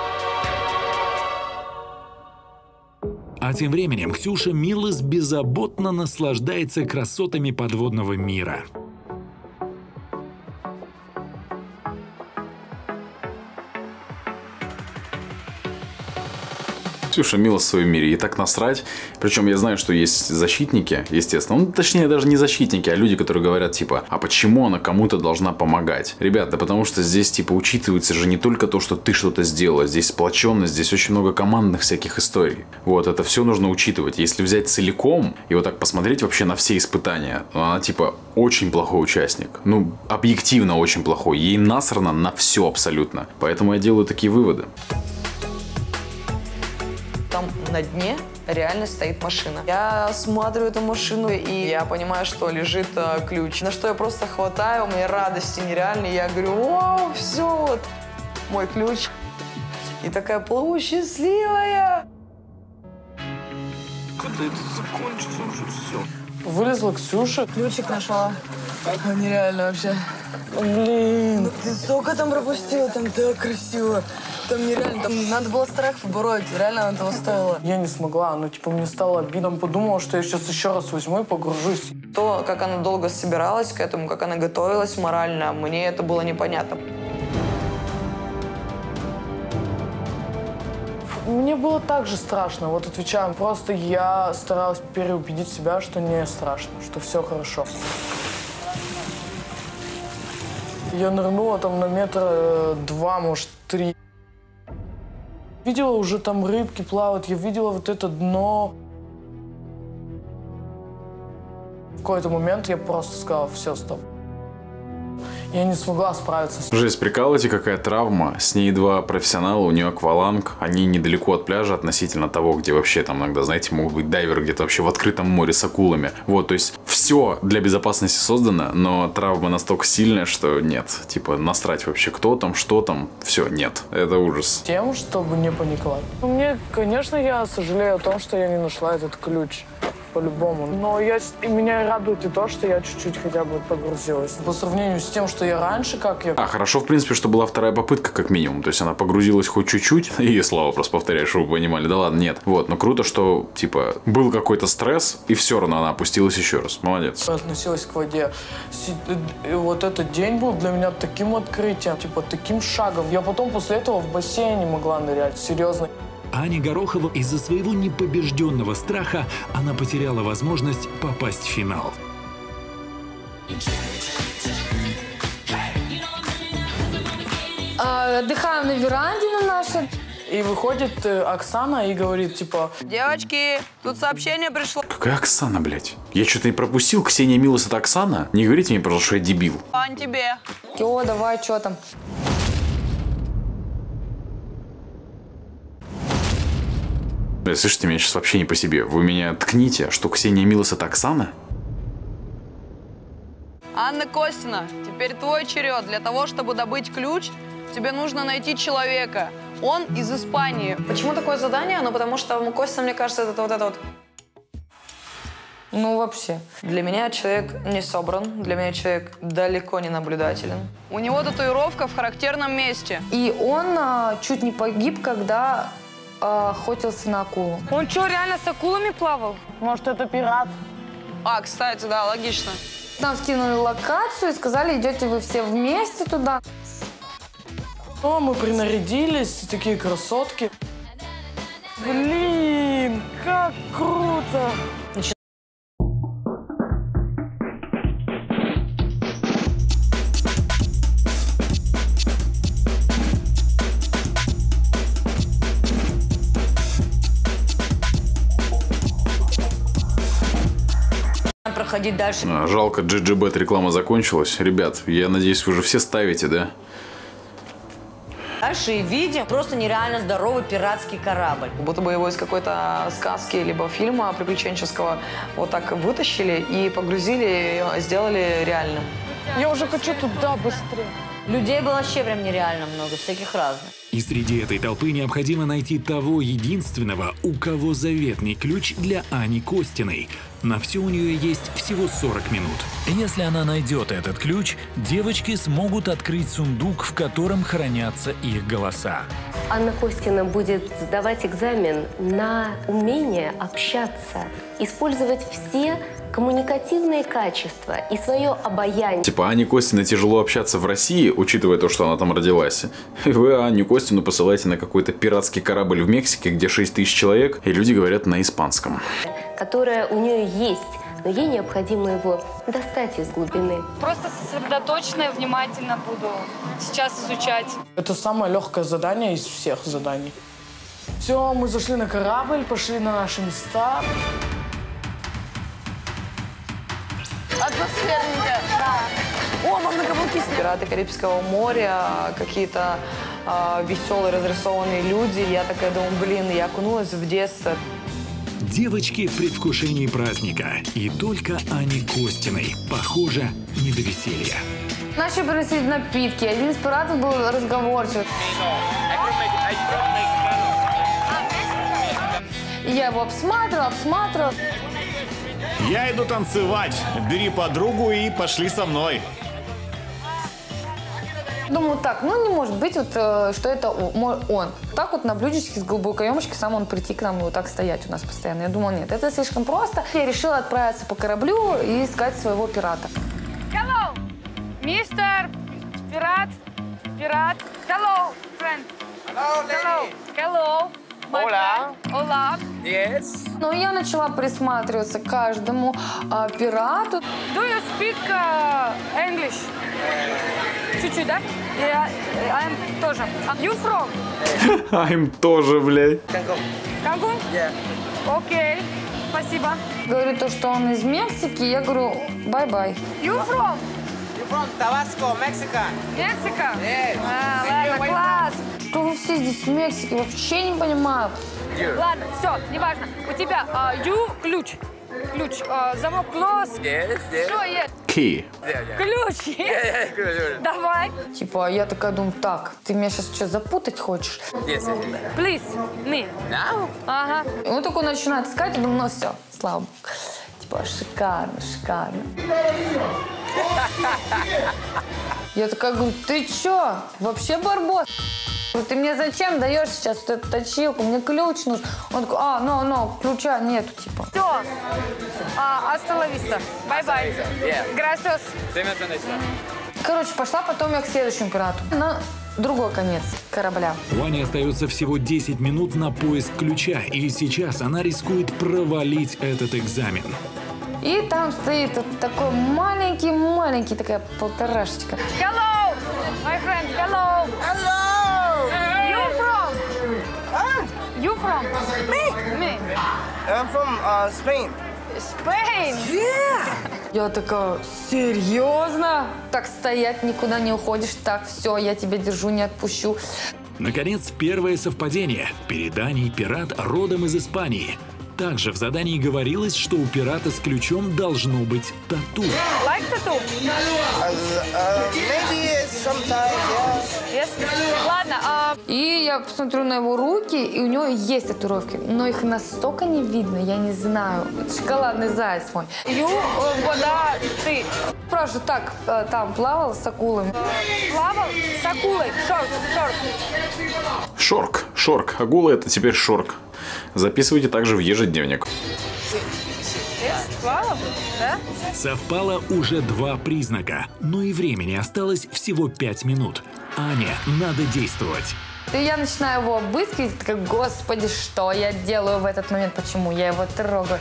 C: А тем временем Ксюша Милос беззаботно наслаждается красотами подводного мира.
A: Ксюша Милос в своем мире, и так насрать. Причем я знаю, что есть защитники, естественно. Ну, точнее, даже не защитники, а люди, которые говорят, типа, а почему она кому-то должна помогать? Ребят, да потому что здесь, типа, учитывается же не только то, что ты что-то сделала. Здесь сплоченность, здесь очень много командных всяких историй. Вот, это все нужно учитывать. Если взять целиком и вот так посмотреть вообще на все испытания, она, типа, очень плохой участник. Ну, объективно очень плохой. Ей насрано на все абсолютно. Поэтому я делаю такие выводы.
E: Там на дне реально стоит машина. Я осматриваю эту машину, и я понимаю, что лежит э, ключ. На что я просто хватаю, у меня радости нереальной. Я говорю, вау, все, вот мой ключ. И такая, плыву счастливая.
D: Когда это закончится уже все. Вылезла Ксюша.
E: Ключик нашла.
D: Нереально вообще. Блин. Ты столько там пропустила, там так красиво. Там нереально, там надо было страх побороть, реально она того стоила. Я не смогла, ну типа мне стало обидно. Подумала, что я сейчас еще раз возьму и погружусь.
E: То, как она долго собиралась к этому, как она готовилась морально, мне это было непонятно.
D: Мне было так же страшно, вот отвечаю. Просто я старалась переубедить себя, что не страшно, что все хорошо. Я нырнула там на метра два, может, три. Видела уже там рыбки плавают, я видела вот это дно. В какой-то момент я просто сказала, все, стоп. Я не смогла справиться с...
A: Жесть, прикалывайте, какая травма. С ней два профессионала, у нее акваланг. Они недалеко от пляжа относительно того, где вообще там иногда, знаете, могут быть дайверы где-то вообще в открытом море с акулами. Вот, то есть все для безопасности создано, но травма настолько сильная, что нет. Типа насрать вообще, кто там, что там, все, нет. Это ужас.
D: Тем, чтобы не паниковать. Мне, конечно, я сожалею о том, что я не нашла этот ключ. По-любому. Но я, и меня радует и то, что я чуть-чуть хотя бы погрузилась. По сравнению с тем, что я раньше, как я...
A: А, хорошо, в принципе, что была вторая попытка, как минимум. То есть она погрузилась хоть чуть-чуть. И слава, просто повторяю, чтобы вы понимали. Да ладно, нет. Вот, но круто, что, типа, был какой-то стресс, и все равно она опустилась еще раз. Молодец.
D: Относилась к воде. И вот этот день был для меня таким открытием, типа, таким шагом. Я потом после этого в бассейне могла нырять, серьезно.
C: Аня Горохова из-за своего непобежденного страха она потеряла возможность попасть в финал.
N: А, отдыхаем на веранде на нашей.
D: И выходит э, Оксана и говорит, типа...
E: Девочки, тут сообщение пришло.
A: Какая Оксана, блядь? Я что-то и пропустил. Ксения Милос — это Оксана? Не говорите мне, пожалуйста, что я дебил.
E: Ань, тебе.
N: О, давай, что там?
A: Слышите, меня сейчас вообще не по себе. Вы меня ткните, что Ксения Милос — это Оксана?
E: Анна Костина, теперь твой черед. Для того, чтобы добыть ключ, тебе нужно найти человека. Он из Испании. Почему такое задание? Ну, потому что Костина, мне кажется, это вот это вот.
N: Ну, вообще.
E: Для меня человек не собран, для меня человек далеко не наблюдателен. У него татуировка в характерном месте.
N: И он а, чуть не погиб, когда... охотился на акулу.
O: Он что, реально с акулами плавал?
D: Может, это пират?
E: А, кстати, да, логично.
N: Нам скинули локацию и сказали, идете вы все вместе туда.
D: О, мы принарядились, такие красотки. Блин, как круто!
G: ходить дальше.
A: А, жалко, джи джи бет реклама закончилась. Ребят, я надеюсь, вы же все ставите, да?
G: Дальше и видим просто нереально здоровый пиратский корабль.
E: Будто бы его из какой-то сказки либо фильма приключенческого вот так вытащили и погрузили, сделали реальным.
D: Я уже хочу туда быстрее.
G: Людей было вообще прям нереально много, всяких разных.
C: И среди этой толпы необходимо найти того единственного, у кого заветный ключ для Ани Костиной. На все у нее есть всего сорок минут.
U: Если она найдет этот ключ, девочки смогут открыть сундук, в котором хранятся их голоса.
P: Анна Костина будет сдавать экзамен на умение общаться, использовать все коммуникативные качества и свое обаяние.
A: Типа Ане Костиной тяжело общаться в России, учитывая то, что она там родилась. И вы Аню Костину посылаете на какой-то пиратский корабль в Мексике, где шесть тысяч человек, и люди говорят на испанском.
P: Которое у нее есть, но ей необходимо его достать из глубины.
O: Просто сосредоточенно и внимательно буду сейчас изучать.
D: Это самое легкое задание из всех заданий. Все, мы зашли на корабль, пошли на наши места.
E: Атмосферненько. Да. О, можно каблуки снять. Пираты Карибского моря, какие-то э, веселые, разрисованные люди. Я такая думаю, блин, я окунулась в детство.
C: Девочки в предвкушении праздника. И только Ане Костиной, похоже, не до веселья.
N: Начали приносить напитки. Один из пиратов был разговорчив. И я его обсматривала, обсматривала.
K: Я иду танцевать. Бери подругу и пошли со мной.
N: Думаю, так, ну не может быть, вот, что это он. Так вот на блюдечке с голубой каемочкой сам он прийти к нам и вот так стоять у нас постоянно. Я думала, нет, это слишком просто. Я решила отправиться по кораблю и искать своего пирата.
O: Hello, мистер пират, пират. Hello, friend. Hello, hello. Hello.
L: Hola.
O: Hola.
L: Yes.
N: Ну, я начала присматриваться к каждому а, пирату.
O: Do you speak uh, English? Чуть-чуть, да? Я, I'm тоже. You from?
A: А им тоже, блядь.
L: Cancún.
O: Cancún?
L: Yeah.
O: Окей, спасибо.
N: Говорит то, что он из Мексики, я говорю, бай-бай.
O: You from?
L: You from Tabasco, Mexico?
O: Мексика?
L: Yes.
O: А, ладно, класс.
N: Что вы все здесь в Мексике? Вообще не понимаю.
O: Ладно, все, неважно. У тебя uh, you ключ. Ключ. Uh, замок close.
L: Yes, yes.
O: Что есть?
A: Key.
O: Ключ.
L: Yeah, yeah,
O: Давай.
N: Типа, я такая думаю, так, ты меня сейчас что, запутать хочешь?
L: Yes, yes, yes.
O: Please, me.
L: Now?
N: Ага. И он такой начинает искать, и думаю, ну все, слава богу. Типа, шикарно, шикарно. Я такая говорю, ты чё? Вообще барбос? Ты мне зачем даешь сейчас вот эту точилку? Мне ключ нужен. Он такой, а, ну, ну, ключа нету, типа.
O: Все. Hasta la vista. Бай-бай. Gracias.
N: Короче, пошла потом я к следующему пирату. На другой конец корабля.
C: У Ани остается всего десять минут на поиск ключа, и сейчас она рискует провалить этот экзамен.
N: И там стоит вот такой маленький-маленький, такая полторашечка.
O: Hello, my friend. Hello.
L: Hello.
O: You from?
L: Huh?
O: You from?
L: Me?
O: Me.
L: I'm from uh, Spain.
O: Spain.
L: Yeah.
N: Я такая, серьезно? Так стоять, никуда не уходишь. Так, все, я тебя держу, не отпущу.
C: Наконец, первое совпадение. Перед Аней пират родом из Испании. Также в задании говорилось, что у пирата с ключом должно быть тату.
O: Like tattoo?
L: Uh, uh, maybe sometimes, yeah.
O: Yes. Ладно, а...
N: И я посмотрю на его руки, и у него есть татуировки. Но их настолько не видно, я не знаю. Шоколадный заяц мой.
O: You, э, вода, ты.
N: Спрашиваю, так, э, там плавал с акулами?
O: Плавал с акулой. Шорк, шорк.
A: Шорк. Шорк. Агула это теперь шорк. Записывайте также в ежедневник.
O: Плавал, да?
C: Совпало уже два признака, но и времени осталось всего пять минут. Ане, надо действовать.
N: И я начинаю его обыскивать, такая, господи, что я делаю в этот момент, почему я его трогаю.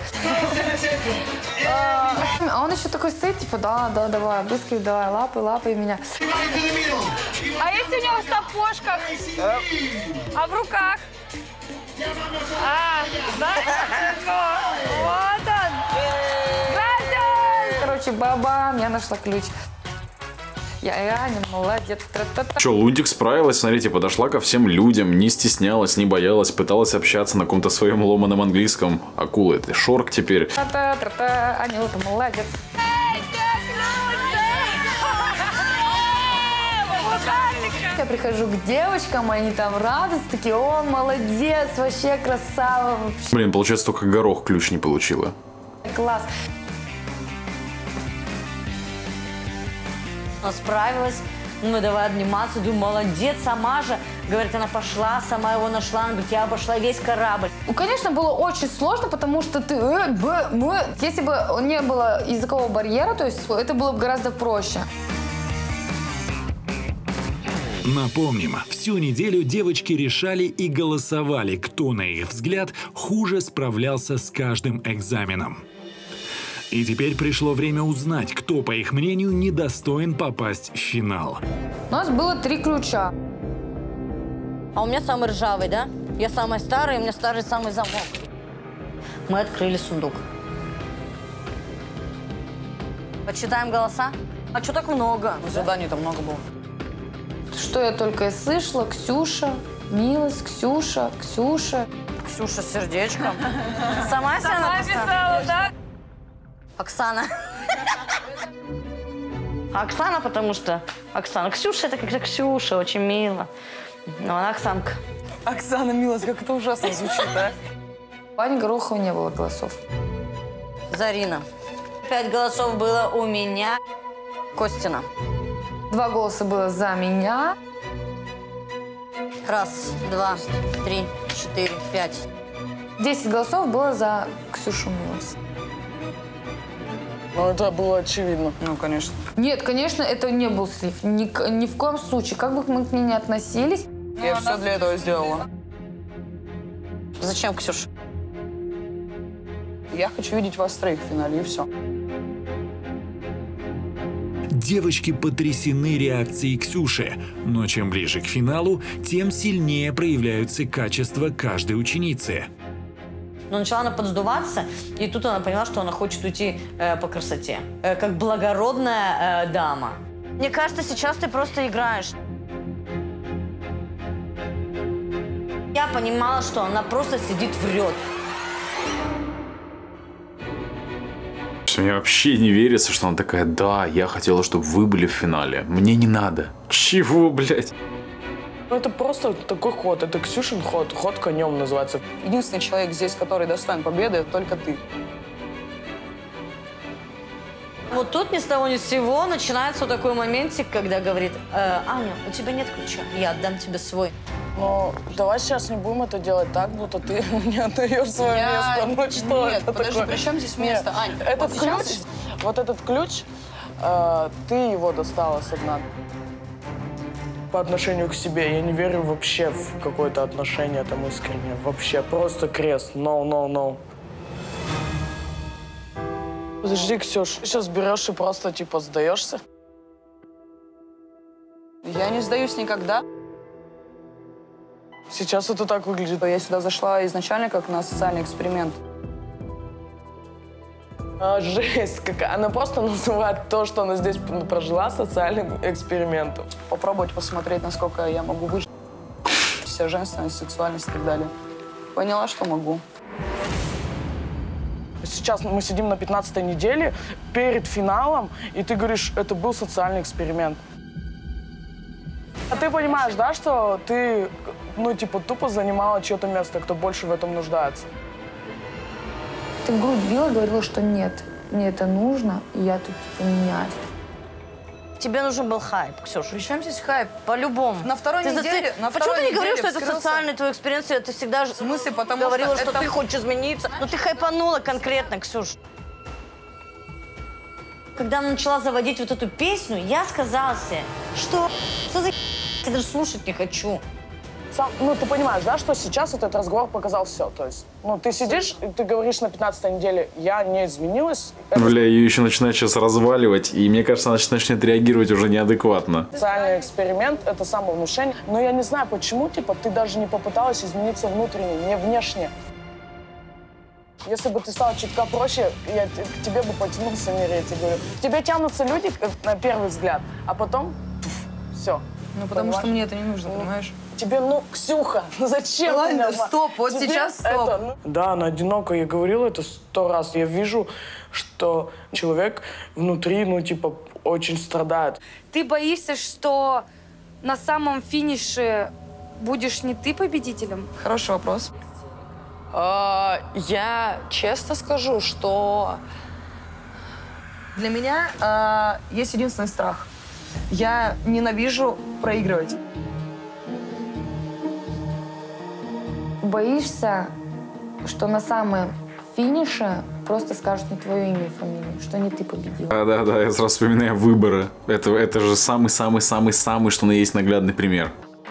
N: А он еще такой стоит, типа, да, да, давай, обыскивай, давай, лапай, лапай меня.
O: А если у него в сапожках? А в руках? А, знаешь, вот он. Gracias!
N: короче, бабам, я нашла ключ. Я Аня, молодец. Тра-та-та.
A: Че, Лунтик справилась, смотрите, подошла ко всем людям, не стеснялась, не боялась, пыталась общаться на каком-то своем ломаном английском. Акула, это Шорк теперь.
N: Та-та-та-та. Анюта, молодец. Я прихожу к девочкам, они там радуются, такие, о, молодец, вообще красава.
A: Блин, получается, только горох ключ не получила.
N: Класс.
G: Она справилась, ну давай обниматься, думаю, молодец, сама же. Говорит, она пошла, сама его нашла, она говорит, я обошла весь корабль.
N: Ну, конечно, было очень сложно, потому что ты, э, б, мы, если бы не было языкового барьера, то есть это было бы гораздо проще.
C: Напомним, всю неделю девочки решали и голосовали, кто, на их взгляд, хуже справлялся с каждым экзаменом. И теперь пришло время узнать, кто, по их мнению, недостоин попасть в финал.
N: У нас было три ключа.
G: А у меня самый ржавый, да? Я самая старая, у меня старый самый замок. Мы открыли сундук. Почитаем голоса. А что так много?
Q: Заданий-то много было.
N: Что я только и слышала? Ксюша, милость, Ксюша, Ксюша.
G: Ксюша с сердечком. Сама себя
O: написала, да?
G: Оксана. Оксана, потому что Оксана. Ксюша, это как-то Ксюша, очень мило. Но она Оксанка.
Q: Оксана, милость, как это ужасно звучит, а?
N: У Ани Горохова не было голосов.
G: Зарина. Пять голосов было у меня. Костина.
N: Два голоса было за меня.
G: Раз, два, три, четыре, пять.
N: Десять голосов было за Ксюшу Милос.
D: Ну, это было очевидно.
Q: Ну, конечно.
N: Нет, конечно, это не был слив. Ни, ни в коем случае. Как бы мы к ней не относились.
Q: Я все для этого сделала.
G: Зачем, Ксюша?
Q: Я хочу видеть вас троих в финале, и все.
C: Девочки потрясены реакцией Ксюши, но чем ближе к финалу, тем сильнее проявляются качества каждой ученицы.
G: Но начала она подсдуваться, и тут она поняла, что она хочет уйти э, по красоте, э, как благородная э, дама. Мне кажется, сейчас ты просто играешь. Я понимала, что она просто сидит, врет.
A: Мне вообще не верится, что она такая, да, я хотела, чтобы вы были в финале. Мне не надо. Чего, блядь?
D: Ну, это просто такой ход. Это Ксюшин ход. Ход конем называется.
Q: Единственный человек здесь, который достоин победы, это только ты.
G: Вот тут ни с того ни с сего начинается вот такой моментик, когда говорит, э, Аня, у тебя нет ключа, я отдам тебе свой.
D: Но давай сейчас не будем это делать так, будто ты мне отдаешь свое
Q: Я...
D: место. Ну что
Q: Нет,
D: это
Q: подожди,
D: такое?
Q: при чем здесь место,
D: Нет,
Q: Ань?
D: Этот
Q: вот
D: ключ,
Q: сейчас...
D: вот этот ключ, э, ты его достала со дна. По отношению к себе. Я не верю вообще в какое-то отношение там искреннее. Вообще, просто крест. No, no, no. Подожди, Ксюш, ты сейчас берешь и просто типа сдаешься?
Q: Я не сдаюсь никогда.
D: Сейчас это так выглядит.
Q: Я сюда зашла изначально как на социальный эксперимент.
D: А, жесть какая. Она просто называет то, что она здесь прожила, социальным экспериментом.
Q: Попробовать посмотреть, насколько я могу выжить. Вся женственность, сексуальность и так далее. Поняла, что могу.
D: Сейчас мы сидим на пятнадцатой неделе перед финалом, и ты говоришь, это был социальный эксперимент. А ты понимаешь, да, что ты, ну, типа, тупо занимала чье-то место, кто больше в этом нуждается?
N: Ты в грудь била, говорила, что нет, мне это нужно, и я тут типа меняюсь.
G: Тебе нужен был хайп, Ксюша.
Q: При чем здесь хайп?
G: По-любому.
Q: На второй
G: ты
Q: неделе,
G: зацеп...
Q: на
G: Почему
Q: второй
G: ты не говоришь, что
Q: неделе
G: это
Q: вскрылся...
G: социальный твой эксперимент? Ты всегда же
Q: В смысле? Потому
G: говорила,
Q: что,
G: что
Q: это...
G: ты хочешь измениться. Но ты хайпанула конкретно, Ксюш. Когда она начала заводить вот эту песню, я сказала себе, что, что за я даже слушать не хочу.
D: Сам, ну, ты понимаешь, да, что сейчас этот разговор показал все. То есть, ну, ты сидишь, и ты говоришь на пятнадцатой неделе, я не изменилась. Это...
A: Бля, ее еще начинает сейчас разваливать, и мне кажется, она сейчас начнет реагировать уже неадекватно.
D: Социальный эксперимент — это самовнушение. Но я не знаю, почему, типа, ты даже не попыталась измениться внутренне, не внешне. Если бы ты стала чутка проще, я к тебе бы потянулся мир, я тебе говорю. К тебе тянутся люди на первый взгляд, а потом все.
E: Ну, потому понимаешь? Что мне это не нужно, понимаешь?
D: Тебе, ну, Ксюха, ну зачем?
E: Ладно,
D: ты,
E: стоп, вот тебе сейчас стоп.
D: Это, ну... Да, она одинока, я говорила это сто раз. Я вижу, что человек внутри, ну, типа, очень страдает.
O: Ты боишься, что на самом финише будешь не ты победителем?
E: Хороший вопрос. Uh, я честно скажу, что для меня uh, есть единственный страх. Я ненавижу проигрывать.
O: Боишься, что на самом финише просто скажут не твое имя и фамилию, что не ты победил.
A: Да, да, да, я сразу вспоминаю выборы. Это, это же самый-самый-самый-самый, что на есть наглядный пример.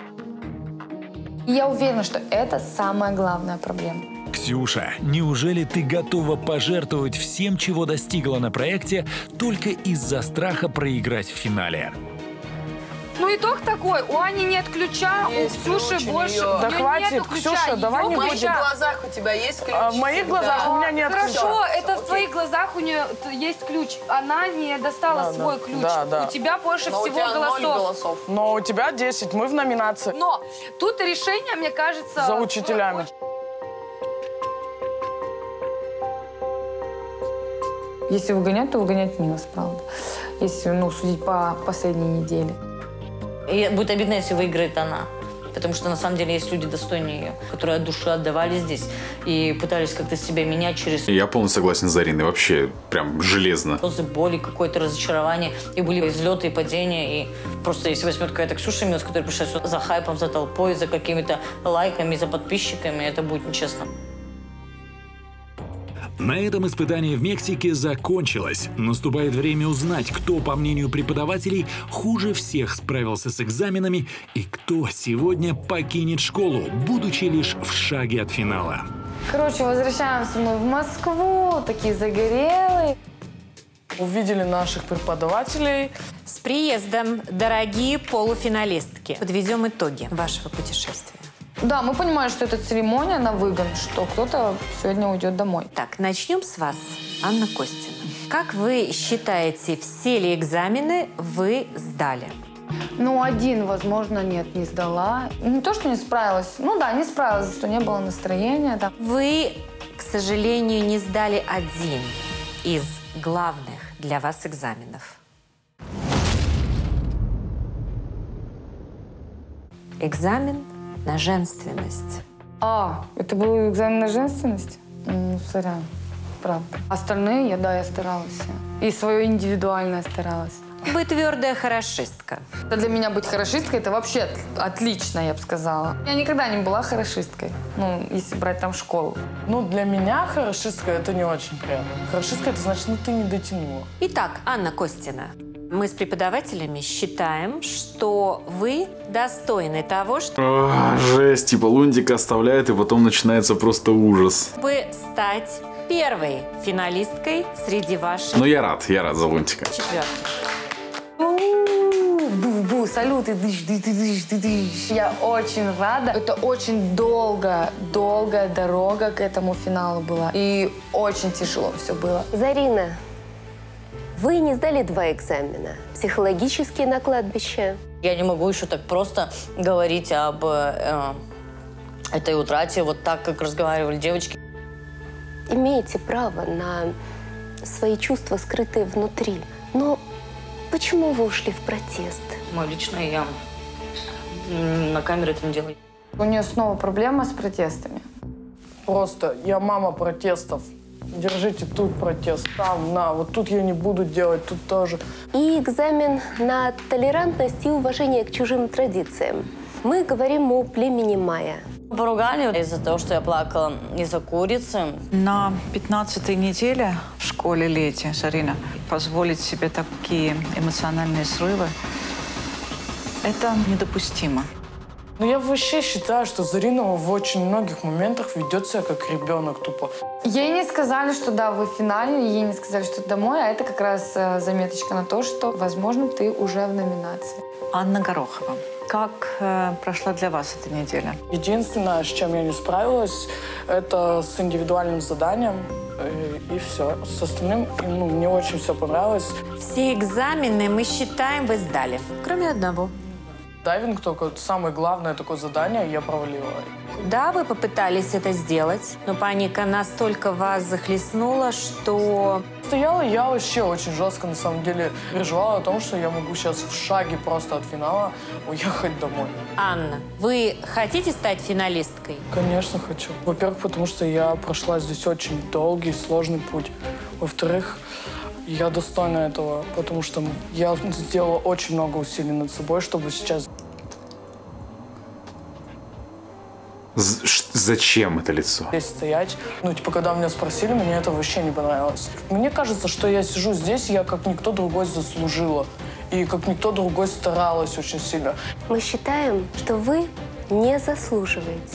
O: И я уверена, что это самая главная проблема.
U: Ксюша, неужели ты готова пожертвовать всем, чего достигла на проекте, только из-за страха проиграть в финале?
O: Ну, итог такой. У Ани нет ключа, есть у Ксюши ключ больше.
D: Ее. Да хватит,
O: ключа.
D: Ксюша, давай не будем.
E: В моих глазах у тебя есть ключ?
D: А в моих глазах
E: да.
D: у меня нет
O: Хорошо,
D: ключа.
O: Хорошо, это в твоих глазах у нее есть ключ. Она не достала да, свой
D: да.
O: ключ.
D: Да, да.
O: У тебя больше
E: Но
O: всего
E: у тебя
O: голосов.
E: ноль голосов.
D: Но у тебя десять, мы в номинации.
O: Но тут решение, мне кажется...
D: За учителями.
O: Если выгонять, то выгонять минус, правда. Если, ну, судить по последней неделе.
G: И будет обидно, если выиграет она. Потому что на самом деле есть люди достойнее ее, которые от души отдавали здесь и пытались как-то себя менять через...
A: Я полностью согласен с Зариной, вообще прям железно.
G: Слезы, боли, какое-то разочарование. И были взлеты и падения. И просто если возьмет какая-то Ксюша Минус, которая пришла сюда за хайпом, за толпой, за какими-то лайками, за подписчиками, это будет нечестно.
C: На этом испытание в Мексике закончилось. Наступает время узнать, кто, по мнению преподавателей, хуже всех справился с экзаменами и кто сегодня покинет школу, будучи лишь в шаге от финала.
O: Короче, возвращаемся мы в Москву, такие загорелые.
D: Увидели наших преподавателей.
J: С приездом, дорогие полуфиналистки. Подведем итоги вашего путешествия.
O: Да, мы понимаем, что это церемония на выгон, что кто-то сегодня уйдет домой.
J: Так, начнем с вас, Анна Костина. Как вы считаете, все ли экзамены вы сдали?
O: Ну, один, возможно, нет, не сдала. Не то, что не справилась. Ну да, не справилась, что не было настроения. Да.
J: Вы, к сожалению, не сдали один из главных для вас экзаменов. Экзамен на женственность.
O: А, это был экзамен на женственность? Ну, сорян, правда. Остальные, я, да, я старалась. И свое индивидуальное старалась.
J: Вы твердая хорошистка.
O: Для меня быть хорошисткой – это вообще отлично, я бы сказала. Я никогда не была хорошисткой, ну, если брать там школу.
D: Ну, для меня хорошистка – это не очень приятно. Хорошистка – это значит, ну, ты не дотянула.
J: Итак, Анна Костина, мы с преподавателями считаем, что вы достойны того, что...
A: О, жесть, типа Лундика оставляет, и потом начинается просто ужас.
J: Чтобы стать первой финалисткой среди ваших...
A: Ну, я рад, я рад за Лунтика.
J: Четвертый.
O: Бу-бу, салюты, дыш, дыш, дыш, дыш, дыш. Я очень рада. Это очень долгая, долгая дорога к этому финалу была. И очень тяжело все было.
P: Зарина, вы не сдали два экзамена. Психологические на кладбище.
G: Я не могу еще так просто говорить об э, этой утрате, вот так, как разговаривали девочки.
P: Имеете право на свои чувства, скрытые внутри. Но почему вы ушли в протест?
G: Мой личный, я на камеру это не делаю.
O: У нее снова проблема с протестами.
D: Просто я мама протестов. Держите тут протест, там, на, вот тут я не буду делать, тут тоже.
P: И экзамен на толерантность и уважение к чужим традициям. Мы говорим о племени майя.
G: Поругали из-за того, что я плакала из-за курицы.
B: На пятнадцатой неделе в школе лети, Зарина, позволить себе такие эмоциональные срывы – это недопустимо.
D: Но я вообще считаю, что Зарина в очень многих моментах ведет себя как ребенок тупо.
O: Ей не сказали, что да, вы в финале, ей не сказали, что домой, а это как раз заметочка на то, что, возможно, ты уже в номинации.
B: Анна Горохова, Как э, прошла для вас эта неделя?
D: Единственное, с чем я не справилась, это с индивидуальным заданием. И, и все. С остальным, ну, мне очень все понравилось.
J: Все экзамены, мы считаем, вы сдали. Кроме одного.
D: Дайвинг только самое главное такое задание я провалила.
J: Да, вы попытались это сделать, но паника настолько вас захлестнула, что...
D: Стояла я вообще очень жестко, на самом деле, переживала о том, что я могу сейчас в шаге просто от финала уехать домой.
J: Анна, вы хотите стать финалисткой?
D: Конечно, хочу. Во-первых, потому что я прошла здесь очень долгий, сложный путь. Во-вторых, я достойна этого, потому что я сделала очень много усилий над собой, чтобы сейчас...
A: Зачем это лицо?
D: Здесь стоять. Ну, типа, когда меня спросили, мне это вообще не понравилось. Мне кажется, что я сижу здесь, и я как никто другой заслужила. И как никто другой старалась очень сильно.
P: Мы считаем, что вы не заслуживаете.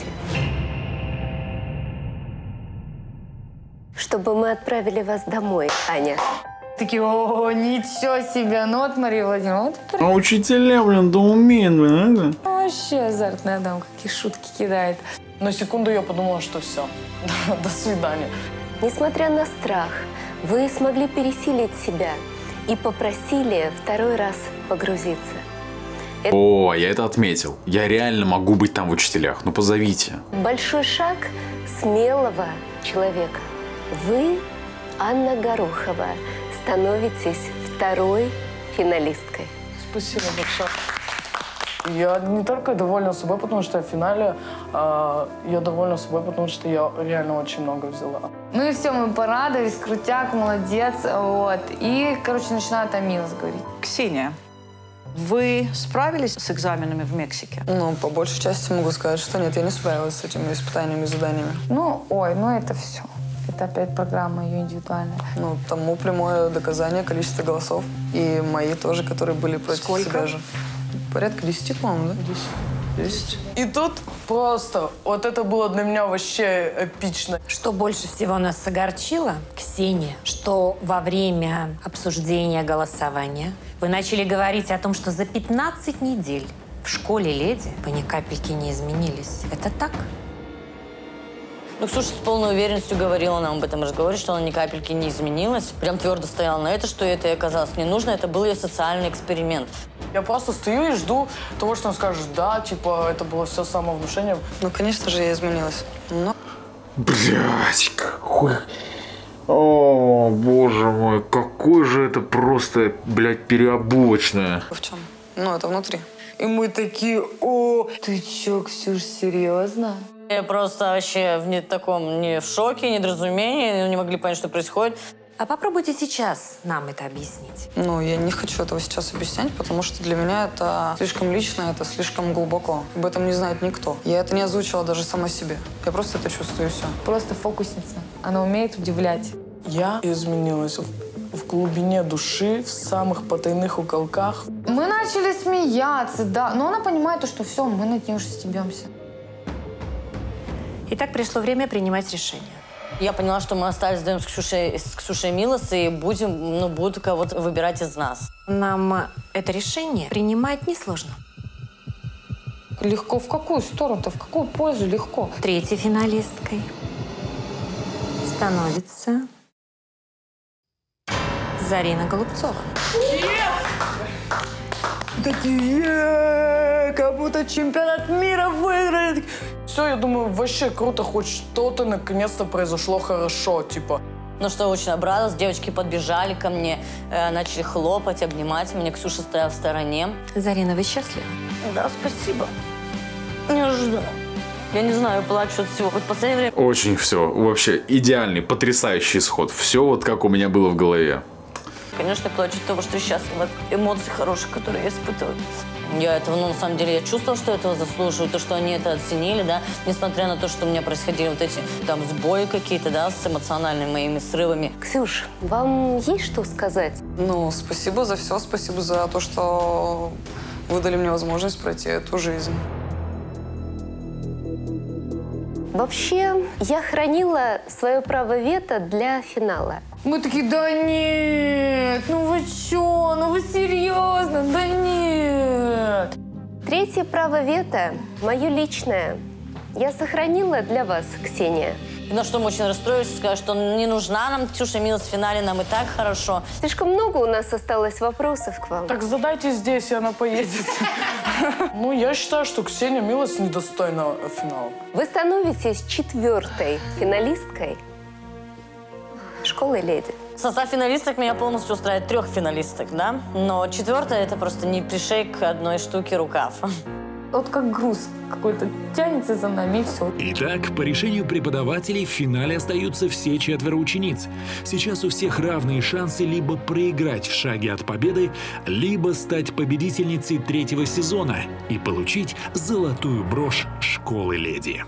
P: Чтобы мы отправили вас домой, Аня.
O: Такие, о, ничего себе. Ну вот, Мария Владимировна, вот...
A: А учителя, блин, да умеют, блин, это...
O: Вообще азартная дама, какие шутки кидает.
D: На секунду я подумала, что все. До свидания.
P: Несмотря на страх, вы смогли пересилить себя и попросили второй раз погрузиться.
A: Это... О, я это отметил. Я реально могу быть там в учителях. Ну, позовите.
P: Большой шаг смелого человека. Вы, Анна Горохова, становитесь второй финалисткой.
D: Спасибо большое. Я не только довольна собой, потому что я в финале, а я довольна собой, потому что я реально очень много взяла.
O: Ну и все, мы порадовались, крутяк, молодец, вот. И, короче, начинает о Милос говорить.
B: Ксения, вы справились с экзаменами в Мексике?
E: Ну, по большей части могу сказать, что нет, я не справилась с этими испытаниями и заданиями.
O: Ну, ой, ну это все. Это опять программа ее индивидуальная.
E: Ну, тому прямое доказание количества голосов. И мои тоже, которые были против
B: Сколько?
E: себя же. Порядка десяти, по-моему, да?
D: Десять. И тут просто вот это было для меня вообще эпично.
J: Что больше всего нас огорчило, Ксения, что во время обсуждения голосования вы начали говорить о том, что за пятнадцать недель в школе леди вы ни капельки не изменились. Это так?
I: Ну, Ксюша с полной уверенностью говорила нам об этом разговоре, что она ни капельки не изменилась. Прям твердо стояла на это, что это ей оказалось не нужно. Это был ее социальный эксперимент.
D: Я просто стою и жду того, что он скажет, да, типа, это было все самовнушение.
E: Ну, конечно же, я изменилась. Но...
A: Блядь, какой... О, боже мой, какой же это просто, блядь, переобувочное.
E: В чем? Ну, это внутри.
O: И мы такие, о, ты че, Ксюш, серьезно?
I: Я просто вообще в не таком, не в шоке, недоразумении, не могли понять, что происходит.
J: А попробуйте сейчас нам это объяснить.
E: Ну, я не хочу этого сейчас объяснять, потому что для меня это слишком лично, это слишком глубоко. Об этом не знает никто. Я это не озвучила даже сама себе. Я просто это чувствую, и все.
O: Просто фокусница. Она умеет удивлять.
D: Я изменилась в глубине души, в самых потайных уголках.
O: Мы начали смеяться, да. Но она понимает, что все, мы над ней уже стебемся.
J: Итак, пришло время принимать решение.
I: Я поняла, что мы остались вдвоем с Ксюшей, с Ксюшей Милос и будем, ну, будут кого-то выбирать из нас.
J: Нам это решение принимать несложно.
O: Легко в какую сторону-то? В какую пользу легко?
J: Третьей финалисткой становится Зарина Голубцова.
O: Такие, как будто чемпионат мира выиграли.
D: Все, я думаю, вообще круто, хоть что-то наконец-то произошло хорошо, типа.
I: Ну что, очень обрадовалась, девочки подбежали ко мне, э, начали хлопать, обнимать меня. Ксюша стояла в стороне.
J: Зарина, вы счастливы?
I: Да, спасибо. Неожиданно. Я не знаю, плачу от всего. Вот в последнее время...
A: Очень все, вообще идеальный, потрясающий исход. Все вот как у меня было в голове.
I: Конечно, я плачу от того, что счастлива, от эмоций хороших, которые я испытываю. Я этого, ну, на самом деле, я чувствовала, что этого заслуживаю, то, что они это оценили, да, несмотря на то, что у меня происходили вот эти, там, сбои какие-то, да, с эмоциональными моими срывами.
P: Ксюш, вам есть что сказать?
E: Ну, спасибо за все, спасибо за то, что вы дали мне возможность пройти эту жизнь.
P: Вообще, я хранила свое право вето для финала.
O: Мы такие, да нет, ну вы чё, ну вы серьезно, да нет.
P: Третье право вето, мое личное, я сохранила для вас, Ксения.
I: На что мы очень расстроились, сказали, что не нужна нам Ксюша Милос в финале, нам и так хорошо.
P: Слишком много у нас осталось вопросов к вам.
D: Так задайте здесь, и она поедет. Ну, я считаю, что Ксения Милос недостойна финала.
P: Вы становитесь четвертой финалисткой школы леди.
I: Состав финалисток меня полностью устраивает, трех финалисток, да? Но четвертая — это просто не пришей к одной штуке рукав.
O: Вот как груз какой-то тянется за нами, и все.
C: Итак, по решению преподавателей в финале остаются все четверо учениц. Сейчас у всех равные шансы либо проиграть в шаге от победы, либо стать победительницей третьего сезона и получить золотую брошь школы леди.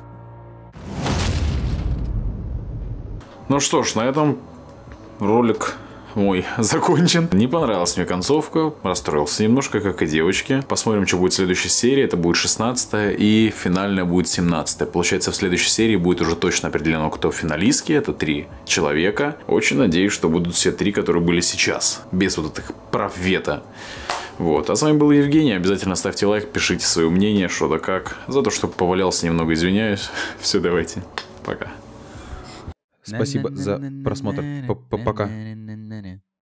A: Ну что ж, на этом ролик мой закончен. Не понравилась мне концовка, расстроился немножко, как и девочки. Посмотрим, что будет в следующей серии. Это будет шестнадцатая и финальная будет семнадцатая. Получается, в следующей серии будет уже точно определено, кто финалистки. Это три человека. Очень надеюсь, что будут все три, которые были сейчас, без вот этих прав вето. Вот. А с вами был Евгений. Обязательно ставьте лайк, пишите свое мнение, что да как. За то, что повалялся немного, извиняюсь. Все, давайте. Пока.
H: Спасибо за просмотр. Пока.